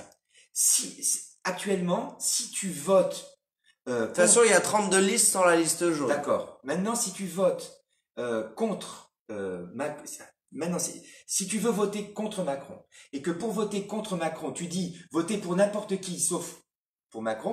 Si, si- actuellement, si tu votes, euh, De toute façon, il y a trente-deux listes sans la liste jaune. d'accord. Maintenant, si tu votes euh, contre euh, Mac- maintenant, si, si tu veux voter contre Macron et que pour voter contre Macron, tu dis voter pour n'importe qui sauf pour Macron,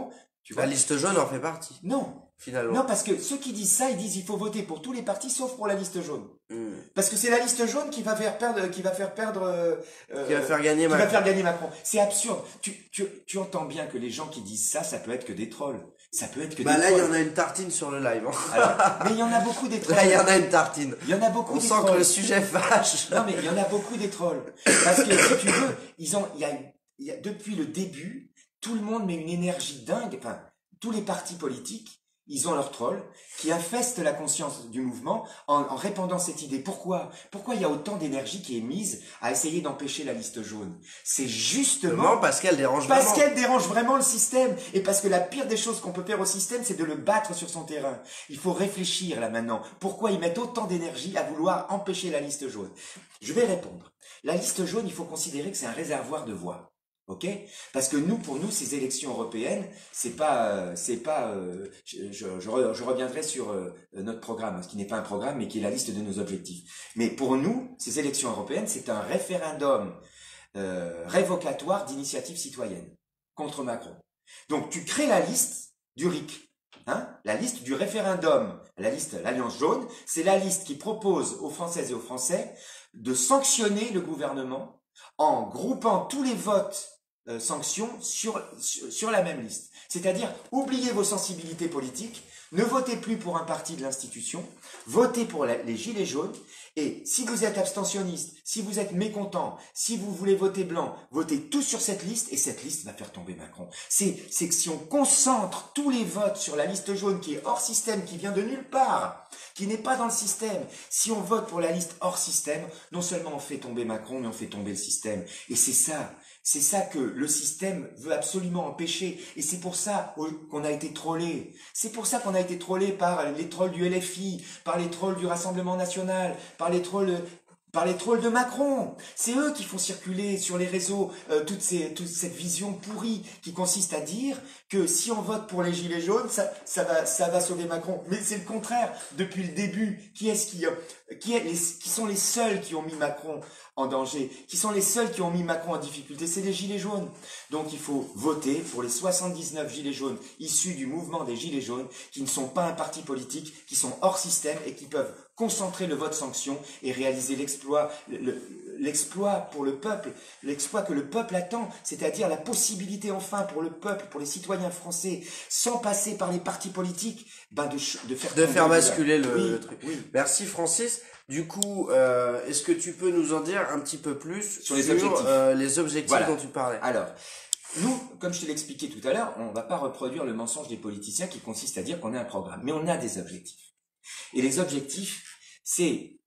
Tu vois? La liste jaune en fait partie, Non. finalement. Non, parce que ceux qui disent ça, ils disent il faut voter pour tous les partis sauf pour la liste jaune. Hmm. Parce que c'est la liste jaune qui va faire perdre, qui va faire perdre, euh, Qui va faire gagner qui Macron. va faire gagner Macron. C'est absurde. Tu, tu, tu entends bien que les gens qui disent ça, ça peut être que des trolls. Ça peut être que Bah des là, il y trolls. en a une tartine sur le live. hein. Alors, mais il y en a beaucoup des trolls. Là, il y en a une tartine. Il y en a beaucoup On des sent trolls. que le sujet fâche. Non, mais il y en a beaucoup des trolls. Parce que si tu veux, ils ont, il y a, il y a, depuis le début, tout le monde met une énergie dingue. Enfin, tous les partis politiques, ils ont leurs trolls qui infestent la conscience du mouvement en, en répandant cette idée. Pourquoi? Pourquoi il y a autant d'énergie qui est mise à essayer d'empêcher la liste jaune? C'est justement Non, parce qu'elle dérange parce vraiment. qu'elle dérange vraiment le système et parce que la pire des choses qu'on peut faire au système, c'est de le battre sur son terrain. Il faut réfléchir là maintenant. Pourquoi ils mettent autant d'énergie à vouloir empêcher la liste jaune? Je vais répondre. La liste jaune, il faut considérer que c'est un réservoir de voix. Ok? Parce que nous, pour nous, ces élections européennes, c'est pas, euh, c'est pas. Euh, je, je, je, re, je reviendrai sur euh, notre programme, ce qui n'est pas un programme, mais qui est la liste de nos objectifs. Mais pour nous, ces élections européennes, c'est un référendum euh, révocatoire d'initiative citoyenne contre Macron. Donc, tu crées la liste du R I C, hein? La liste du référendum, la liste, l'Alliance jaune, c'est la liste qui propose aux Françaises et aux Français de sanctionner le gouvernement en groupant tous les votes Euh, sanctions sur, sur, sur la même liste. C'est-à-dire, oubliez vos sensibilités politiques, ne votez plus pour un parti de l'institution, votez pour la, les gilets jaunes, et si vous êtes abstentionniste, si vous êtes mécontent, si vous voulez voter blanc, votez tous sur cette liste, et cette liste va faire tomber Macron. C'est, c'est que si on concentre tous les votes sur la liste jaune qui est hors système, qui vient de nulle part, qui n'est pas dans le système, si on vote pour la liste hors système, non seulement on fait tomber Macron, mais on fait tomber le système. Et c'est ça. C'est ça que le système veut absolument empêcher. Et c'est pour ça qu'on a été trollé. C'est pour ça qu'on a été trollé par les trolls du L F I, par les trolls du Rassemblement National, par les trolls, par les trolls de Macron. C'est eux qui font circuler sur les réseaux euh, toute, ces, toute cette vision pourrie qui consiste à dire que si on vote pour les gilets jaunes, ça, ça, va, ça va sauver Macron. Mais c'est le contraire. Depuis le début, qui est-ce qui, qui, est les, qui sont les seuls qui ont mis Macron en danger, qui sont les seuls qui ont mis Macron en difficulté, c'est les gilets jaunes. Donc il faut voter pour les soixante-dix-neuf gilets jaunes issus du mouvement des gilets jaunes, qui ne sont pas un parti politique, qui sont hors système et qui peuvent concentrer le vote sanction et réaliser l'exploit, le, l'exploit pour le peuple, l'exploit que le peuple attend, c'est-à-dire la possibilité enfin pour le peuple, pour les citoyens français, sans passer par les partis politiques, ben de, de faire de faire basculer le, oui, le truc. Oui. Merci Francis. Du coup, euh, est-ce que tu peux nous en dire un petit peu plus sur, sur les objectifs, euh, les objectifs voilà. dont tu parlais? Alors, nous, comme je te l'expliquais tout à l'heure, on ne va pas reproduire le mensonge des politiciens qui consiste à dire qu'on a un programme, mais on a des objectifs. Et les objectifs, c'est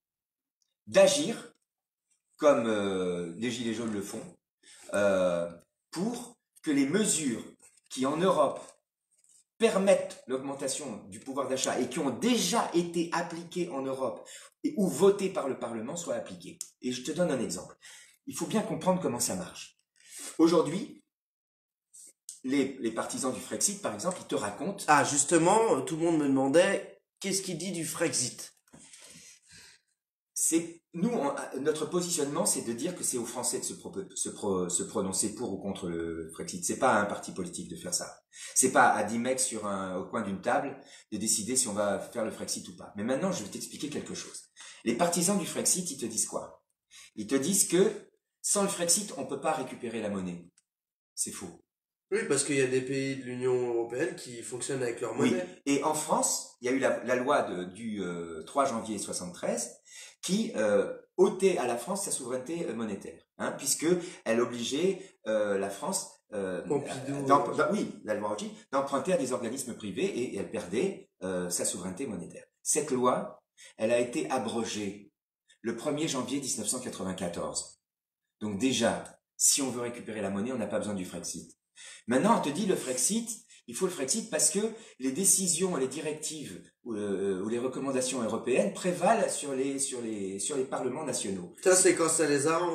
d'agir comme euh, les Gilets jaunes le font, euh, pour que les mesures qui en Europe permettent l'augmentation du pouvoir d'achat et qui ont déjà été appliquées en Europe et, ou votées par le Parlement soient appliquées. Et je te donne un exemple. Il faut bien comprendre comment ça marche. Aujourd'hui, les, les partisans du Frexit, par exemple, ils te racontent... Ah, justement, tout le monde me demandait, qu'est-ce qu'il dit du Frexit? C'est nous, on, notre positionnement, c'est de dire que c'est aux Français de se, pro, se, pro, se prononcer pour ou contre le Frexit. C'est pas à un parti politique de faire ça. C'est pas à dix mecs sur un, au coin d'une table de décider si on va faire le Frexit ou pas. Mais maintenant, je vais t'expliquer quelque chose. Les partisans du Frexit, ils te disent quoi? Ils te disent que sans le Frexit, on peut pas récupérer la monnaie. C'est faux. Oui, parce qu'il y a des pays de l'Union européenne qui fonctionnent avec leur monnaie. Oui. Et en France, il y a eu la, la loi de, du euh, trois janvier soixante-treize qui euh, ôtait à la France sa souveraineté monétaire, hein, puisque elle obligeait euh, la France, euh, Pompidou, bah, oui, la loi Rothschild, d'emprunter à des organismes privés et, et elle perdait euh, sa souveraineté monétaire. Cette loi, elle a été abrogée le premier janvier mille neuf cent quatre-vingt-quatorze. Donc déjà, si on veut récupérer la monnaie, on n'a pas besoin du Frexit. Maintenant, on te dit le Frexit, il faut le Frexit parce que les décisions, les directives ou, euh, ou les recommandations européennes prévalent sur les, sur les, sur les parlements nationaux. Ça, c'est quand ça les arrange.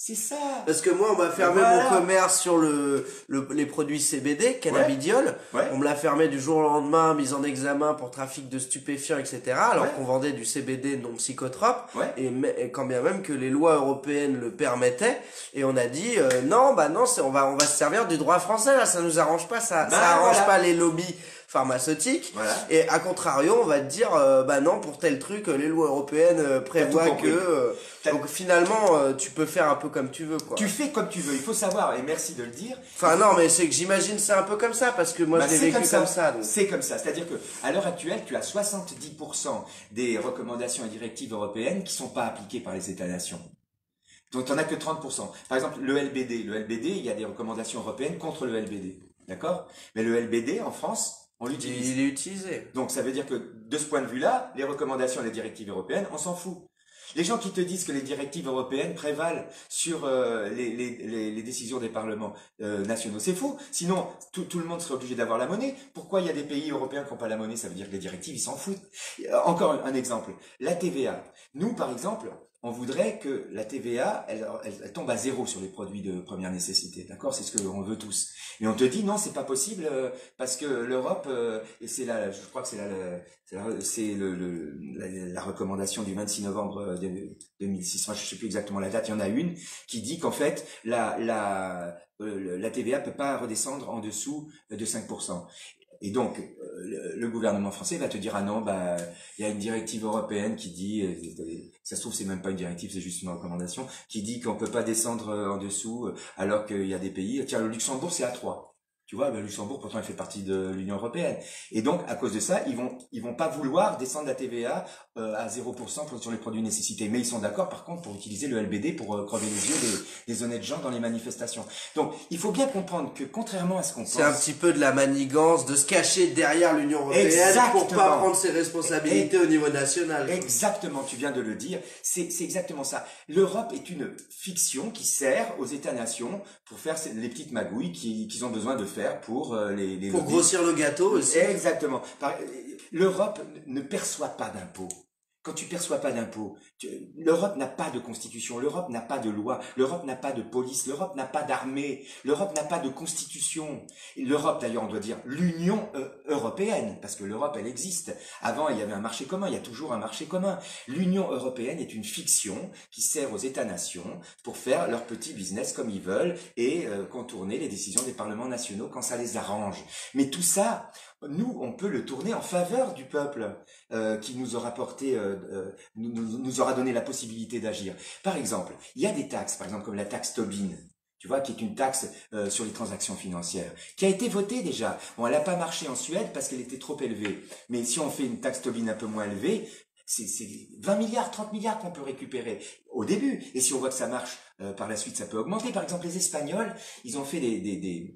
C'est ça. Parce que moi, on m'a fermé voilà. mon commerce sur le, le les produits C B D, cannabidiol. Ouais. Ouais. On me l'a fermé du jour au lendemain, mise en examen pour trafic de stupéfiants, et cetera. Alors Ouais. qu'on vendait du C B D non psychotrope. Ouais. Et, mais- et quand bien même que les lois européennes le permettaient. Et on a dit, euh, non, bah non, c'est, on va, on va se servir du droit français, là. Ça nous arrange pas, ça, Bah, ça arrange voilà. pas les lobbies pharmaceutiques. Voilà. Et à contrario, on va te dire, euh, bah non, pour tel truc, euh, les lois européennes euh, prévoient compris. que... euh, T'as- donc finalement, euh, tu peux faire un peu comme tu veux, quoi. Tu fais comme tu veux. Il faut savoir, et merci de le dire. Enfin non, mais c'est que j'imagine c'est un peu comme ça, parce que moi Bah, je l'ai c'est vécu comme ça. comme ça. donc. C'est comme ça. C'est-à-dire que à l'heure actuelle, tu as soixante-dix pour cent des recommandations et directives européennes qui sont pas appliquées par les États-nations. Donc, tu n'en as que trente pour cent. Par exemple, le L B D. Le L B D, il y a des recommandations européennes contre le L B D. D'accord? Mais le L B D, en France, on l'utilise. Il est utilisé. Donc, ça veut dire que, de ce point de vue-là, les recommandations et les directives européennes, on s'en fout. Les gens qui te disent que les directives européennes prévalent sur euh, les, les, les, les décisions des parlements euh, nationaux, c'est faux. Sinon, tout, tout le monde serait obligé d'avoir la monnaie. Pourquoi il y a des pays européens qui n'ont pas la monnaie? Ça veut dire que les directives, ils s'en foutent. Euh, Encore un, un exemple. La T V A. Nous, par exemple, on voudrait que la T V A, elle, elle, elle tombe à zéro sur les produits de première nécessité. D'accord? C'est ce qu'on veut tous. Et on te dit non, c'est pas possible euh, parce que l'Europe, euh, et c'est là, je crois que c'est là, c'est la, c'est le, le la, la recommandation du vingt-six novembre deux mille six. Moi, je sais plus exactement la date. Il y en a une qui dit qu'en fait, la la euh, la T V A peut pas redescendre en dessous de cinq pour cent. Et donc, euh, le, le gouvernement français va te dire, ah non, bah, il y a une directive européenne qui dit, euh, ça se trouve, c'est même pas une directive, c'est juste une recommandation, qui dit qu'on peut pas descendre euh, en dessous, euh, alors qu'il y a des pays, tiens, le Luxembourg, c'est à trois. Tu vois, le Luxembourg, pourtant, il fait partie de l'Union européenne. Et donc, à cause de ça, ils vont, ils vont pas vouloir descendre la T V A euh, à zéro pour cent pour, sur les produits nécessités. Mais ils sont d'accord, par contre, pour utiliser le L B D pour euh, crever les yeux des, des honnêtes gens dans les manifestations. Donc, il faut bien comprendre que, contrairement à ce qu'on pense... C'est un petit peu de la manigance, de se cacher derrière l'Union européenne Exactement. pour pas prendre ses responsabilités au niveau national. Exactement, tu viens de le dire. C'est, c'est exactement ça. L'Europe est une fiction qui sert aux États-nations pour faire ces- les petites magouilles qui- qu'ils ont besoin de faire pour euh, les, les Pour lobbies. grossir le gâteau aussi. Exactement. Par- L'Europe ne perçoit pas d'impôts. Quand tu perçois pas d'impôts, tu- l'Europe n'a pas de constitution, l'Europe n'a pas de loi, l'Europe n'a pas de police, l'Europe n'a pas d'armée, l'Europe n'a pas de constitution. Et l'Europe, d'ailleurs, on doit dire l'Union euh, européenne, parce que l'Europe, elle existe. Avant, il y avait un marché commun, il y a toujours un marché commun. L'Union européenne est une fiction qui sert aux États-nations pour faire leur petit business comme ils veulent et euh, contourner les décisions des parlements nationaux quand ça les arrange. Mais tout ça, nous, on peut le tourner en faveur du peuple euh, qui nous aura porté, euh, euh, nous, nous, nous aura donné la possibilité d'agir. Par exemple, il y a des taxes, par exemple comme la taxe Tobin, tu vois, qui est une taxe euh, sur les transactions financières, qui a été votée déjà. Bon, elle n'a pas marché en Suède parce qu'elle était trop élevée. Mais si on fait une taxe Tobin un peu moins élevée, c'est c'est vingt milliards, trente milliards qu'on peut récupérer au début. Et si on voit que ça marche, euh, par la suite, ça peut augmenter. Par exemple, les Espagnols, ils ont fait des, des, des,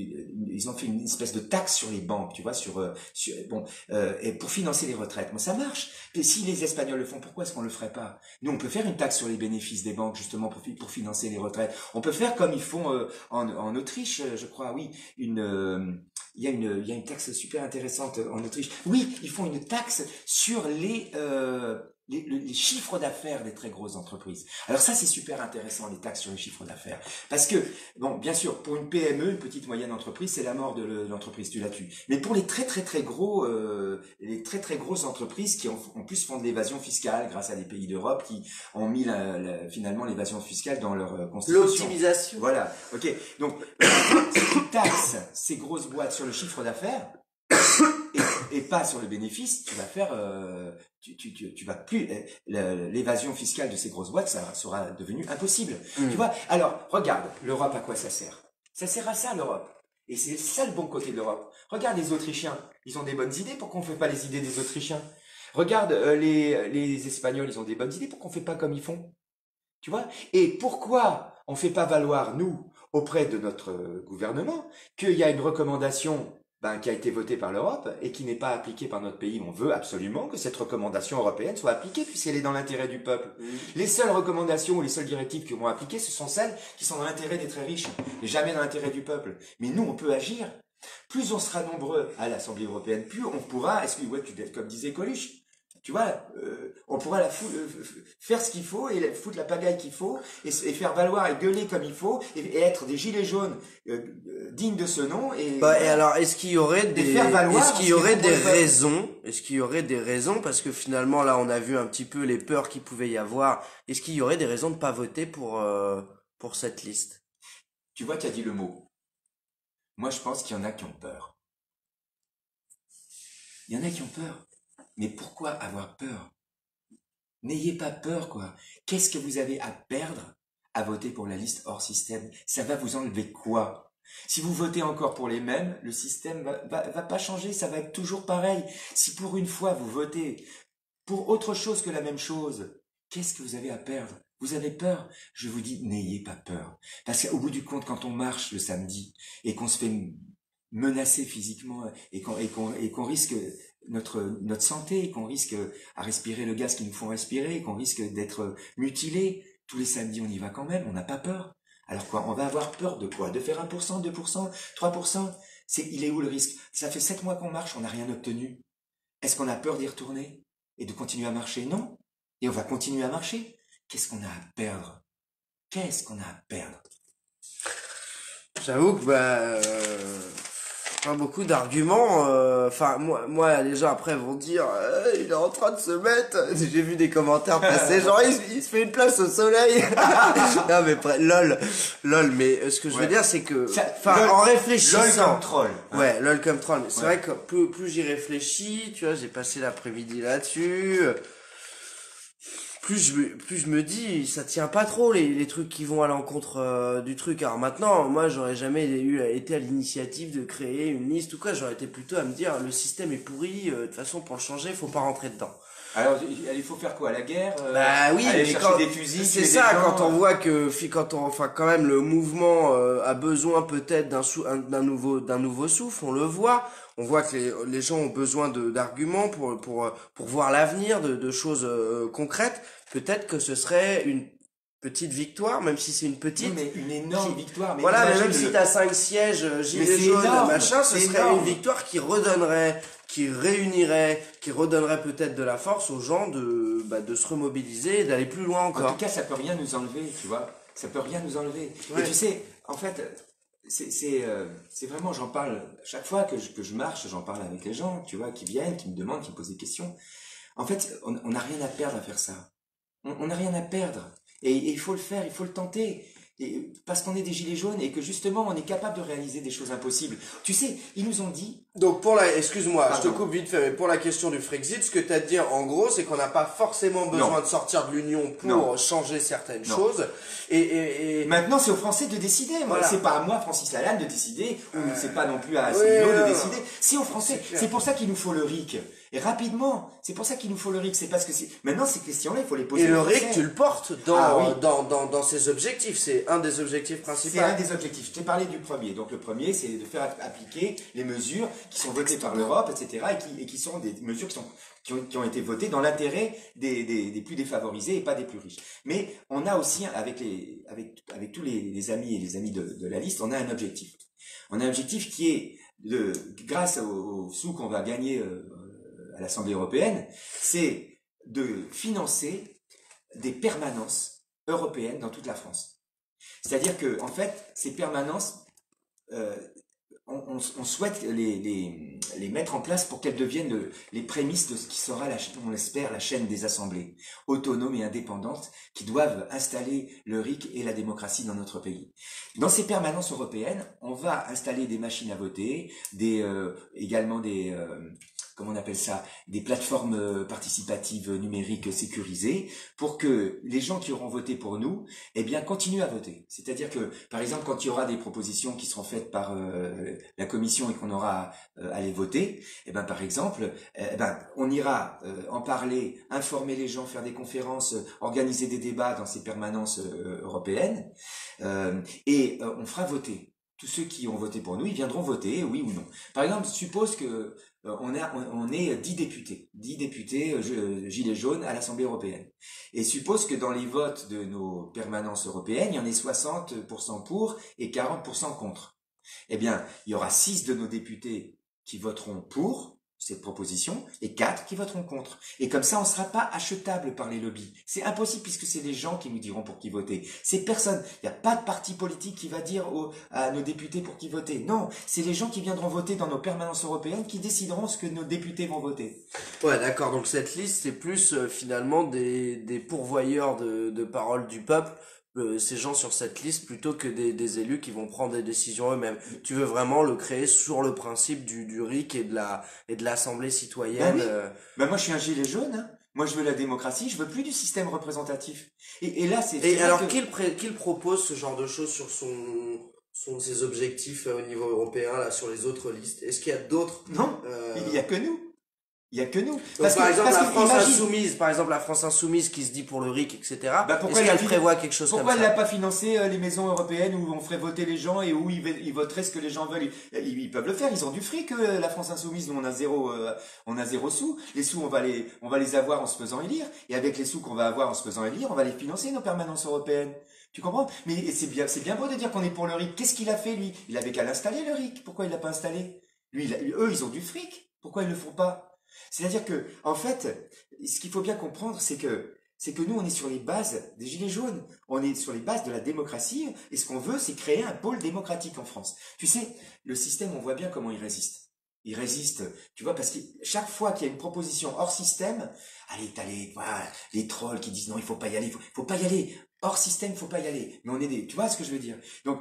ils ont fait une espèce de taxe sur les banques, tu vois, sur, euh, sur bon, euh, et pour financer les retraites. Moi, ça marche. Et si les Espagnols le font, pourquoi est-ce qu'on le ferait pas? Nous, on peut faire une taxe sur les bénéfices des banques, justement, pour, pour financer les retraites. On peut faire comme ils font euh, en, en Autriche, je crois, oui, une, euh, il y a une, il y a une taxe super intéressante en Autriche. Oui, ils font une taxe sur les, euh, les, les chiffres d'affaires des très grosses entreprises. Alors ça, c'est super intéressant, les taxes sur les chiffres d'affaires. Parce que, bon, bien sûr, pour une P M E, une petite moyenne entreprise, c'est la mort de l'entreprise, tu la tues. Mais pour les très très très gros, euh, les très très grosses entreprises qui en, en plus font de l'évasion fiscale grâce à des pays d'Europe qui ont mis la, la, finalement l'évasion fiscale dans leur euh, constitution. L'optimisation. Voilà, ok. Donc, si tu taxes ces grosses boîtes sur le chiffre d'affaires et, et pas sur le bénéfice, tu vas faire, euh, tu, tu, tu, tu vas plus, l'évasion fiscale de ces grosses boîtes, ça sera devenu impossible. Mmh. Tu vois? Alors, regarde, l'Europe, à quoi ça sert? Ça sert à ça, l'Europe. Et c'est ça le bon côté de l'Europe. Regarde les Autrichiens, ils ont des bonnes idées, pourquoi on fait pas les idées des Autrichiens? Regarde euh, les, les Espagnols, ils ont des bonnes idées, pourquoi on fait pas comme ils font? Tu vois? Et pourquoi on fait pas valoir, nous, auprès de notre gouvernement, qu'il y a une recommandation ben, qui a été votée par l'Europe et qui n'est pas appliquée par notre pays? On veut absolument que cette recommandation européenne soit appliquée puisqu'elle est dans l'intérêt du peuple. Mmh. Les seules recommandations ou les seules directives qui vont appliquer, ce sont celles qui sont dans l'intérêt des très riches et jamais dans l'intérêt du peuple. Mais nous, on peut agir. Plus on sera nombreux à l'Assemblée européenne, plus on pourra, est-ce que, ouais, tu, comme disait Coluche, tu vois, euh, on pourra la fou- euh, faire ce qu'il faut et foutre la pagaille qu'il faut et, et faire valoir et gueuler comme il faut et, et être des gilets jaunes euh, euh, dignes de ce nom. Et, Bah, et alors, est-ce qu'il y aurait des, faire valoir est-ce qu'il y ce aurait qu'ils des font pour le raisons, est-ce qu'il y aurait des raisons, parce que finalement, là, on a vu un petit peu les peurs qu'il pouvait y avoir. Est-ce qu'il y aurait des raisons de pas voter pour, euh, pour cette liste? Tu vois, tu as dit le mot. Moi, je pense qu'il y en a qui ont peur. Il y en a qui ont peur. Mais pourquoi avoir peur? N'ayez pas peur, quoi. Qu'est-ce que vous avez à perdre à voter pour la liste hors système? Ça va vous enlever quoi? Si vous votez encore pour les mêmes, le système va, va, va pas changer, ça va être toujours pareil. Si pour une fois vous votez pour autre chose que la même chose, qu'est-ce que vous avez à perdre? Vous avez peur? Je vous dis, n'ayez pas peur. Parce qu'au bout du compte, quand on marche le samedi et qu'on se fait menacer physiquement et qu'on et qu'on et qu'on risque notre notre santé, qu'on risque à respirer le gaz qu'ils nous font respirer, qu'on risque d'être mutilé, tous les samedis on y va quand même, on n'a pas peur. Alors quoi, on va avoir peur de quoi? De faire un pour cent, deux pour cent, trois pour cent? C'est, il est où le risque? Ça fait sept mois qu'on marche, on n'a rien obtenu. Est-ce qu'on a peur d'y retourner et de continuer à marcher? Non. Et on va continuer à marcher. Qu'est-ce qu'on a à perdre? Qu'est-ce qu'on a à perdre? J'avoue que, bah, euh, pas beaucoup d'arguments. euh, Enfin, moi, moi, les gens après vont dire, euh, il est en train de se mettre. J'ai vu des commentaires passer, genre il, se- il se fait une place au soleil. Non mais pre- lol, lol. Mais euh, ce que je veux Ouais. dire, c'est que, Ça- enfin, lol- en LOL réfléchissant, comme troll. hein. ouais, lol comme troll. Mais c'est Ouais. vrai que plus, plus j'y réfléchis, tu vois, j'ai passé l'après-midi là-dessus. euh, Plus je, me- plus je me dis, ça tient pas trop les, les trucs qui vont à l'encontre euh, du truc. Alors maintenant, moi, j'aurais jamais eu été à l'initiative de créer une liste ou quoi. J'aurais été plutôt à me dire, le système est pourri. euh, De toute façon, pour le changer, faut pas rentrer dedans. Alors, il il faut faire quoi? La guerre? euh, Bah oui, aller mais chercher quand- des fusils? c'est tuer ça, des gens, quand on euh, voit que, fi- quand on, enfin, quand même, le mouvement euh, a besoin peut-être d'un sou- un- d'un nouveau, d'un nouveau souffle. On le voit. On voit que les, les gens ont besoin de d'arguments pour pour pour voir l'avenir, de, de choses euh, concrètes. Peut-être que ce serait une petite victoire, même si c'est une petite. Non, mais une énorme qui- victoire. Mais Voilà, mais imagine même si le- t'as cinq sièges, euh, Mais gilets c'est jaunes, énorme, machin, ce c'est serait énorme. une victoire qui redonnerait, qui réunirait, qui redonnerait peut-être de la force aux gens de, bah, de se remobiliser et d'aller plus loin En tout encore. cas, ça peut rien nous enlever, tu vois. Ça peut rien nous enlever. Ouais. Et tu sais, en fait, c'est c'est euh, c'est vraiment, j'en parle chaque fois que je, que je marche, j'en parle avec les gens, tu vois, qui viennent, qui me demandent, qui me posent des questions. En fait, on on n'a rien à perdre à faire ça. On on n'a rien à perdre. Et, et il faut le faire, il faut le tenter. Et parce qu'on est des gilets jaunes et que justement, on est capable de réaliser des choses impossibles. Tu sais, ils nous ont dit, Donc pour la, excuse-moi, je te Pardon. coupe vite fait, mais pour la question du Frexit, ce que tu as dit en gros, c'est qu'on n'a pas forcément besoin Non. de sortir de l'Union pour Non. changer certaines Non. choses. Et, et, et... maintenant, c'est aux Français de décider. Moi, Voilà. c'est pas à moi, Francis Lalanne, de décider, ou Euh, c'est pas non plus à ouais, Asselineau non, de non. décider. C'est aux Français. C'est clair. C'est pour ça qu'il nous faut le R I C. Et rapidement, c'est pour ça qu'il nous faut le R I C. C'est parce que c'est maintenant ces questions-là, il faut les poser. Et le aux R I C, Français. tu le portes dans, Ah oui. dans, dans, dans ses objectifs. C'est un des objectifs principaux. C'est un des objectifs. Je t'ai parlé du premier. Donc le premier, c'est de faire appliquer les mesures qui sont votées par l'Europe, et cetera, et qui, et qui sont des mesures qui sont qui ont, qui ont été votées dans l'intérêt des, des, des plus défavorisés et pas des plus riches. Mais on a aussi, avec les avec avec tous les, les amis et les amis de, de la liste, on a un objectif. On a un objectif qui est de, grâce aux, aux sous qu'on va gagner euh, à l'Assemblée européenne, c'est de financer des permanences européennes dans toute la France. C'est-à-dire que, en fait, ces permanences, euh, on, on, on souhaite les, les, les mettre en place pour qu'elles deviennent le, les prémices de ce qui sera, la, on l'espère, la chaîne des assemblées autonomes et indépendantes qui doivent installer le R I C et la démocratie dans notre pays. Dans ces permanences européennes, on va installer des machines à voter, des, euh, également des... Euh, comment on appelle ça, des plateformes euh, participatives numériques sécurisées pour que les gens qui auront voté pour nous, eh bien, continuent à voter. C'est-à-dire que, par exemple, quand il y aura des propositions qui seront faites par euh, la commission et qu'on aura euh, à les voter, eh ben, par exemple, eh ben, on ira euh, en parler, informer les gens, faire des conférences, euh, organiser des débats dans ces permanences euh, européennes, euh, et euh, on fera voter. Tous ceux qui ont voté pour nous, ils viendront voter, oui ou non. Par exemple, suppose que Euh, on, a, on, on est dix députés, dix députés euh, gilets jaunes à l'Assemblée européenne. Et suppose que dans les votes de nos permanences européennes, il y en ait soixante pour cent pour et quarante pour cent contre. Eh bien, il y aura six de nos députés qui voteront pour cette proposition et quatre qui voteront contre. Et comme ça, on ne sera pas achetable par les lobbies. C'est impossible puisque c'est les gens qui nous diront pour qui voter. C'est personne. Il n'y a pas de parti politique qui va dire aux, à nos députés pour qui voter. Non, c'est les gens qui viendront voter dans nos permanences européennes qui décideront ce que nos députés vont voter. Ouais, d'accord. Donc cette liste, c'est plus euh, finalement des, des pourvoyeurs de, de paroles du peuple. Euh, ces gens sur cette liste plutôt que des, des élus qui vont prendre des décisions eux-mêmes. Tu veux vraiment le créer sur le principe du, du R I C et de la et de l'Assemblée citoyenne. Ben oui. euh. Ben moi je suis un gilet jaune, hein. Moi je veux la démocratie, je veux plus du système représentatif. Et, et là c'est... Et c'est alors que... qu'il pré- qu'il propose ce genre de choses sur son son de ses objectifs euh, au niveau européen là sur les autres listes? Est-ce qu'il y a d'autres? Non, euh... il y a que nous. Il y a que nous. Donc, Parce par que, exemple, parce la que France imagine- insoumise, par exemple, la France insoumise qui se dit pour le R I C, et cetera. Bah, pourquoi Est-ce elle a qu'elle fi- prévoit quelque chose Pourquoi comme elle ça? n'a pas financé euh, les maisons européennes où on ferait voter les gens et où ils, ils voteraient ce que les gens veulent? Ils, ils peuvent le faire, ils ont du fric, euh, la France insoumise, nous on a zéro, euh, on a zéro sous. Les sous, on va les, on va les avoir en se faisant élire. Et avec les sous qu'on va avoir en se faisant élire, on va les financer, nos permanences européennes. Tu comprends? Mais c'est bien, c'est bien beau de dire qu'on est pour le R I C. Qu'est-ce qu'il a fait, lui? Il avait qu'à l'installer, le R I C. Pourquoi il l'a pas installé? Lui, il a- eux, ils ont du fric. Pourquoi ils le font pas? C'est-à-dire que, en fait, ce qu'il faut bien comprendre, c'est que, c'est que nous, on est sur les bases des Gilets jaunes. On est sur les bases de la démocratie. Et ce qu'on veut, c'est créer un pôle démocratique en France. Tu sais, le système, on voit bien comment il résiste. Il résiste, tu vois, parce que chaque fois qu'il y a une proposition hors système, allez, t'as les, voilà, les trolls qui disent non, il faut pas y aller, il faut, faut pas y aller. Hors système, faut pas y aller. Mais on est des, tu vois ce que je veux dire? Donc,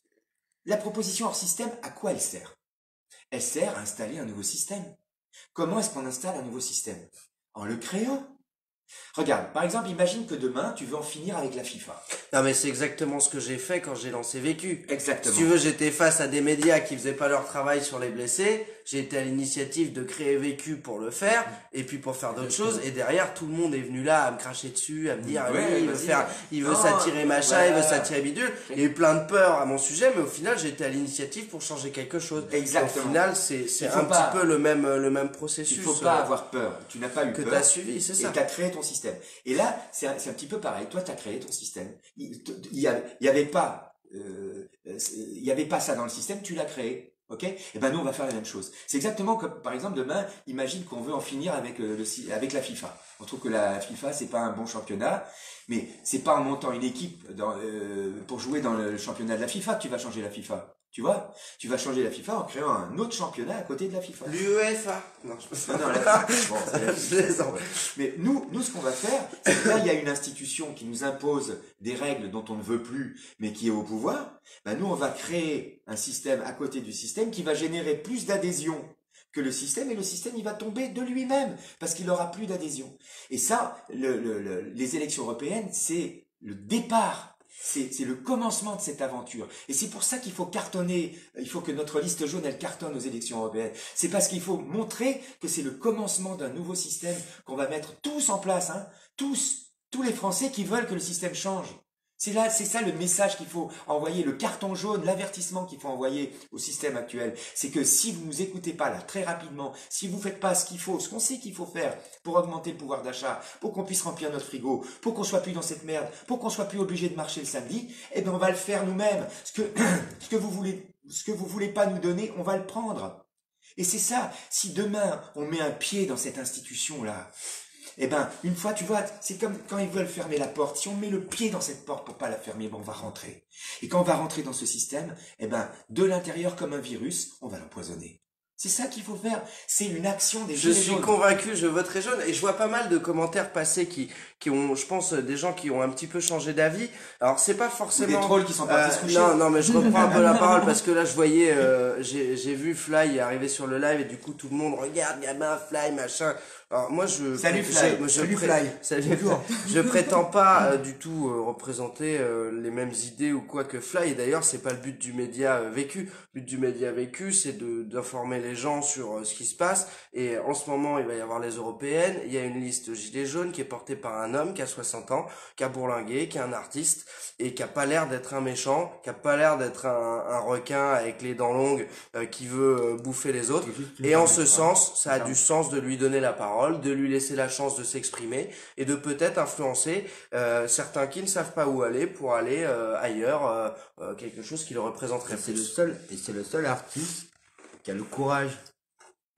la proposition hors système, à quoi elle sert? Elle sert à installer un nouveau système. Comment est-ce qu'on installe un nouveau système? En le créant. Regarde, par exemple, imagine que demain, tu veux en finir avec la FIFA. Non, mais c'est exactement ce que j'ai fait quand j'ai lancé Vécu. Exactement. Si tu veux, j'étais face à des médias qui faisaient pas leur travail sur les blessés. J'ai été à l'initiative de créer Vécu pour le faire, et puis pour faire d'autres choses. Et derrière, tout le monde est venu là à me cracher dessus, à me dire, ah Ouais, oui, il veut vas-y. faire, il veut Non, s'attirer machin, il veut voilà. s'attirer bidule. Il y a eu plein de peur à mon sujet, mais au final, j'ai été à l'initiative pour changer quelque chose. Exactement. Au final, c'est, c'est Il faut un pas- petit peu le même, le même processus. Il faut pas euh, avoir peur. Tu n'as pas eu que peur. t'as suivi, c'est ça. Et tu as créé ton système. Et là, c'est un, c'est un petit peu pareil. Toi, tu as créé ton système. Il il y, a- il y avait pas, euh, il y avait pas ça dans le système. Tu l'as créé. Ok? Et ben nous, on va faire la même chose. C'est exactement comme, par exemple, demain, imagine qu'on veut en finir avec euh, le, si- avec la FIFA. On trouve que la FIFA, c'est pas un bon championnat, mais c'est pas en montant une équipe dans, euh, pour jouer dans le championnat de la FIFA que tu vas changer la FIFA. Tu vois? Tu vas changer la FIFA en créant un autre championnat à côté de la FIFA. L'UEFA. Non, je Non, non, la FIFA. Bon, c'est la Je FIFA, plaisante. ouais. Mais nous, nous, ce qu'on va faire, c'est que là, il y a une institution qui nous impose des règles dont on ne veut plus, mais qui est au pouvoir. Ben, nous, on va créer un système à côté du système qui va générer plus d'adhésion que le système, et le système, il va tomber de lui-même, parce qu'il aura plus d'adhésion. Et ça, le, le, le- les élections européennes, c'est le départ. C'est c'est le commencement de cette aventure. Et c'est pour ça qu'il faut cartonner, il faut que notre liste jaune, elle cartonne aux élections européennes. C'est parce qu'il faut montrer que c'est le commencement d'un nouveau système qu'on va mettre tous en place, hein, tous, tous les Français qui veulent que le système change. C'est là, c'est ça le message qu'il faut envoyer, le carton jaune, l'avertissement qu'il faut envoyer au système actuel. C'est que si vous nous écoutez pas là très rapidement, si vous faites pas ce qu'il faut, ce qu'on sait qu'il faut faire pour augmenter le pouvoir d'achat, pour qu'on puisse remplir notre frigo, pour qu'on soit plus dans cette merde, pour qu'on soit plus obligé de marcher le samedi, eh ben on va le faire nous-mêmes. Ce que ce que vous voulez, ce que vous voulez pas nous donner, on va le prendre. Et c'est ça. Si demain on met un pied dans cette institution là. Eh ben, une fois, tu vois, c'est comme quand ils veulent fermer la porte. Si on met le pied dans cette porte pour pas la fermer, ben on va rentrer. Et quand on va rentrer dans ce système, eh ben, de l'intérieur comme un virus, on va l'empoisonner. C'est ça qu'il faut faire. C'est une action des Je gilets suis jaunes. convaincu, je voterai jaune, et je vois pas mal de commentaires passés qui, qui ont, je pense, des gens qui ont un petit peu changé d'avis. Alors c'est pas Ou forcément. des trolls qui sont partis se Euh, coucher. non, non, mais je reprends un peu la parole parce que là, je voyais, euh, j'ai, j'ai vu Fly arriver sur le live et du coup, tout le monde regarde, gamin, Fly, machin. Alors moi, je. Salut, je- Fly. je Salut, pré- Fly. Salut, je prétends pas euh, du tout euh, représenter euh, les mêmes idées ou quoi que Fly. Et d'ailleurs, c'est pas le but du média euh, Vécu. Le but du média Vécu, c'est de d'informer les gens sur euh, ce qui se passe. Et en ce moment, il va y avoir les européennes. Il y a une liste Gilets jaunes qui est portée par un homme qui a soixante ans, qui a bourlingué, qui est un artiste et qui a pas l'air d'être un méchant, qui a pas l'air d'être un, un requin avec les dents longues euh, qui veut euh, bouffer les autres. Et en ce sens, ça a du sens de lui donner la parole, de lui laisser la chance de s'exprimer et de peut-être influencer euh, certains qui ne savent pas où aller pour aller euh, ailleurs, euh, euh, quelque chose qui le représenterait Et c'est le plus. seul, et c'est le seul artiste qui a le courage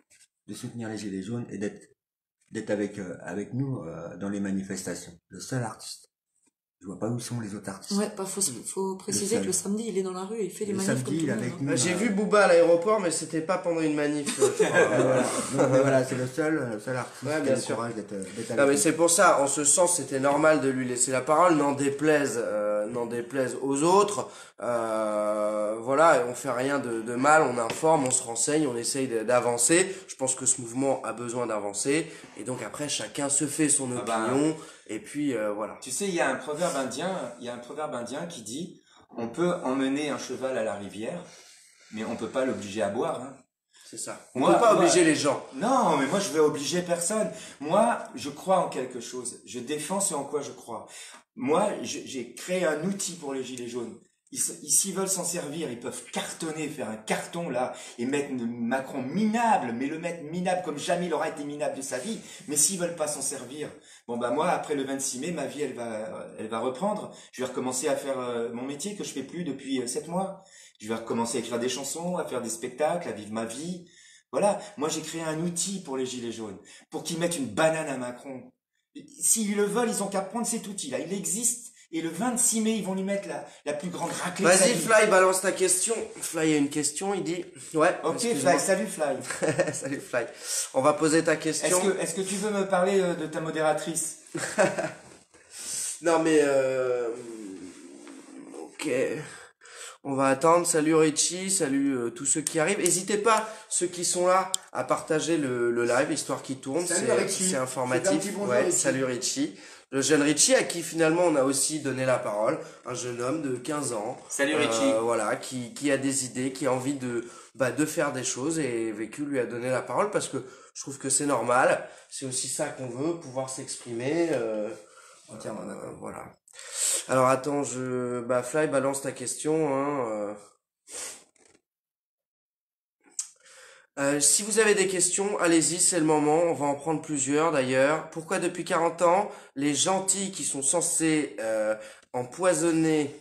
de soutenir les Gilets jaunes et d'être d'être avec euh, avec nous euh, dans les manifestations. Le seul artiste. Je vois pas où sont les autres artistes. Ouais, bah faut, faut préciser Le que le samedi, il est dans la rue et il fait les Le manifs samedi, comme tout il le est monde. avec hein. nous. J'ai euh, vu Booba à l'aéroport, mais c'était pas pendant une manif. euh, je crois. euh, voilà. Non, mais voilà, c'est le seul, le seul artiste Ouais, qui bien a le sûr. courage d'être d'être Non avec mais nous. c'est pour ça, en ce sens, c'était normal de lui laisser la parole, n'en déplaise, euh, n'en déplaise aux autres. Euh, voilà, on fait rien de, de mal, on informe, on se renseigne, on essaye de- d'avancer. Je pense que ce mouvement a besoin d'avancer, et donc après chacun se fait son Ah ben, opinion, et puis euh, voilà. Tu sais, il y a un proverbe indien, il y a un proverbe indien qui dit, on peut emmener un cheval à la rivière, mais on peut pas l'obliger à boire, hein. C'est ça. On Moi- peut pas moi- obliger les gens. Non, mais moi je vais obliger personne. Moi, je crois en quelque chose. Je défends ce en quoi je crois. Moi, je- j'ai créé un outil pour les gilets jaunes. Ils, s- ils- s'ils veulent s'en servir, ils peuvent cartonner, faire un carton là, et mettre une- Macron minable, mais le mettre minable comme jamais il aura été minable de sa vie. Mais s'ils veulent pas s'en servir, bon bah moi après le vingt-six mai, ma vie elle va, elle va reprendre. Je vais recommencer à faire euh, mon métier que je fais plus depuis euh, sept mois. Je vais recommencer à écrire des chansons, à faire des spectacles, à vivre ma vie. Voilà, moi j'ai créé un outil pour les gilets jaunes, pour qu'ils mettent une banane à Macron. S'ils le veulent, ils ont qu'à prendre cet outil-là. Il existe. Et le vingt-six mai, ils vont lui mettre la, la plus grande raclée de sa Vas-y vie. Fly, balance ta question. Fly a une question, il dit. Ouais. Ok, excuse-moi. Fly, salut Fly. Salut Fly. On va poser ta question. Est-ce que, est-ce que tu veux me parler euh, de ta modératrice? Non mais euh... ok, on va attendre. Salut Richie, salut euh, tous ceux qui arrivent. N'hésitez pas, ceux qui sont là, à partager le, le live, histoire qu'il tourne. Salut C'est Richie. c'est Fais un informatif. petit bonjour, Ouais, Richie. salut Richie. Le jeune Richie à qui finalement on a aussi donné la parole, un jeune homme de quinze ans. Salut Euh, Richie. voilà, qui, qui a des idées, qui a envie de, bah, de faire des choses, et Vécu lui a donné la parole parce que je trouve que c'est normal. C'est aussi ça qu'on veut, pouvoir s'exprimer. Euh, Entièrement euh, d'accord. voilà. Alors attends, je, bah Fly, balance ta question. Hein, euh. Euh, si vous avez des questions, allez-y, c'est le moment. On va en prendre plusieurs d'ailleurs. Pourquoi depuis quarante ans, les gentils qui sont censés euh, empoisonner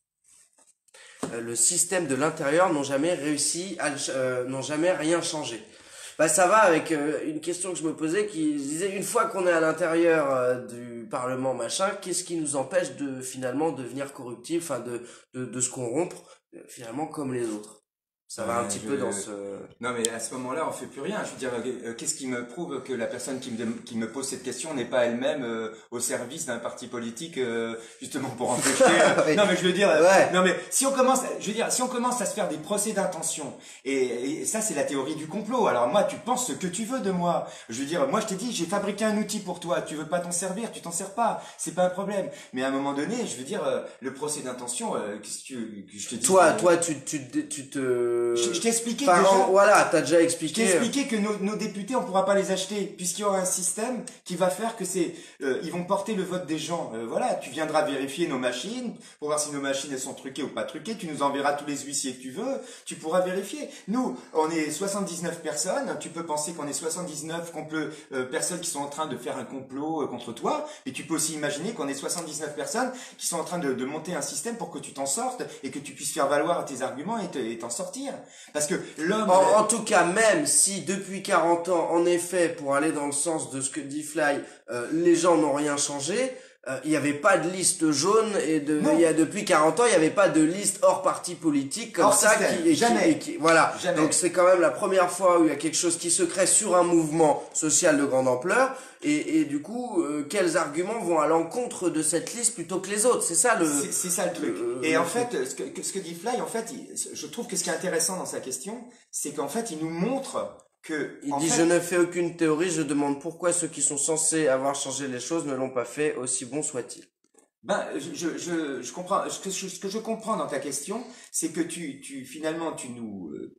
euh, le système de l'intérieur n'ont jamais réussi, à, le ch- euh, n'ont jamais rien changé? Bah ça va avec euh, une question que je me posais qui disait, une fois qu'on est à l'intérieur euh, du Parlement machin, qu'est-ce qui nous empêche de finalement devenir corruptible, enfin de, de, de se corrompre euh, finalement comme les autres? Ça va un Ouais, petit je- peu dans ce... Non, mais à ce moment-là, on fait plus rien. Je veux dire, euh, qu'est-ce qui me prouve que la personne qui me, dem- qui me pose cette question n'est pas elle-même euh, au service d'un parti politique, euh, justement pour empêcher. euh, Oui. Non, mais je veux dire, euh, Ouais. non, mais si on commence, je veux dire, si on commence à se faire des procès d'intention, et, et ça, c'est la théorie du complot. Alors moi, tu penses ce que tu veux de moi. Je veux dire, moi, je t'ai dit, j'ai fabriqué un outil pour toi. Tu veux pas t'en servir, tu t'en sers pas. C'est pas un problème. Mais à un moment donné, je veux dire, euh, le procès d'intention, euh, qu'est-ce que tu- que je te dis Toi, toi, tu, tu, tu te... je, je t'ai expliqué Enfin, déjà. en- voilà, t'as déjà Je t'ai expliqué. expliqué que nos, nos députés, on pourra pas les acheter, puisqu'il y aura un système qui va faire que c'est, euh, ils vont porter le vote des gens. Euh, voilà, tu viendras vérifier nos machines pour voir si nos machines elles sont truquées ou pas truquées. Tu nous enverras tous les huissiers que tu veux. Tu pourras vérifier. Nous, on est soixante-dix-neuf personnes. Tu peux penser qu'on est soixante-dix-neuf complo- euh, personnes qui sont en train de faire un complot euh, contre toi. Et tu peux aussi imaginer qu'on est soixante-dix-neuf personnes qui sont en train de, de monter un système pour que tu t'en sortes et que tu puisses faire valoir tes arguments et te- et t'en sortir. Parce que l'homme... En, en tout cas, même si depuis quarante ans, en effet, pour aller dans le sens de ce que dit Fly, euh, les gens n'ont rien changé, euh, il n'y avait pas de liste jaune, et de, Non. il y a depuis quarante ans, il n'y avait pas de liste hors parti politique comme Hors ça. système. Qui, et qui- Jamais. et qui- voilà. Jamais. Donc c'est quand même la première fois où il y a quelque chose qui se crée sur un mouvement social de grande ampleur. Et, et du coup, euh, quels arguments vont à l'encontre de cette liste plutôt que les autres? C'est ça le... C'est c'est ça le truc. le- Et le en truc. fait, ce que, que- ce que dit Fly, en fait, il- je trouve que ce qui est intéressant dans sa question, c'est qu'en fait, il nous montre que, Il en dit, fait, je ne fais aucune théorie, je demande pourquoi ceux qui sont censés avoir changé les choses ne l'ont pas fait, aussi bon soit-il. ben, je, je, je, je comprends, ce que, je, ce que je comprends dans ta question, c'est que tu, tu, finalement, tu nous, euh,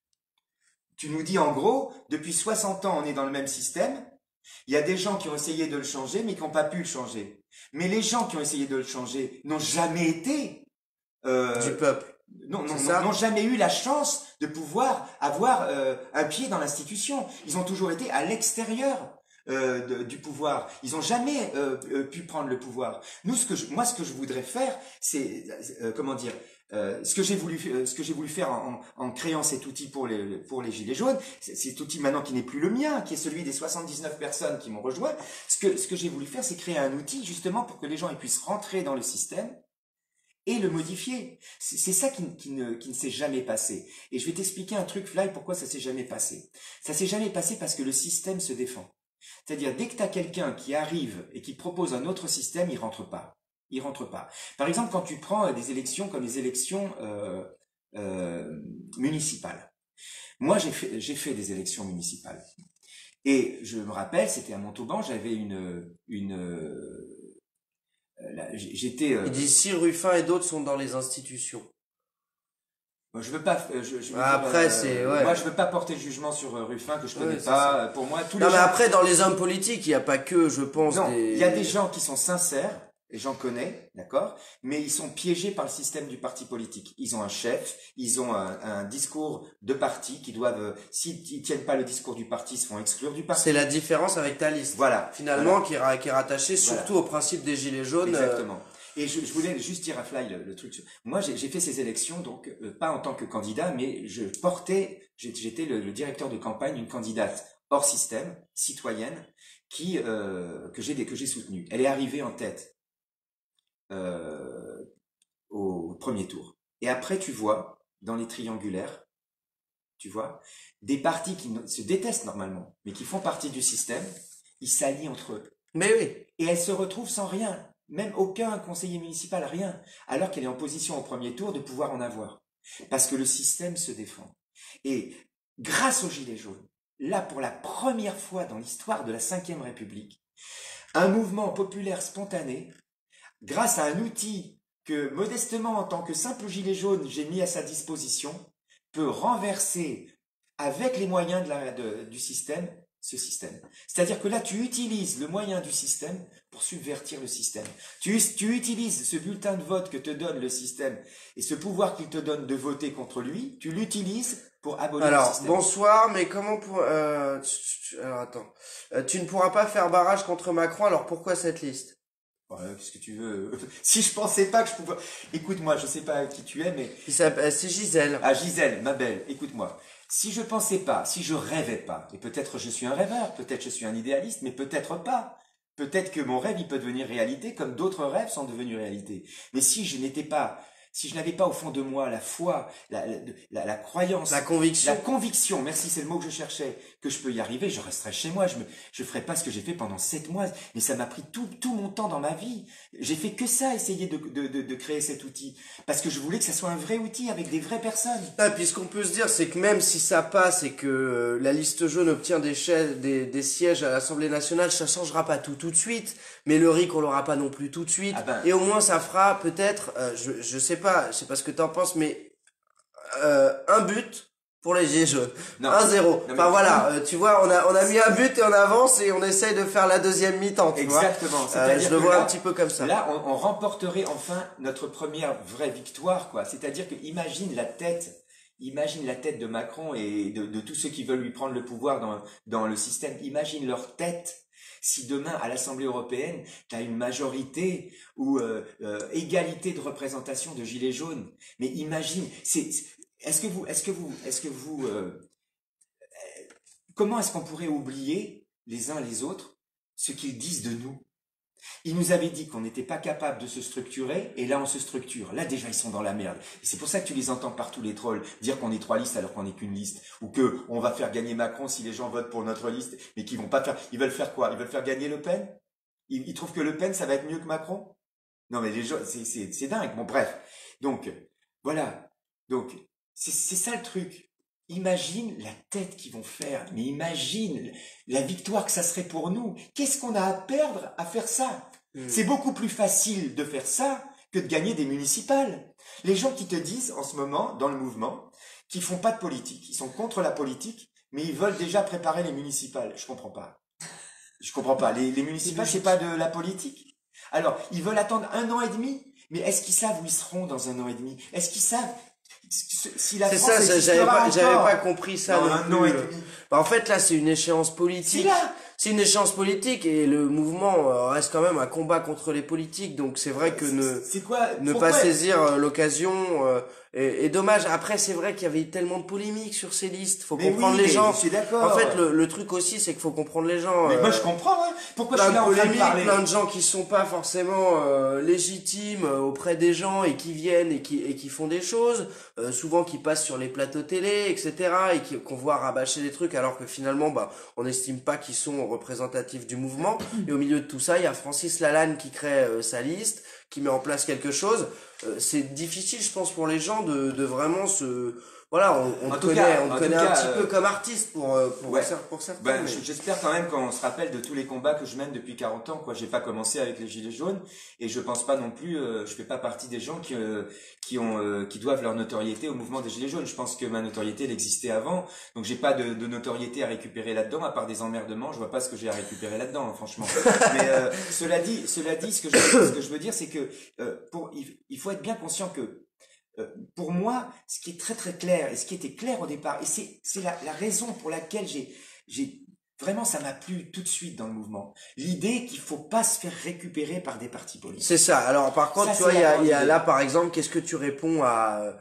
tu nous dis en gros, depuis soixante ans, on est dans le même système. Il y a des gens qui ont essayé de le changer, mais qui n'ont pas pu le changer. Mais les gens qui ont essayé de le changer n'ont jamais été, euh, Du peuple. non, non, C'est non, ça. n'ont jamais eu la chance de pouvoir avoir euh, un pied dans l'institution. Ils ont toujours été à l'extérieur euh, de- du pouvoir. Ils n'ont jamais euh, euh, pu prendre le pouvoir. Nous, ce que je, moi, ce que je voudrais faire, c'est euh, comment dire, Euh, ce que j'ai voulu, euh, ce que j'ai voulu faire en, en créant cet outil pour les, pour les Gilets jaunes, cet outil maintenant qui n'est plus le mien, qui est celui des soixante-dix-neuf personnes qui m'ont rejoint, ce que, ce que j'ai voulu faire, c'est créer un outil justement pour que les gens ils puissent rentrer dans le système et le modifier. C'est ça qui, qui ne, qui ne s'est jamais passé. Et je vais t'expliquer un truc, Fly, pourquoi ça s'est jamais passé. Ça s'est jamais passé parce que le système se défend. C'est-à-dire, dès que tu as quelqu'un qui arrive et qui propose un autre système, il rentre pas. Il rentre pas. Par exemple, quand tu prends des élections comme les élections euh, euh, municipales. Moi, j'ai fait, j'ai fait des élections municipales. Et je me rappelle, c'était à Montauban, j'avais une... une euh, j'étais... Euh, Il dit si Ruffin et d'autres sont dans les institutions. Je veux pas. Je, je veux ah, dire, après, euh, c'est ouais. Moi, je veux pas porter jugement sur euh, Ruffin que je connais ouais, pas. Pour moi, tous les non, gens... mais après, dans les hommes politiques, il n'y a pas que, je pense. Non, des... il y a des gens qui sont sincères. Et j'en connais, d'accord, mais ils sont piégés par le système du parti politique. Ils ont un chef, ils ont un, un discours de parti qui doivent, s'ils ne tiennent pas le discours du parti, ils se font exclure du parti. C'est la différence avec ta liste. Voilà. Finalement, voilà. Qui, est, qui est rattachée voilà. surtout au principe des Gilets jaunes. Exactement. Et je, je voulais juste dire à Fly le, le truc. Moi, j'ai fait ces élections, donc euh, pas en tant que candidat, mais je portais, j'étais le, le directeur de campagne d'une candidate hors système, citoyenne, qui euh, que j'ai que j'ai soutenue. Elle est arrivée en tête. Euh, au premier tour. Et après, tu vois, dans les triangulaires, tu vois, des partis qui se détestent normalement, mais qui font partie du système, ils s'allient entre eux. Mais oui. Et elle se retrouve sans rien, même aucun conseiller municipal, rien, alors qu'elle est en position au premier tour de pouvoir en avoir. Parce que le système se défend. Et grâce aux Gilets jaunes, là, pour la première fois dans l'histoire de la cinquième République, un mouvement populaire spontané, grâce à un outil que, modestement, en tant que simple gilet jaune, j'ai mis à sa disposition, peut renverser, avec les moyens de la, de, du système, ce système. C'est-à-dire que là, tu utilises le moyen du système pour subvertir le système. Tu, tu utilises ce bulletin de vote que te donne le système et ce pouvoir qu'il te donne de voter contre lui, tu l'utilises pour abolir Alors, le système. bonsoir, mais comment pour... Euh, alors, attends. Euh, tu ne pourras pas faire barrage contre Macron, alors pourquoi cette liste ? Ouais, qu'est-ce que tu veux? Si je pensais pas que je pouvais... Écoute-moi, je sais pas qui tu es, mais... C'est Gisèle. Ah, Gisèle, ma belle, écoute-moi. Si je pensais pas, si je rêvais pas, et peut-être je suis un rêveur, peut-être je suis un idéaliste, mais peut-être pas. Peut-être que mon rêve, il peut devenir réalité, comme d'autres rêves sont devenus réalité. Mais si je n'étais pas... Si je n'avais pas au fond de moi la foi, la, la, la, la croyance, la conviction, la conviction, merci, c'est le mot que je cherchais, que je peux y arriver, je resterais chez moi, je me, je ferais pas ce que j'ai fait pendant sept mois, mais ça m'a pris tout, tout mon temps dans ma vie. J'ai fait que ça, essayer de, de, de, de créer cet outil, parce que je voulais que ça soit un vrai outil avec des vraies personnes. Ah, puis ce qu'on peut se dire, c'est que même si ça passe et que euh, la liste jaune obtient des, des, des sièges à l'Assemblée nationale, ça changera pas tout tout de suite, mais le R I C on l'aura pas non plus tout de suite, ah ben, et au moins ça fera peut-être, euh, je, je sais pas, je sais pas ce que t'en penses, mais euh, un but pour les Gilets jaunes, un zéro. Enfin voilà, euh, tu vois, on a on a mis un but et on avance et on essaye de faire la deuxième mi-temps, tu exactement. vois. Euh, je le vois là, un petit peu comme ça. Là, on, on remporterait enfin notre première vraie victoire, quoi. C'est-à-dire que imagine la tête, imagine la tête de Macron et de, de tous ceux qui veulent lui prendre le pouvoir dans dans le système. Imagine leur tête. Si demain, à l'Assemblée européenne, tu as une majorité ou euh, euh, égalité de représentation de gilets jaunes, mais imagine, c'est, est-ce que vous, est-ce que vous, est-ce que vous, euh, comment est-ce qu'on pourrait oublier les uns les autres ce qu'ils disent de nous? Ils nous avaient dit qu'on n'était pas capable de se structurer, et là on se structure. Là déjà ils sont dans la merde. Et c'est pour ça que tu les entends partout les trolls dire qu'on est trois listes alors qu'on n'est qu'une liste, ou que on va faire gagner Macron si les gens votent pour notre liste, mais qu'ils vont pas faire. Ils veulent faire quoi? Ils veulent faire gagner Le Pen? Ils, ils trouvent que Le Pen ça va être mieux que Macron? Non mais les gens, c'est c'est c'est dingue. Bon bref. Donc voilà. Donc c'est c'est ça le truc. Imagine la tête qu'ils vont faire, mais imagine la victoire que ça serait pour nous. Qu'est-ce qu'on a à perdre à faire ça? Mmh. C'est beaucoup plus facile de faire ça que de gagner des municipales. Les gens qui te disent en ce moment, dans le mouvement, qu'ils font pas de politique, ils sont contre la politique, mais ils veulent déjà préparer les municipales. Je comprends pas. Je comprends pas. Les, les municipales, c'est pas de la politique. Alors, ils veulent attendre un an et demi, mais est-ce qu'ils savent où ils seront dans un an et demi? Est-ce qu'ils savent si la c'est France ça, j'avais pas, j'avais pas compris ça. Non, un an et demi. Bah, en fait, là, c'est une échance politique. c'est une échéance politique et le mouvement euh, reste quand même un combat contre les politiques. Donc c'est vrai que ne C'est quoi ne pourquoi pas saisir euh, l'occasion euh, est, est dommage. Après c'est vrai qu'il y avait tellement de polémiques sur ces listes. Faut Mais comprendre oui, les mais gens. je suis d'accord. En fait le, le truc aussi c'est qu'il faut comprendre les gens. Mais euh, moi je comprends, hein. Pourquoi je plein suis de là en train de polémiques, parler? plein de gens qui sont pas forcément euh, légitimes euh, auprès des gens et qui viennent et qui et qui font des choses, euh, souvent qui passent sur les plateaux télé, et cetera et qui qu'on voit rabâcher des trucs alors que finalement bah on n'estime pas qu'ils sont représentatifs du mouvement. Et au milieu de tout ça, il y a Francis Lalanne qui crée euh, sa liste, qui met en place quelque chose. Euh, c'est difficile, je pense, pour les gens de de vraiment se voilà, on, on En te tout connaît, cas- on te en connaît tout un cas, petit euh, peu comme artiste pour euh, pour ouais. cer- pour certains. Ben, mais- je- j'espère quand même qu'on se rappelle de tous les combats que je mène depuis quarante ans, quoi. J'ai pas commencé avec les gilets jaunes et je pense pas non plus, euh, je fais pas partie des gens qui euh, qui ont euh, qui doivent leur notoriété au mouvement des gilets jaunes. Je pense que ma notoriété elle existait avant, donc j'ai pas de, de notoriété à récupérer là-dedans à part des emmerdements. Je vois pas ce que j'ai à récupérer là-dedans, hein, franchement. Mais euh, cela dit, cela dit, ce que je ce que je veux dire, c'est que euh, pour il, il faut être bien conscient que Euh, pour moi, ce qui est très très clair et ce qui était clair au départ, et c'est c'est la, la raison pour laquelle j'ai j'ai vraiment ça m'a plu tout de suite dans le mouvement, l'idée qu'il faut pas se faire récupérer par des partis politiques. C'est ça. Alors par contre, Ça, tu vois, c'est il y la a, grande il y a idée. là par exemple, qu'est-ce que tu réponds à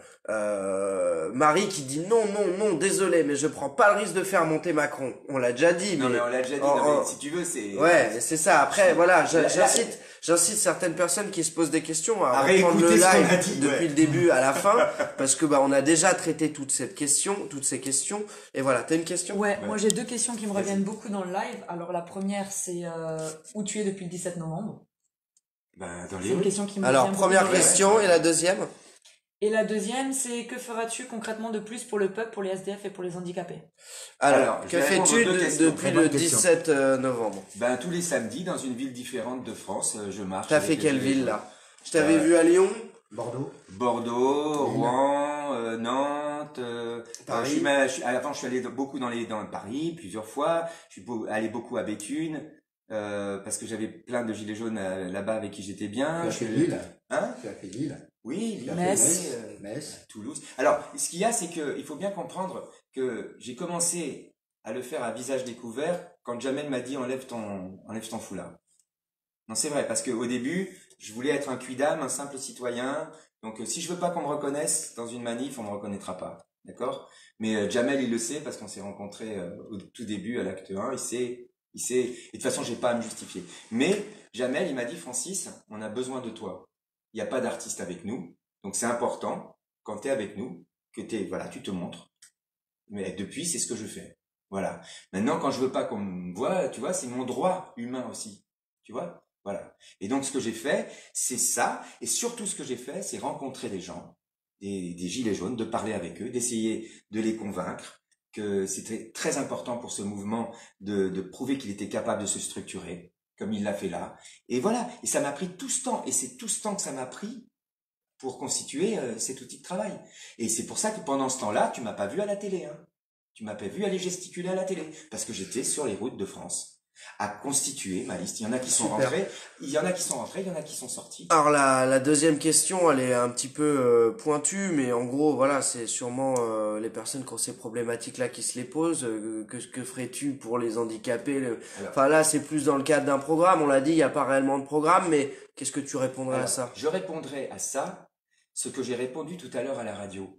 euh, Marie qui dit non, non, non, désolé, mais je prends pas le risque de faire monter Macron. On l'a déjà dit, Non mais mais on l'a déjà dit, Oh, non, mais oh. si tu veux c'est ouais, c'est ça. Après, Je- voilà, Là, je- là- j'incite, j'incite certaines personnes qui se posent des questions à, À reprendre le réécouter ce qu'on live a dit, depuis ouais. le début à la fin, parce que bah on a déjà traité toute cette question, toutes ces questions. Et voilà, t'as une question? Ouais, Ouais. moi j'ai deux questions qui me Vas-y. reviennent beaucoup dans le live. Alors la première c'est euh, où tu es depuis le dix-sept novembre. ben, dans C'est les une rues. question qui me Alors revient première beaucoup dans le live. question et la deuxième. Et la deuxième c'est que feras-tu concrètement de plus pour le peuple, pour les S D F et pour les handicapés? Alors, Alors, je que vais répondre fais-tu aux deux de- questions. depuis Très le bonne question. dix-sept euh, novembre? Ben tous les samedis dans une ville différente de France, euh, je marche. T'as avec fait les quelle gilets ville jaunes. là? Je t'avais Euh, vu à Lyon. Bordeaux. Bordeaux, Lille. Rouen, euh, Nantes. Euh, Paris. euh, je suis, ma- je suis- avant, je suis allé beaucoup dans les dans Paris plusieurs fois. Je suis beau- allé beaucoup à Béthune euh, parce que j'avais plein de gilets jaunes euh, là-bas avec qui j'étais bien. Tu as Je fait suis- Lille. Hein Tu as fait Lille. Oui, Lille, Metz. oui, euh, Metz. Toulouse. Alors, ce qu'il y a, c'est que il faut bien comprendre que j'ai commencé à le faire à visage découvert quand Jamel m'a dit enlève ton enlève ton foulard. Non, c'est vrai, parce que au début, je voulais être un cuidam, un simple citoyen. Donc, euh, si je veux pas qu'on me reconnaisse dans une manif, on me reconnaîtra pas. D'accord? Mais euh, Jamel, il le sait parce qu'on s'est rencontrés euh, au tout début à l'acte un. Il sait, il sait. Et de toute façon, j'ai pas à me justifier. Mais Jamel, il m'a dit, Francis, on a besoin de toi. Il n'y a pas d'artiste avec nous. Donc, c'est important, quand tu es avec nous, que t'es, voilà, tu te montres. Mais depuis, c'est ce que je fais. Voilà. Maintenant, quand je veux pas qu'on me voit, tu vois, c'est mon droit humain aussi. Tu vois? Voilà. Et donc, ce que j'ai fait, c'est ça. Et surtout, ce que j'ai fait, c'est rencontrer des gens, des, des gilets jaunes, de parler avec eux, d'essayer de les convaincre que c'était très important pour ce mouvement de, de prouver qu'il était capable de se structurer, comme il l'a fait là. Et voilà. Et ça m'a pris tout ce temps. Et c'est tout ce temps que ça m'a pris pour constituer euh, cet outil de travail. Et c'est pour ça que pendant ce temps-là, tu m'as pas vu à la télé, hein. Tu m'as pas vu aller gesticuler à la télé. Parce que j'étais sur les routes de France à constituer ma liste. Il y en a qui sont Super. rentrés, il y en a qui sont rentrés, il y en a qui sont sortis. Alors la, la deuxième question, elle est un petit peu euh, pointue, mais en gros, voilà, c'est sûrement euh, les personnes qui ont ces problématiques-là qui se les posent. Euh, que que ferais-tu pour les handicapés? le- Alors. Enfin là, c'est plus dans le cadre d'un programme. On l'a dit, il n'y a pas réellement de programme, mais qu'est-ce que tu répondrais à Alors, ça? je répondrai à ça, ce que j'ai répondu tout à l'heure à la radio.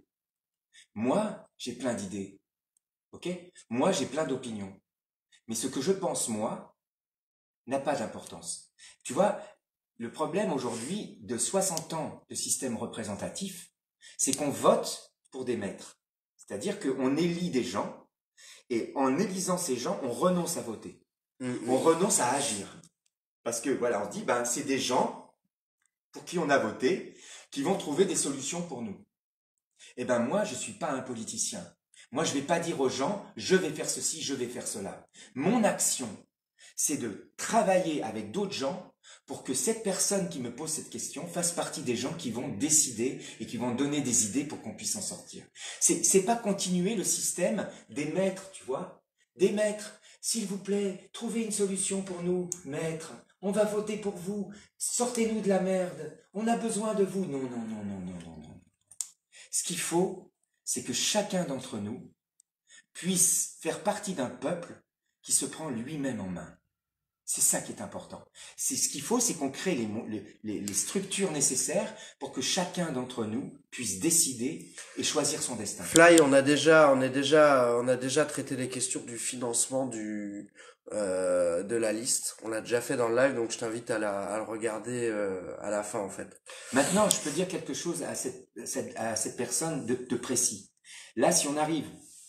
Moi, j'ai plein d'idées. Ok? Moi, j'ai plein d'opinions. Mais ce que je pense, moi, n'a pas d'importance. Tu vois, le problème aujourd'hui de soixante ans de système représentatif, c'est qu'on vote pour des maîtres. C'est-à-dire qu'on élit des gens, et en élisant ces gens, on renonce à voter. Mm, On mm. renonce à agir. Parce que, voilà, on se dit, ben, c'est des gens pour qui on a voté, qui vont trouver des solutions pour nous. Eh ben, moi, je suis pas un politicien. Moi, je vais pas dire aux gens, je vais faire ceci, je vais faire cela. Mon action, c'est de travailler avec d'autres gens pour que cette personne qui me pose cette question fasse partie des gens qui vont décider et qui vont donner des idées pour qu'on puisse en sortir. C'est, c'est pas continuer le système des maîtres, tu vois. Des maîtres, s'il vous plaît, trouvez une solution pour nous, maîtres. On va voter pour vous. Sortez-nous de la merde. On a besoin de vous. Non, non, non, non, non, non, non. Ce qu'il faut, c'est que chacun d'entre nous puisse faire partie d'un peuple qui se prend lui-même en main. C'est ça qui est important. C'est ce qu'il faut, c'est qu'on crée les, les, les structures nécessaires pour que chacun d'entre nous puisse décider et choisir son destin. Fly, on a déjà, on est déjà, on a déjà traité les questions du financement du euh, de la liste. On l'a déjà fait dans le live, donc je t'invite à, la, à le regarder euh, à la fin en fait. Maintenant, je peux dire quelque chose à cette, cette à cette personne de, de précis. Là, si on arrive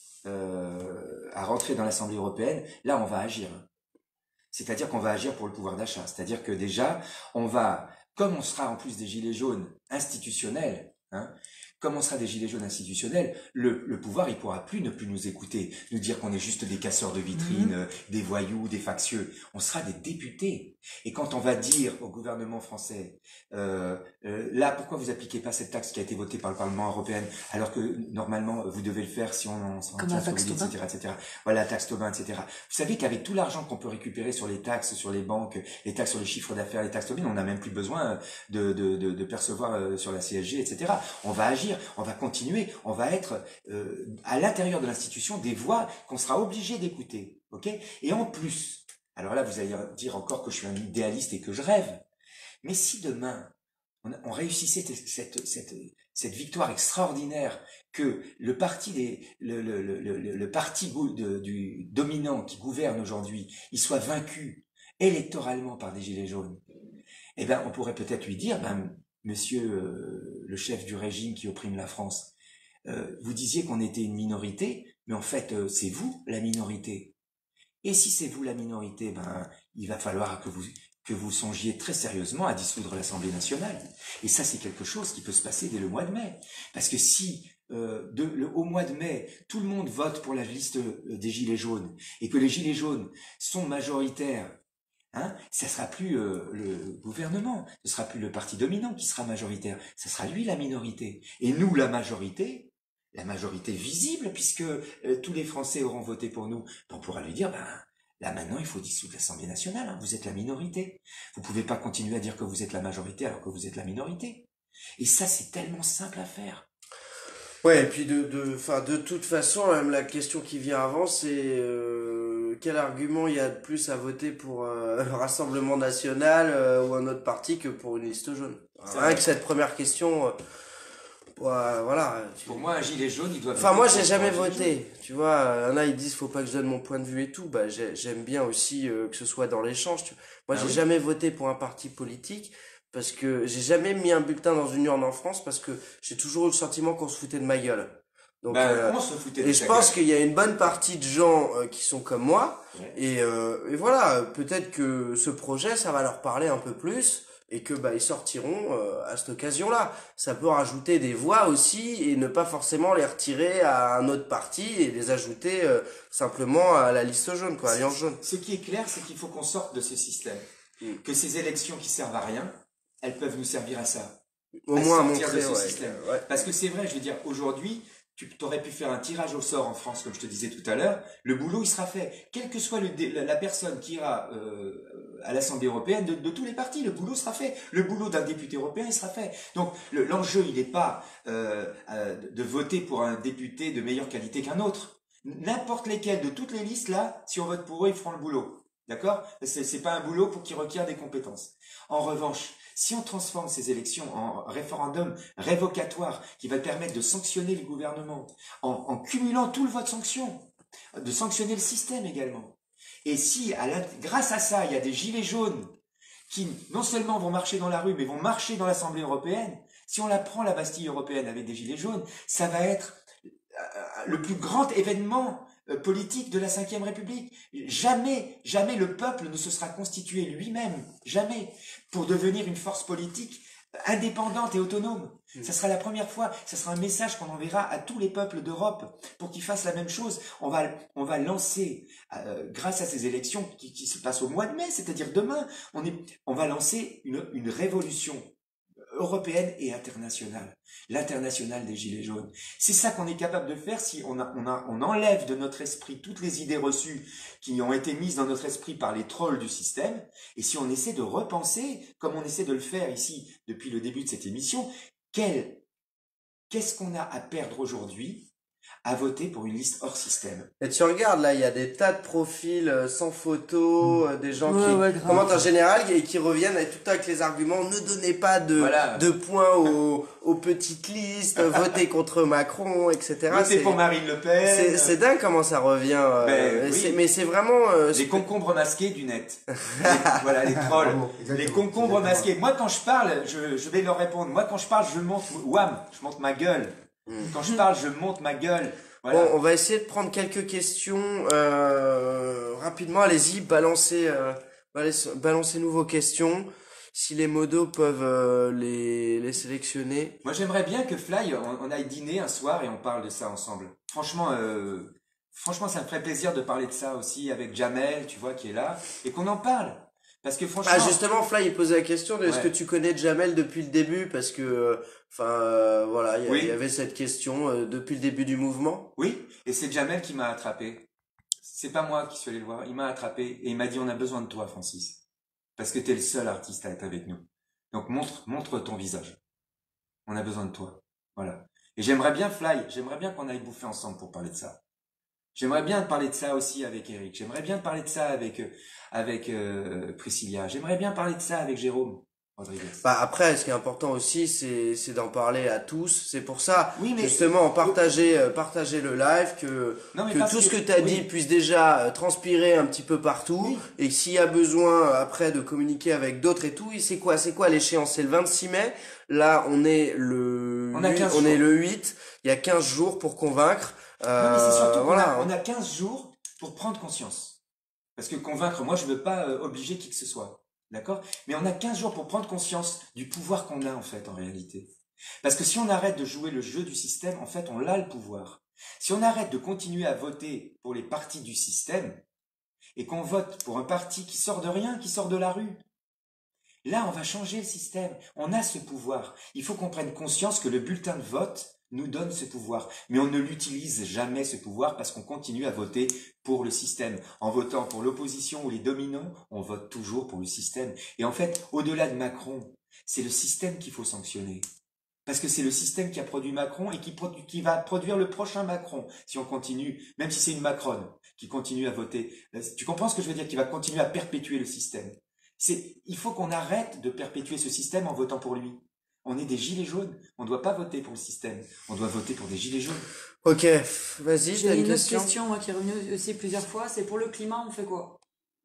euh, à rentrer dans l'Assemblée européenne, là, on va agir. C'est-à-dire qu'on va agir pour le pouvoir d'achat. C'est-à-dire que déjà, on va, comme on sera en plus des gilets jaunes institutionnels, hein, comme on sera des gilets jaunes institutionnels, le, le pouvoir, il pourra plus ne plus nous écouter, nous dire qu'on est juste des casseurs de vitrines, mmh. des voyous, des factieux. On sera des députés. Et quand on va dire au gouvernement français, euh, euh, là, pourquoi vous appliquez pas cette taxe qui a été votée par le Parlement européen, alors que normalement vous devez le faire si on en s'en tient sur l'île, et cetera, et cetera. Voilà, la taxe Tobin, et cetera. Vous savez qu'avec tout l'argent qu'on peut récupérer sur les taxes, sur les banques, les taxes sur les chiffres d'affaires, les taxes Tobin, on n'a même plus besoin de, de, de, de percevoir sur la C S G, et cetera. On va agir, on va continuer, on va être euh, à l'intérieur de l'institution des voix qu'on sera obligé d'écouter, ok? Et en plus, alors là, vous allez dire encore que je suis un idéaliste et que je rêve. Mais si demain, on, on réussissait cette, cette, cette, cette victoire extraordinaire que le parti, des, le, le, le, le, le parti de, du dominant qui gouverne aujourd'hui, il soit vaincu électoralement par des gilets jaunes, eh ben, on pourrait peut-être lui dire, ben, monsieur euh, le chef du régime qui opprime la France, euh, vous disiez qu'on était une minorité, mais en fait, euh, c'est vous la minorité. Et si c'est vous la minorité, ben, il va falloir que vous, que vous songiez très sérieusement à dissoudre l'Assemblée nationale. Et ça, c'est quelque chose qui peut se passer dès le mois de mai. Parce que si, euh, de, le, au mois de mai, tout le monde vote pour la liste des Gilets jaunes, et que les Gilets jaunes sont majoritaires, hein, ça sera plus euh, le gouvernement, ce sera plus le parti dominant qui sera majoritaire, ça sera lui la minorité. Et nous, la majorité, la majorité visible, puisque euh, tous les Français auront voté pour nous, on pourra lui dire, ben, là maintenant il faut dissoudre l'Assemblée nationale, hein, vous êtes la minorité. Vous pouvez pas continuer à dire que vous êtes la majorité alors que vous êtes la minorité. Et ça, c'est tellement simple à faire. Ouais, et puis de, de, enfin, de toute façon, même la question qui vient avant, c'est euh, quel argument il y a de plus à voter pour euh, le Rassemblement National euh, ou un autre parti que pour une liste jaune. Rien que cette première question... Euh, Ouais, voilà. Tu... Pour moi, un gilet jaune, il doit... Enfin, moi, j'ai jamais voté. Tu vois, là, ils disent, faut pas que je donne mon point de vue et tout. Bah, j'aime bien aussi euh, que ce soit dans l'échange. Tu... Moi, ah j'ai oui. jamais voté pour un parti politique parce que j'ai jamais mis un bulletin dans une urne en France parce que j'ai toujours eu le sentiment qu'on se foutait de ma gueule. Donc, bah, euh, on se foutait de et je pense qu'il y a une bonne partie de gens euh, qui sont comme moi. Ouais. Et, euh, et voilà, peut-être que ce projet, ça va leur parler un peu plus. Et que bah ils sortiront euh, à cette occasion-là. Ça peut rajouter des voix aussi et ne pas forcément les retirer à un autre parti et les ajouter euh, simplement à la liste jaune, quoi, alliance jaune. Ce qui est clair, c'est qu'il faut qu'on sorte de ce système. Mm. Que ces élections qui servent à rien, elles peuvent nous servir à ça. Au à moins sortir montrer, de ce ouais, système. Ouais. Parce que c'est vrai, je veux dire, aujourd'hui, tu aurais pu faire un tirage au sort en France, comme je te disais tout à l'heure, le boulot, il sera fait. Quelle que soit le, la personne qui ira euh, à l'Assemblée européenne, de, de tous les partis, le boulot sera fait. Le boulot d'un député européen, il sera fait. Donc, l'enjeu, le, il n'est pas euh, euh, de voter pour un député de meilleure qualité qu'un autre. N'importe lesquels de toutes les listes, là, si on vote pour eux, ils feront le boulot. D'accord? C'est pas un boulot pour qui requiert des compétences. En revanche, si on transforme ces élections en référendum révocatoire qui va permettre de sanctionner le gouvernement, en, en cumulant tout le vote sanction, de sanctionner le système également, et si à la, grâce à ça, il y a des gilets jaunes qui non seulement vont marcher dans la rue, mais vont marcher dans l'Assemblée européenne, si on la prend la Bastille européenne avec des gilets jaunes, ça va être le plus grand événement politique de la cinquième République. Jamais, jamais le peuple ne se sera constitué lui-même, jamais, pour devenir une force politique indépendante et autonome. Mmh. Ça sera la première fois, ça sera un message qu'on enverra à tous les peuples d'Europe pour qu'ils fassent la même chose. On va, on va lancer, euh, grâce à ces élections qui, qui se passent au mois de mai, c'est-à-dire demain, on, est, on va lancer une, une révolution européenne et internationale, l'internationale des Gilets jaunes. C'est ça qu'on est capable de faire si on, a, on, a, on enlève de notre esprit toutes les idées reçues qui ont été mises dans notre esprit par les trolls du système, et si on essaie de repenser, comme on essaie de le faire ici depuis le début de cette émission, quel, qu'est-ce qu'on a à perdre aujourd'hui à voter pour une liste hors système. Et tu regardes, là, il y a des tas de profils euh, sans photo, euh, des gens Ouais, qui ouais, grave. commentent en général et qui reviennent avec tout le temps avec les arguments. Ne donnez pas de, Voilà. de points aux, aux petites listes, votez contre Macron, et cetera. Votez pour Marine Le Pen. C'est, c'est dingue comment ça revient. euh, Ben, et oui. c'est- mais c'est vraiment... euh, Les concombres masqués du net. Les- voilà, les trolls. Bravo, exactement. Les concombres Exactement. masqués. Moi, quand je parle, je, je vais leur répondre. Moi, quand je parle, je monte, wham, je monte ma gueule. Quand je parle, je monte ma gueule. Voilà. Bon, on va essayer de prendre quelques questions euh, rapidement. Allez-y, balancez, euh, balancez, balancez-nous vos questions. Si les modos peuvent euh, les, les sélectionner. Moi, j'aimerais bien que Fly, on, on aille dîner un soir et on parle de ça ensemble. Franchement, euh, franchement, ça me ferait plaisir de parler de ça aussi avec Jamel, tu vois, qui est là, et qu'on en parle. Parce que franchement, Ah, justement, Fly, il posait la question de est-ce Ouais. que tu connais Jamel depuis le début? Parce que, enfin, euh, voilà, il y, a- Oui. il y avait cette question euh, depuis le début du mouvement. oui, et c'est Jamel qui m'a attrapé. C'est pas moi qui suis allé le voir, il m'a attrapé et il m'a dit on a besoin de toi, Francis, parce que t'es le seul artiste à être avec nous. Donc montre, montre ton visage. On a besoin de toi. Voilà. Et j'aimerais bien Fly, j'aimerais bien qu'on aille bouffer ensemble pour parler de ça. J'aimerais bien parler de ça aussi avec Eric. J'aimerais bien parler de ça avec euh, avec euh, Priscilla. J'aimerais bien parler de ça avec Jérôme Rodriguez. Bah, après, ce qui est important aussi, c'est, c'est d'en parler à tous. C'est pour ça, Oui, mais justement, partager, euh, partager le live, que, non, mais que parce tout ce que que- tu as oui. dit puisse déjà euh, transpirer un petit peu partout. Oui. Et que s'il y a besoin, euh, après, de communiquer avec d'autres et tout, et c'est quoi, c'est quoi l'échéance? C'est le vingt-six mai. Là, on est le, On a huit, quinze on est jours. le huit. Il y a quinze jours pour convaincre. Non, mais c'est surtout Euh, qu'on voilà. a, on a quinze jours pour prendre conscience. Parce que convaincre, moi, je veux pas euh, obliger qui que ce soit. D'accord? Mais on a quinze jours pour prendre conscience du pouvoir qu'on a, en fait, en réalité. Parce que si on arrête de jouer le jeu du système, en fait, on a le pouvoir. Si on arrête de continuer à voter pour les partis du système, et qu'on vote pour un parti qui sort de rien, qui sort de la rue, là, on va changer le système. On a ce pouvoir. Il faut qu'on prenne conscience que le bulletin de vote nous donne ce pouvoir. Mais on ne l'utilise jamais, ce pouvoir, parce qu'on continue à voter pour le système. En votant pour l'opposition ou les dominants, on vote toujours pour le système. Et en fait, au-delà de Macron, c'est le système qu'il faut sanctionner. Parce que c'est le système qui a produit Macron et qui, produ- qui va produire le prochain Macron, si on continue, même si c'est une Macronne qui continue à voter. Tu comprends ce que je veux dire? Qui va continuer à perpétuer le système. C'est, il faut qu'on arrête de perpétuer ce système en votant pour lui. On est des gilets jaunes. On ne doit pas voter pour le système. On doit voter pour des gilets jaunes. Ok, vas-y, J'ai t'as une une autre question? question, moi, qui est revenue aussi plusieurs fois. C'est pour le climat, on fait quoi?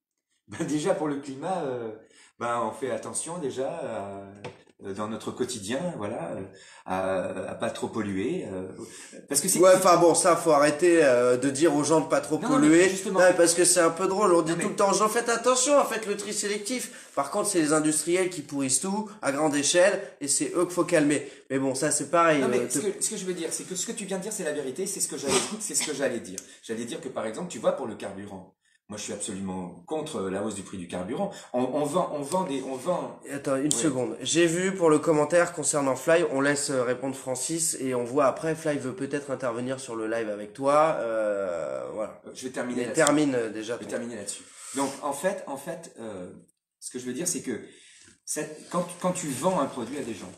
Ben déjà pour le climat, euh, ben on fait attention déjà à- dans notre quotidien, voilà, euh, à, à pas trop polluer, euh, parce que c'est. Ouais, enfin bon, ça, faut arrêter euh, de dire aux gens de pas trop Non, non, mais polluer. justement. Ouais, parce que c'est un peu drôle. On dit Non, mais- tout le temps aux gens, faites attention, en fait, le tri sélectif. Par contre, c'est les industriels qui pourrissent tout à grande échelle et c'est eux qu'il faut calmer. Mais bon, ça, c'est pareil. Non mais euh, ce te- que, ce que je veux dire, c'est que ce que tu viens de dire, c'est la vérité, c'est ce que j'allais, c'est ce que j'allais dire. J'allais dire que par exemple, tu vois, pour le carburant, moi je suis absolument contre la hausse du prix du carburant. On, on vend, on vend des, on vend. Attends, une Ouais. seconde. J'ai vu pour le commentaire concernant Fly, on laisse euh, répondre Francis et on voit après, Fly veut peut-être intervenir sur le live avec toi. Euh, voilà. Je vais terminer Mais là-dessus. termine euh, déjà. Je vais ton- terminer là-dessus. Donc en fait, en fait, euh, ce que je veux dire, c'est que cette- quand, quand tu vends un produit à des gens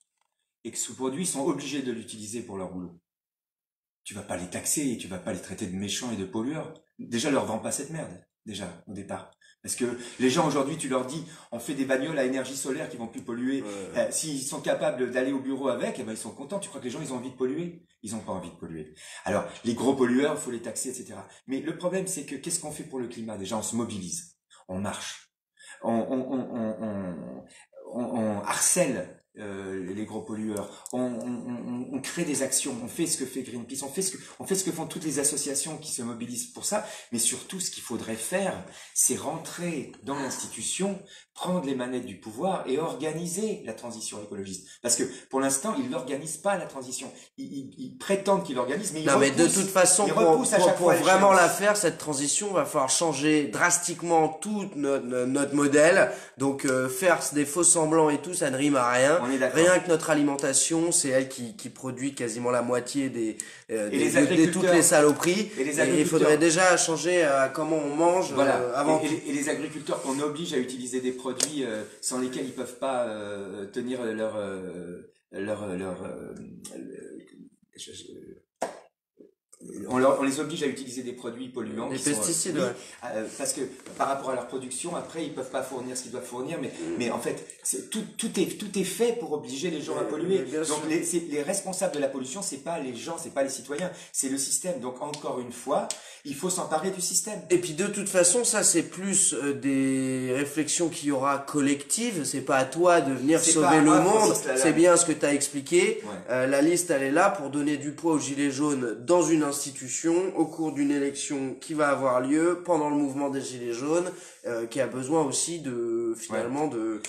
et que ce produit ils sont obligés de l'utiliser pour leur boulot, tu vas pas les taxer et tu vas pas les traiter de méchants et de pollueurs. Déjà, leur vends pas cette merde, déjà, au départ. Parce que les gens aujourd'hui, tu leur dis, on fait des bagnoles à énergie solaire qui vont plus polluer. Ouais. Euh, S'ils sont capables d'aller au bureau avec, eh ben, ils sont contents. Tu crois que les gens, ils ont envie de polluer? Ils ont pas envie de polluer. Alors, les gros pollueurs, il faut les taxer, et cetera. Mais le problème, c'est que qu'est-ce qu'on fait pour le climat? Déjà, on se mobilise. On marche. On, on, on, on, on, on, on harcèle euh, les gros pollueurs. On, on, on, on crée des actions. On fait ce que fait Greenpeace. On fait ce que, on fait ce que font toutes les associations qui se mobilisent pour ça. Mais surtout, ce qu'il faudrait faire, c'est rentrer dans l'institution, prendre les manettes du pouvoir et organiser la transition écologiste. Parce que pour l'instant, ils n'organisent pas la transition. Ils, ils, ils prétendent qu'ils l'organisent, mais ils Non, mais de repoussent. toute façon, Ils pour, repoussent à pour, chaque pour fois vraiment l'échéance. la faire, cette transition, va falloir changer drastiquement tout notre, notre modèle. Donc, euh, faire des faux semblants et tout, ça ne rime à rien. On est d'accord. Rien que notre alimentation, c'est elle qui, qui produit quasiment la moitié des, euh, Et des, les de- de agriculteurs. toutes les saloperies. Et les il agriculteurs. faudrait déjà changer euh, comment on mange Voilà. euh, avant et, et tout. les- et les agriculteurs qu'on oblige à utiliser des produits euh, sans lesquels ils peuvent pas euh, tenir leur euh, leur leur euh, le- je- je- on, leur, on les oblige à utiliser des produits polluants. Des qui pesticides, sont, oui, ouais. euh, parce que par rapport à leur production, après, ils peuvent pas fournir ce qu'ils doivent fournir, mais, mais en fait, c'est, tout, tout, est, tout est fait pour obliger les gens à polluer. Donc, les, c'est, les responsables de la pollution, c'est pas les gens, c'est pas les citoyens, c'est le système. Donc, encore une fois, il faut s'emparer du système. Et puis, de toute façon, ça, c'est plus euh, des réflexions qu'il y aura collectives. C'est pas à toi de venir C'est sauver le moi, monde. Francis, C'est bien ce que tu as expliqué. Ouais. Euh, la liste, elle est là pour donner du poids aux gilets jaunes dans une institution, au cours d'une élection qui va avoir lieu, pendant le mouvement des gilets jaunes, euh, qui a besoin aussi de, finalement, ouais. de,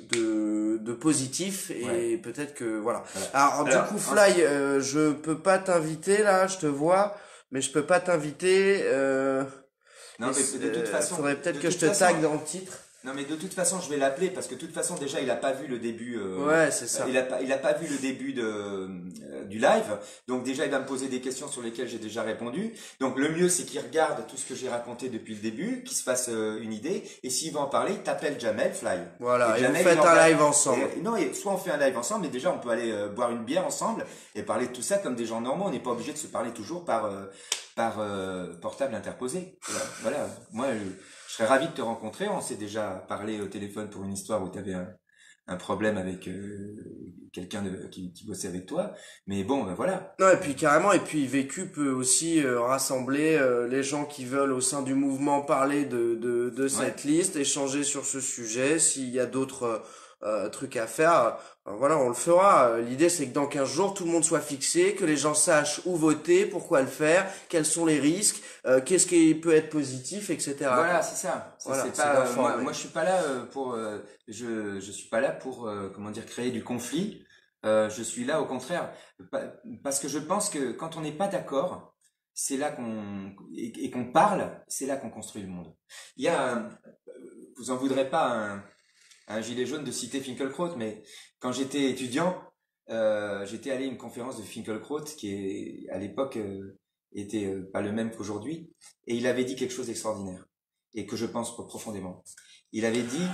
de, de positif, et ouais. peut-être que, voilà. voilà. Alors, Alors, du coup, Fly, euh, je peux pas t'inviter, là, je te vois, mais je peux pas t'inviter, euh, non, mais de toute façon, faudrait peut-être que je te façon, tague dans le titre. Non, mais de toute façon, je vais l'appeler parce que de toute façon, déjà, il a pas vu le début. Euh, ouais, c'est ça. Il a pas, il a pas vu le début de euh, du live. Donc déjà, il va me poser des questions sur lesquelles j'ai déjà répondu. Donc le mieux, c'est qu'il regarde tout ce que j'ai raconté depuis le début, qu'il se fasse euh, une idée. Et s'il veut en parler, il t'appelle Jamel Fly. Voilà. Et, et Jamel, vous faites un live ensemble. Et, non, et soit on fait un live ensemble, mais déjà, on peut aller euh, boire une bière ensemble et parler de tout ça comme des gens normaux. On n'est pas obligé de se parler toujours par euh, par euh, portable interposé. Voilà. voilà. Moi. Je, Je serais ravi de te rencontrer. On s'est déjà parlé au téléphone pour une histoire où tu avais un, un problème avec euh, quelqu'un de, qui, qui bossait avec toi. Mais bon, ben voilà. Non, et puis carrément, et puis Vécu peut aussi euh, rassembler euh, les gens qui veulent au sein du mouvement parler de, de, de cette ouais. liste, échanger sur ce sujet. S'il y a d'autres euh, trucs à faire, euh, voilà, on le fera. L'idée, c'est que dans quinze jours, tout le monde soit fixé, que les gens sachent où voter, pourquoi le faire, quels sont les risques, euh, qu'est-ce qui peut être positif, et cetera. Voilà, c'est ça. C'est, voilà, c'est pas, euh, moi, moi, je suis pas là euh, pour, euh, je, je suis pas là pour, euh, comment dire, créer du conflit. Euh, je suis là, au contraire, parce que je pense que quand on n'est pas d'accord, c'est là qu'on et, et qu'on parle, c'est là qu'on construit le monde. Il y a, un, vous en voudrez pas un, un gilet jaune de citer Finkielkraut, mais quand j'étais étudiant, euh, j'étais allé à une conférence de Finkielkraut qui est à l'époque euh, était euh, pas le même qu'aujourd'hui, et il avait dit quelque chose d'extraordinaire et que je pense profondément. Il avait dit,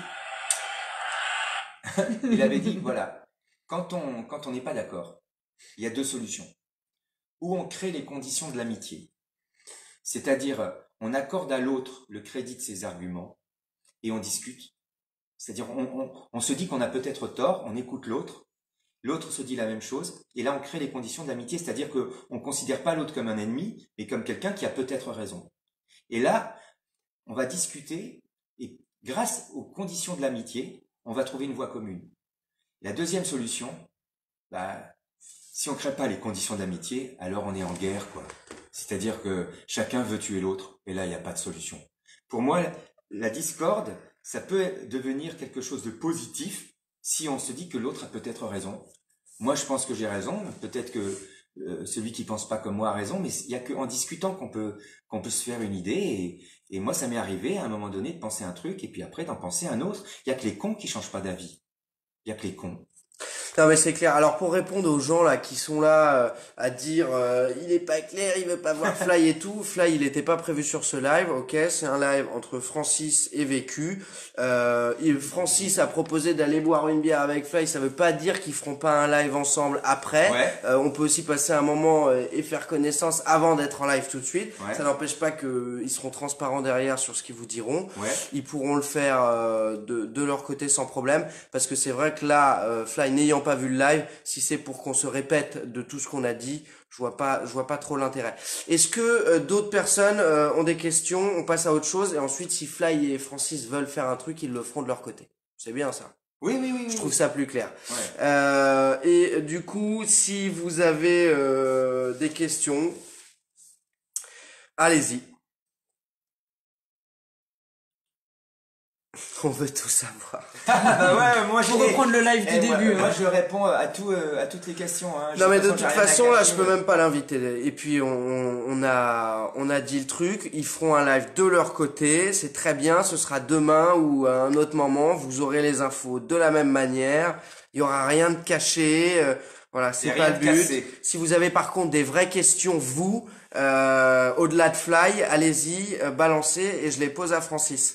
il avait dit, voilà. Quand on quand on n'est pas d'accord, il y a deux solutions. Ou on crée les conditions de l'amitié, c'est-à-dire on accorde à l'autre le crédit de ses arguments et on discute. C'est-à-dire on, on, on se dit qu'on a peut-être tort, on écoute l'autre, l'autre se dit la même chose, et là on crée les conditions de l'amitié, c'est-à-dire que on considère pas l'autre comme un ennemi, mais comme quelqu'un qui a peut-être raison. Et là, on va discuter et grâce aux conditions de l'amitié, on va trouver une voie commune. La deuxième solution, bah, si on crée pas les conditions d'amitié, alors on est en guerre, quoi. C'est-à-dire que chacun veut tuer l'autre, et là, il n'y a pas de solution. Pour moi, la discorde, ça peut devenir quelque chose de positif si on se dit que l'autre a peut-être raison. Moi, je pense que j'ai raison. Peut-être que euh, celui qui pense pas comme moi a raison, mais il y a qu'en discutant qu'on peut qu'on peut se faire une idée. Et, et moi, ça m'est arrivé à un moment donné de penser un truc et puis après d'en penser un autre. Il y a que les cons qui changent pas d'avis. Il y a que les cons. Non mais c'est clair. Alors pour répondre aux gens là qui sont là euh, à dire euh, il est pas clair, il veut pas voir Fly et tout. Fly il était pas prévu sur ce live, ok. C'est un live entre Francis et Vécu. Euh, il, Francis a proposé d'aller boire une bière avec Fly. Ça veut pas dire qu'ils feront pas un live ensemble après. Ouais. Euh, on peut aussi passer un moment euh, et faire connaissance avant d'être en live tout de suite. Ouais. Ça n'empêche pas que ils seront transparents derrière sur ce qu'ils vous diront. Ouais. Ils pourront le faire euh, de de leur côté sans problème parce que c'est vrai que là euh, Fly n'ayant pas vu le live, si c'est pour qu'on se répète de tout ce qu'on a dit, je vois pas, je vois pas trop l'intérêt. Est-ce que euh, d'autres personnes euh, ont des questions? On passe à autre chose et ensuite, si Fly et Francis veulent faire un truc, ils le feront de leur côté. C'est bien ça. Oui, oui, oui. Je oui, trouve oui. ça plus clair. Ouais. Euh, et du coup, si vous avez euh, des questions, allez-y. On veut tout savoir. Ah bah ouais, moi Pour reprendre le live du eh, début. Moi, moi hein. je réponds à tout, euh, à toutes les questions. Hein. Non mais de j'ai toute rien à façon là cacher, je peux mais- même pas l'inviter et puis on, on a on a dit le truc, ils feront un live de leur côté, c'est très bien, ce sera demain ou à un autre moment, vous aurez les infos de la même manière, il y aura rien de caché, euh, voilà, c'est Y a pas rien le de but. cassé. Si vous avez par contre des vraies questions vous euh, au-delà de Fly, allez-y, euh, balancez et je les pose à Francis.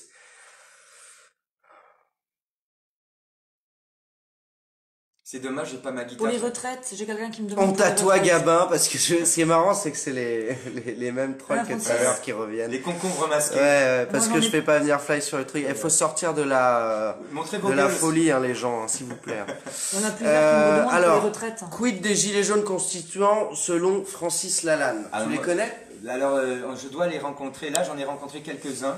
C'est dommage, j'ai pas ma guitare. Pour les retraites, j'ai quelqu'un qui me demande. On pour les tatoue retraites. Gabin parce que je... ce qui est marrant, c'est que c'est les, les, les mêmes trolls Ah, que tout à Francis. l'heure qui reviennent. Les concombres masqués. Ouais, ouais, parce Moi, que j'en je ai- fais pas venir Fly sur le truc. Il faut sortir de la, Montrez vos de la gueules. folie, hein, les gens, hein, s'il vous plaît. Il y en a plusieurs Euh, qui me demandent alors, pour les retraites. Quid des gilets jaunes constituants selon Francis Lalanne? Alors, Tu les moi- connais? Alors, euh, je dois les rencontrer. Là, j'en ai rencontré quelques-uns.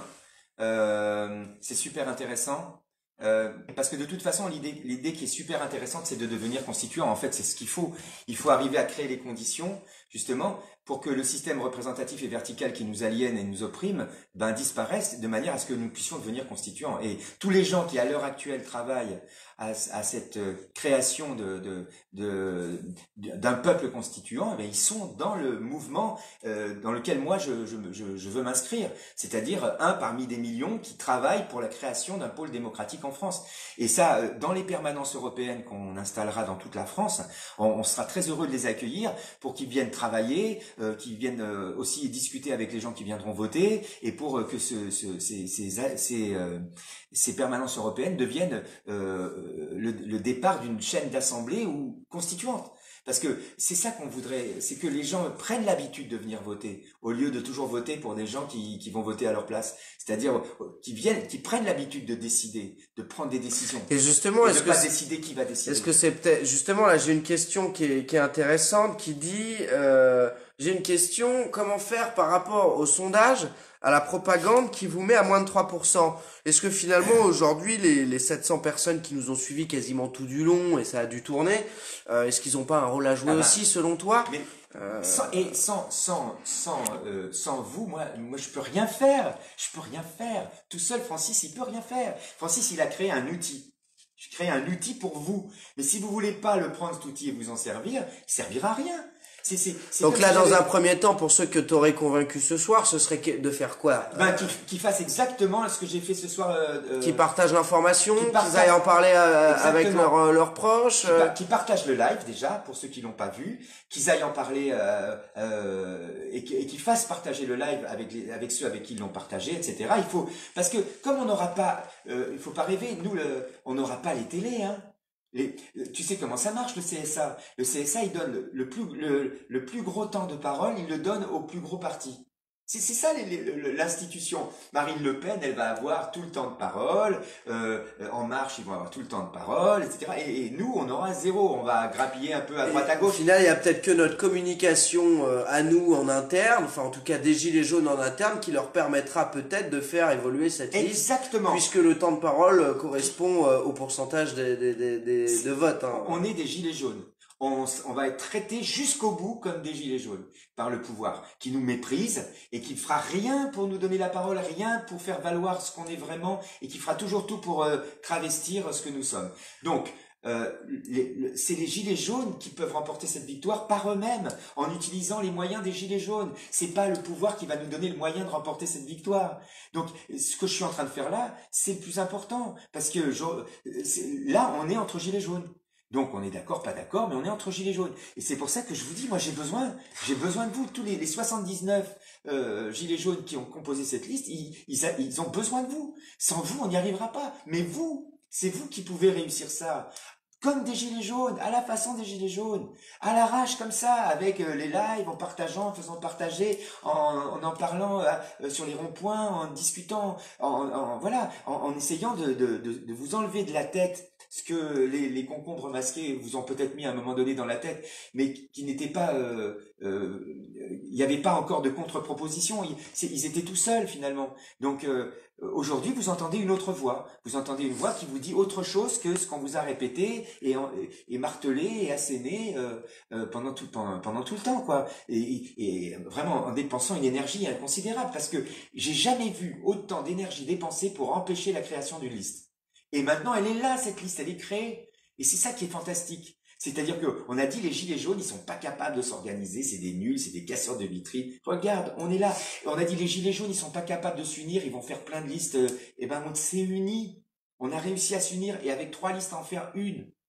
Euh, c'est super intéressant. Euh, parce que de toute façon, l'idée, l'idée qui est super intéressante, c'est de devenir constituant. En fait, c'est ce qu'il faut. Il faut arriver à créer les conditions, justement, pour que le système représentatif et vertical qui nous aliène et nous opprime, ben, disparaisse de manière à ce que nous puissions devenir constituants. Et tous les gens qui, à l'heure actuelle, travaillent à, à cette création de, de, de, d'un peuple constituant, eh bien, ils sont dans le mouvement euh, dans lequel moi je, je, je, je veux m'inscrire. C'est-à-dire un parmi des millions qui travaillent pour la création d'un pôle démocratique en France. Et ça, euh, dans les permanences européennes qu'on installera dans toute la France, on, on sera très heureux de les accueillir pour qu'ils viennent travailler, euh, qu'ils viennent euh, aussi discuter avec les gens qui viendront voter, et pour euh, que ce, ce, ces, ces, ces, euh, ces permanences européennes deviennent euh, le, le départ d'une chaîne d'assemblée ou constituante. Parce que c'est ça qu'on voudrait, c'est que les gens prennent l'habitude de venir voter, au lieu de toujours voter pour des gens qui, qui vont voter à leur place. C'est-à-dire qui viennent, qui prennent l'habitude de décider, de prendre des décisions. Et justement, Et est-ce de que pas c'est- décider qui va décider. est-ce que c'est peut-être justement là j'ai une question qui est qui est intéressante qui dit euh, j'ai une question comment faire par rapport au sondage à la propagande qui vous met à moins de trois pour cent. Est-ce que finalement aujourd'hui les les sept cents personnes qui nous ont suivis quasiment tout du long et ça a dû tourner, euh, est-ce qu'ils ont pas un rôle à jouer Ah bah, aussi selon toi? Mais Euh, sans, et sans sans sans euh, sans vous, moi moi je peux rien faire. Je peux rien faire. Tout seul, Francis, il peut rien faire. Francis, il a créé un outil. Je crée un outil pour vous. Mais si vous voulez pas le prendre cet outil et vous en servir, il servira à rien. C'est c'est c'est Donc comme là, si dans j'avais- un premier temps, pour ceux que t'aurais convaincu ce soir, ce serait que- de faire quoi? ben qu'il qu'il fasse exactement ce que j'ai fait ce soir. Euh, euh, Qui partagent l'information, qui qu'ils partagent- aillent en parler euh, avec Exactement. leurs leurs proches. qui, euh, par- qui partagent le live déjà pour ceux qui l'ont pas vu, qu'ils aillent en parler euh, euh, et qui- et qu'ils fassent partager le live avec les, avec ceux avec qui ils l'ont partagé, et cetera. Il faut parce que comme on n'aura pas, euh, il faut pas rêver, nous le, on n'aura pas les télés, hein. Les, tu sais comment ça marche le C S A? Le C S A il donne le, le plus le, le plus gros temps de parole, il le donne au plus gros parti. C'est c'est ça les- les- le- l'institution. Marine Le Pen, elle va avoir tout le temps de parole. Euh, En Marche, ils vont avoir tout le temps de parole, et cetera. Et, et nous, on aura zéro. On va grappiller un peu à droite à Et Au gauche. final, il y a peut-être que notre communication euh, à nous en interne, enfin en tout cas des gilets jaunes en interne, qui leur permettra peut-être de faire évoluer cette liste, Exactement. puisque le temps de parole euh, correspond euh, au pourcentage des, des, des, des- de vote. Hein. On est des gilets jaunes. On, s- on va être traités jusqu'au bout comme des gilets jaunes par le pouvoir, qui nous méprise et qui ne fera rien pour nous donner la parole, rien pour faire valoir ce qu'on est vraiment et qui fera toujours tout pour euh, travestir ce que nous sommes. Donc, euh, les- le- c'est les gilets jaunes qui peuvent remporter cette victoire par eux-mêmes, en utilisant les moyens des gilets jaunes. C'est pas le pouvoir qui va nous donner le moyen de remporter cette victoire. Donc, ce que je suis en train de faire là, c'est le plus important, parce que je- c'est- là, on est entre gilets jaunes. Donc on est d'accord, pas d'accord, mais on est entre gilets jaunes. Et c'est pour ça que je vous dis, moi j'ai besoin, j'ai besoin de vous. Tous les, les soixante-dix-neuf euh, gilets jaunes qui ont composé cette liste, ils, ils, a- ils ont besoin de vous. Sans vous, on n'y arrivera pas. Mais vous, c'est vous qui pouvez réussir ça. Comme des gilets jaunes, à la façon des gilets jaunes, à l'arrache comme ça, avec euh, les lives, en partageant, en faisant partager, en en, en parlant euh, euh, sur les ronds-points, en discutant, en, en- voilà, en, en essayant de, de, de, de vous enlever de la tête ce que les, les concombres masqués vous ont peut-être mis à un moment donné dans la tête, mais qui n'était pas, euh, euh, il n'y avait pas encore de contre-proposition. Ils, c'est- ils étaient tout seuls finalement. Donc euh, aujourd'hui, vous entendez une autre voix. Vous entendez une voix qui vous dit autre chose que ce qu'on vous a répété et, en- et martelé et asséné euh, euh, pendant tout pendant, pendant tout le temps, quoi. Et, et vraiment en dépensant une énergie inconsidérable, parce que j'ai jamais vu autant d'énergie dépensée pour empêcher la création d'une liste. Et maintenant, elle est là, cette liste, elle est créée. Et c'est ça qui est fantastique. C'est-à-dire que on a dit les gilets jaunes, ils sont pas capables de s'organiser, c'est des nuls, c'est des casseurs de vitrines. Regarde, on est là. Et on a dit les gilets jaunes, ils sont pas capables de s'unir, ils vont faire plein de listes. Eh ben, on s'est unis. On a réussi à s'unir et avec trois listes à en faire une.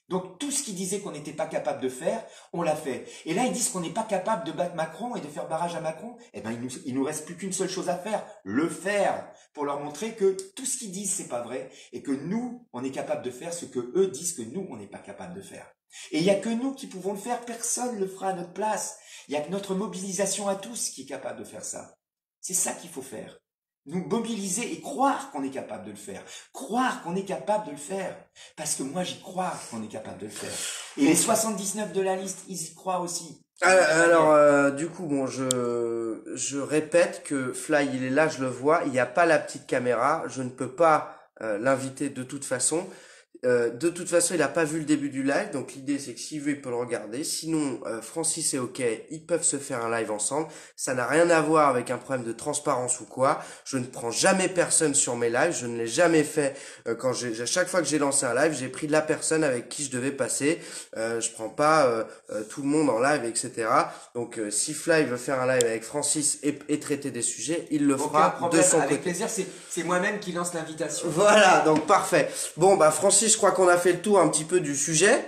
Donc tout ce qu'ils disaient qu'on n'était pas capable de faire, on l'a fait. Et là, ils disent qu'on n'est pas capable de battre Macron et de faire barrage à Macron. Eh ben, il nous, il nous reste plus qu'une seule chose à faire, le faire, pour leur montrer que tout ce qu'ils disent, c'est pas vrai, et que nous, on est capable de faire ce que eux disent que nous, on n'est pas capable de faire. Et il y a que nous qui pouvons le faire, personne le fera à notre place. Il y a que notre mobilisation à tous qui est capable de faire ça. C'est ça qu'il faut faire. Nous mobiliser et croire qu'on est capable de le faire. Croire qu'on est capable de le faire. Parce que moi, j'y crois qu'on est capable de le faire. Et les soixante-dix-neuf de la liste, ils y croient aussi. Euh, alors, euh, du coup, bon, je, je répète que Fly, il est là, je le vois. Il n'y a pas la petite caméra. Je ne peux pas euh, l'inviter de toute façon. Euh, de toute façon, il n'a pas vu le début du live, donc l'idée c'est que s'il veut, il peut le regarder. Sinon, euh, Francis est ok, ils peuvent se faire un live ensemble. Ça n'a rien à voir avec un problème de transparence ou quoi. Je ne prends jamais personne sur mes lives, je ne l'ai jamais fait. Euh, quand j'ai, à chaque fois que j'ai lancé un live, j'ai pris de la personne avec qui je devais passer. Euh, je prends pas euh, euh, tout le monde en live, et cetera. Donc, euh, si Fly veut faire un live avec Francis et, et traiter des sujets, il le fera de son avec côté. plaisir, c'est, c'est moi-même qui lance l'invitation. Voilà, donc parfait. Bon, bah Francis, je crois qu'on a fait le tour un petit peu du sujet.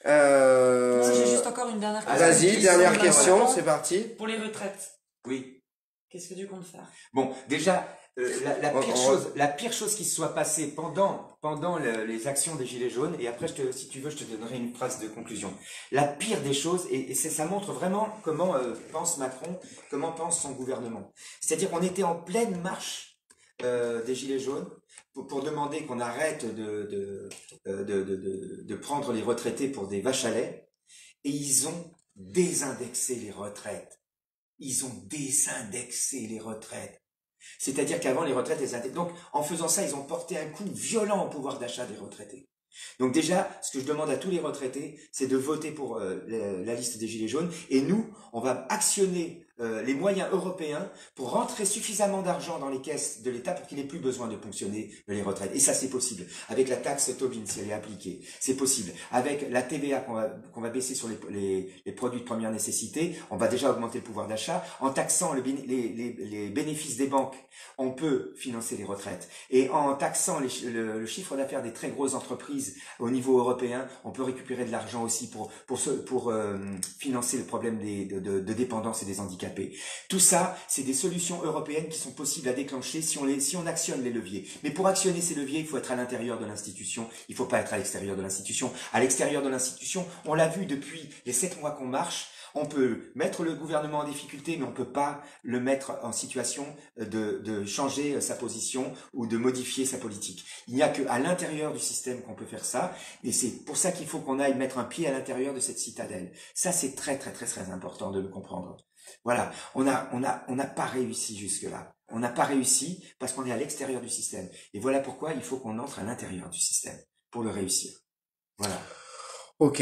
Euh... Moi, j'ai juste encore une dernière question. Vas-y, dernière question, Voilà. c'est parti. Pour les retraites, Oui. qu'est-ce que tu comptes faire? Bon, déjà, euh, la, la On- pire on- chose, la pire chose qui se soit passée pendant, pendant le- les actions des Gilets jaunes, et après, je te, si tu veux, je te donnerai une phrase de conclusion. La pire des choses, et, et c'est, ça montre vraiment comment euh, pense Macron, comment pense son gouvernement. C'est-à-dire qu'on était en pleine marche euh, des Gilets jaunes pour, pour demander qu'on arrête de, de, euh, de, de, de, de prendre les retraités pour des vaches à lait, et ils ont désindexé les retraites. Ils ont désindexé les retraites. C'est-à-dire qu'avant, les retraites étaient indexées. Donc, en faisant ça, ils ont porté un coup violent au pouvoir d'achat des retraités. Donc déjà, ce que je demande à tous les retraités, c'est de voter pour euh, la, la liste des Gilets jaunes. Et nous, on va actionner euh, les moyens européens pour rentrer suffisamment d'argent dans les caisses de l'État pour qu'il n'ait plus besoin de ponctionner les retraites. Et ça, c'est possible. Avec la taxe Tobin, si elle est appliquée, c'est possible. Avec la T V A qu'on va, qu'on va baisser sur les, les, les produits de première nécessité, on va déjà augmenter le pouvoir d'achat. En taxant le, béné- les, les, les bénéfices des banques, on peut financer les retraites. Et en taxant les, le, le chiffre d'affaires des très grosses entreprises au niveau européen, on peut récupérer de l'argent aussi pour, pour, ce, pour euh, financer le problème des, de, de, de dépendance et des handicapés. Tout ça, c'est des solutions européennes qui sont possibles à déclencher si on, les, si on actionne les leviers. Mais pour actionner ces leviers, il faut être à l'intérieur de l'institution, il ne faut pas être à l'extérieur de l'institution. À l'extérieur de l'institution, on l'a vu depuis les sept mois qu'on marche, on peut mettre le gouvernement en difficulté, mais on ne peut pas le mettre en situation de, de changer sa position ou de modifier sa politique. Il n'y a qu'à l'intérieur du système qu'on peut faire ça, et c'est pour ça qu'il faut qu'on aille mettre un pied à l'intérieur de cette citadelle. Ça, c'est très, très, très, très important de le comprendre. Voilà, on a, on a, on n'a pas réussi jusque-là. On n'a pas réussi parce qu'on est à l'extérieur du système. Et voilà pourquoi il faut qu'on entre à l'intérieur du système pour le réussir. Voilà. Ok.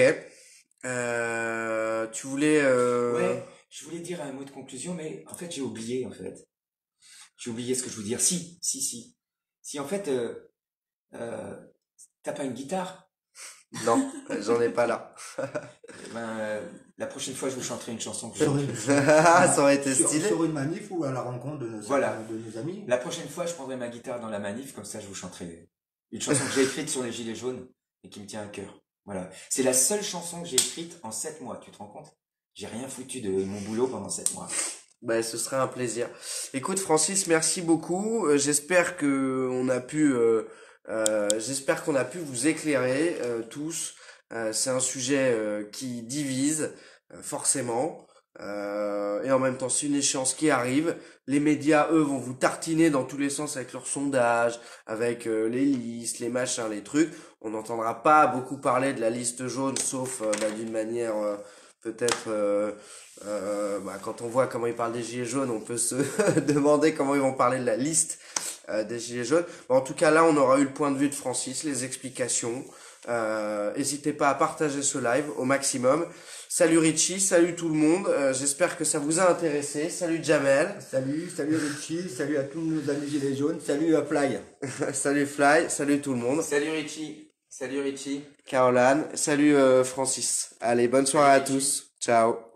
Euh, tu voulais... Euh... Ouais, je voulais dire un mot de conclusion, mais en fait, j'ai oublié, en fait. J'ai oublié ce que je voulais dire. Si, si, si. Si, en fait, euh, euh, t'as pas une guitare? Non, j'en ai pas là. Eh ben, euh, la prochaine fois, je vous chanterai une chanson que Sur j'ai. une, Ça aurait été sur, stylé. sur une manif ou à la rencontre de nos, Voilà. de nos amis. La prochaine fois, je prendrai ma guitare dans la manif, comme ça, je vous chanterai une chanson que j'ai écrite sur les Gilets jaunes et qui me tient à cœur. Voilà. C'est la seule chanson que j'ai écrite en sept mois, tu te rends compte? J'ai rien foutu de mon boulot pendant sept mois. Ben, ce serait un plaisir. Écoute, Francis, merci beaucoup. Euh, j'espère que on a pu, euh, euh, j'espère qu'on a pu vous éclairer euh, tous. Euh, c'est un sujet euh, qui divise euh, forcément, euh, et en même temps, c'est une échéance qui arrive. Les médias, eux, vont vous tartiner dans tous les sens avec leurs sondages, avec euh, les listes, les machins, les trucs. On n'entendra pas beaucoup parler de la liste jaune, sauf euh, bah, d'une manière euh, peut-être. Euh, Euh, bah, quand on voit comment ils parlent des gilets jaunes, on peut se demander comment ils vont parler de la liste euh, des gilets jaunes. Bon, en tout cas, là, on aura eu le point de vue de Francis, les explications. Euh, n'hésitez pas à partager ce live au maximum. Salut Richie, salut tout le monde. Euh, j'espère que ça vous a intéressé. Salut Jamel. Salut, salut Richie, salut à tous nos amis Gilets jaunes, salut à Fly. Salut Fly, salut tout le monde. Salut Richie. Salut Richie. Caroline, salut euh, Francis. Allez, bonne soirée à tous. Ciao.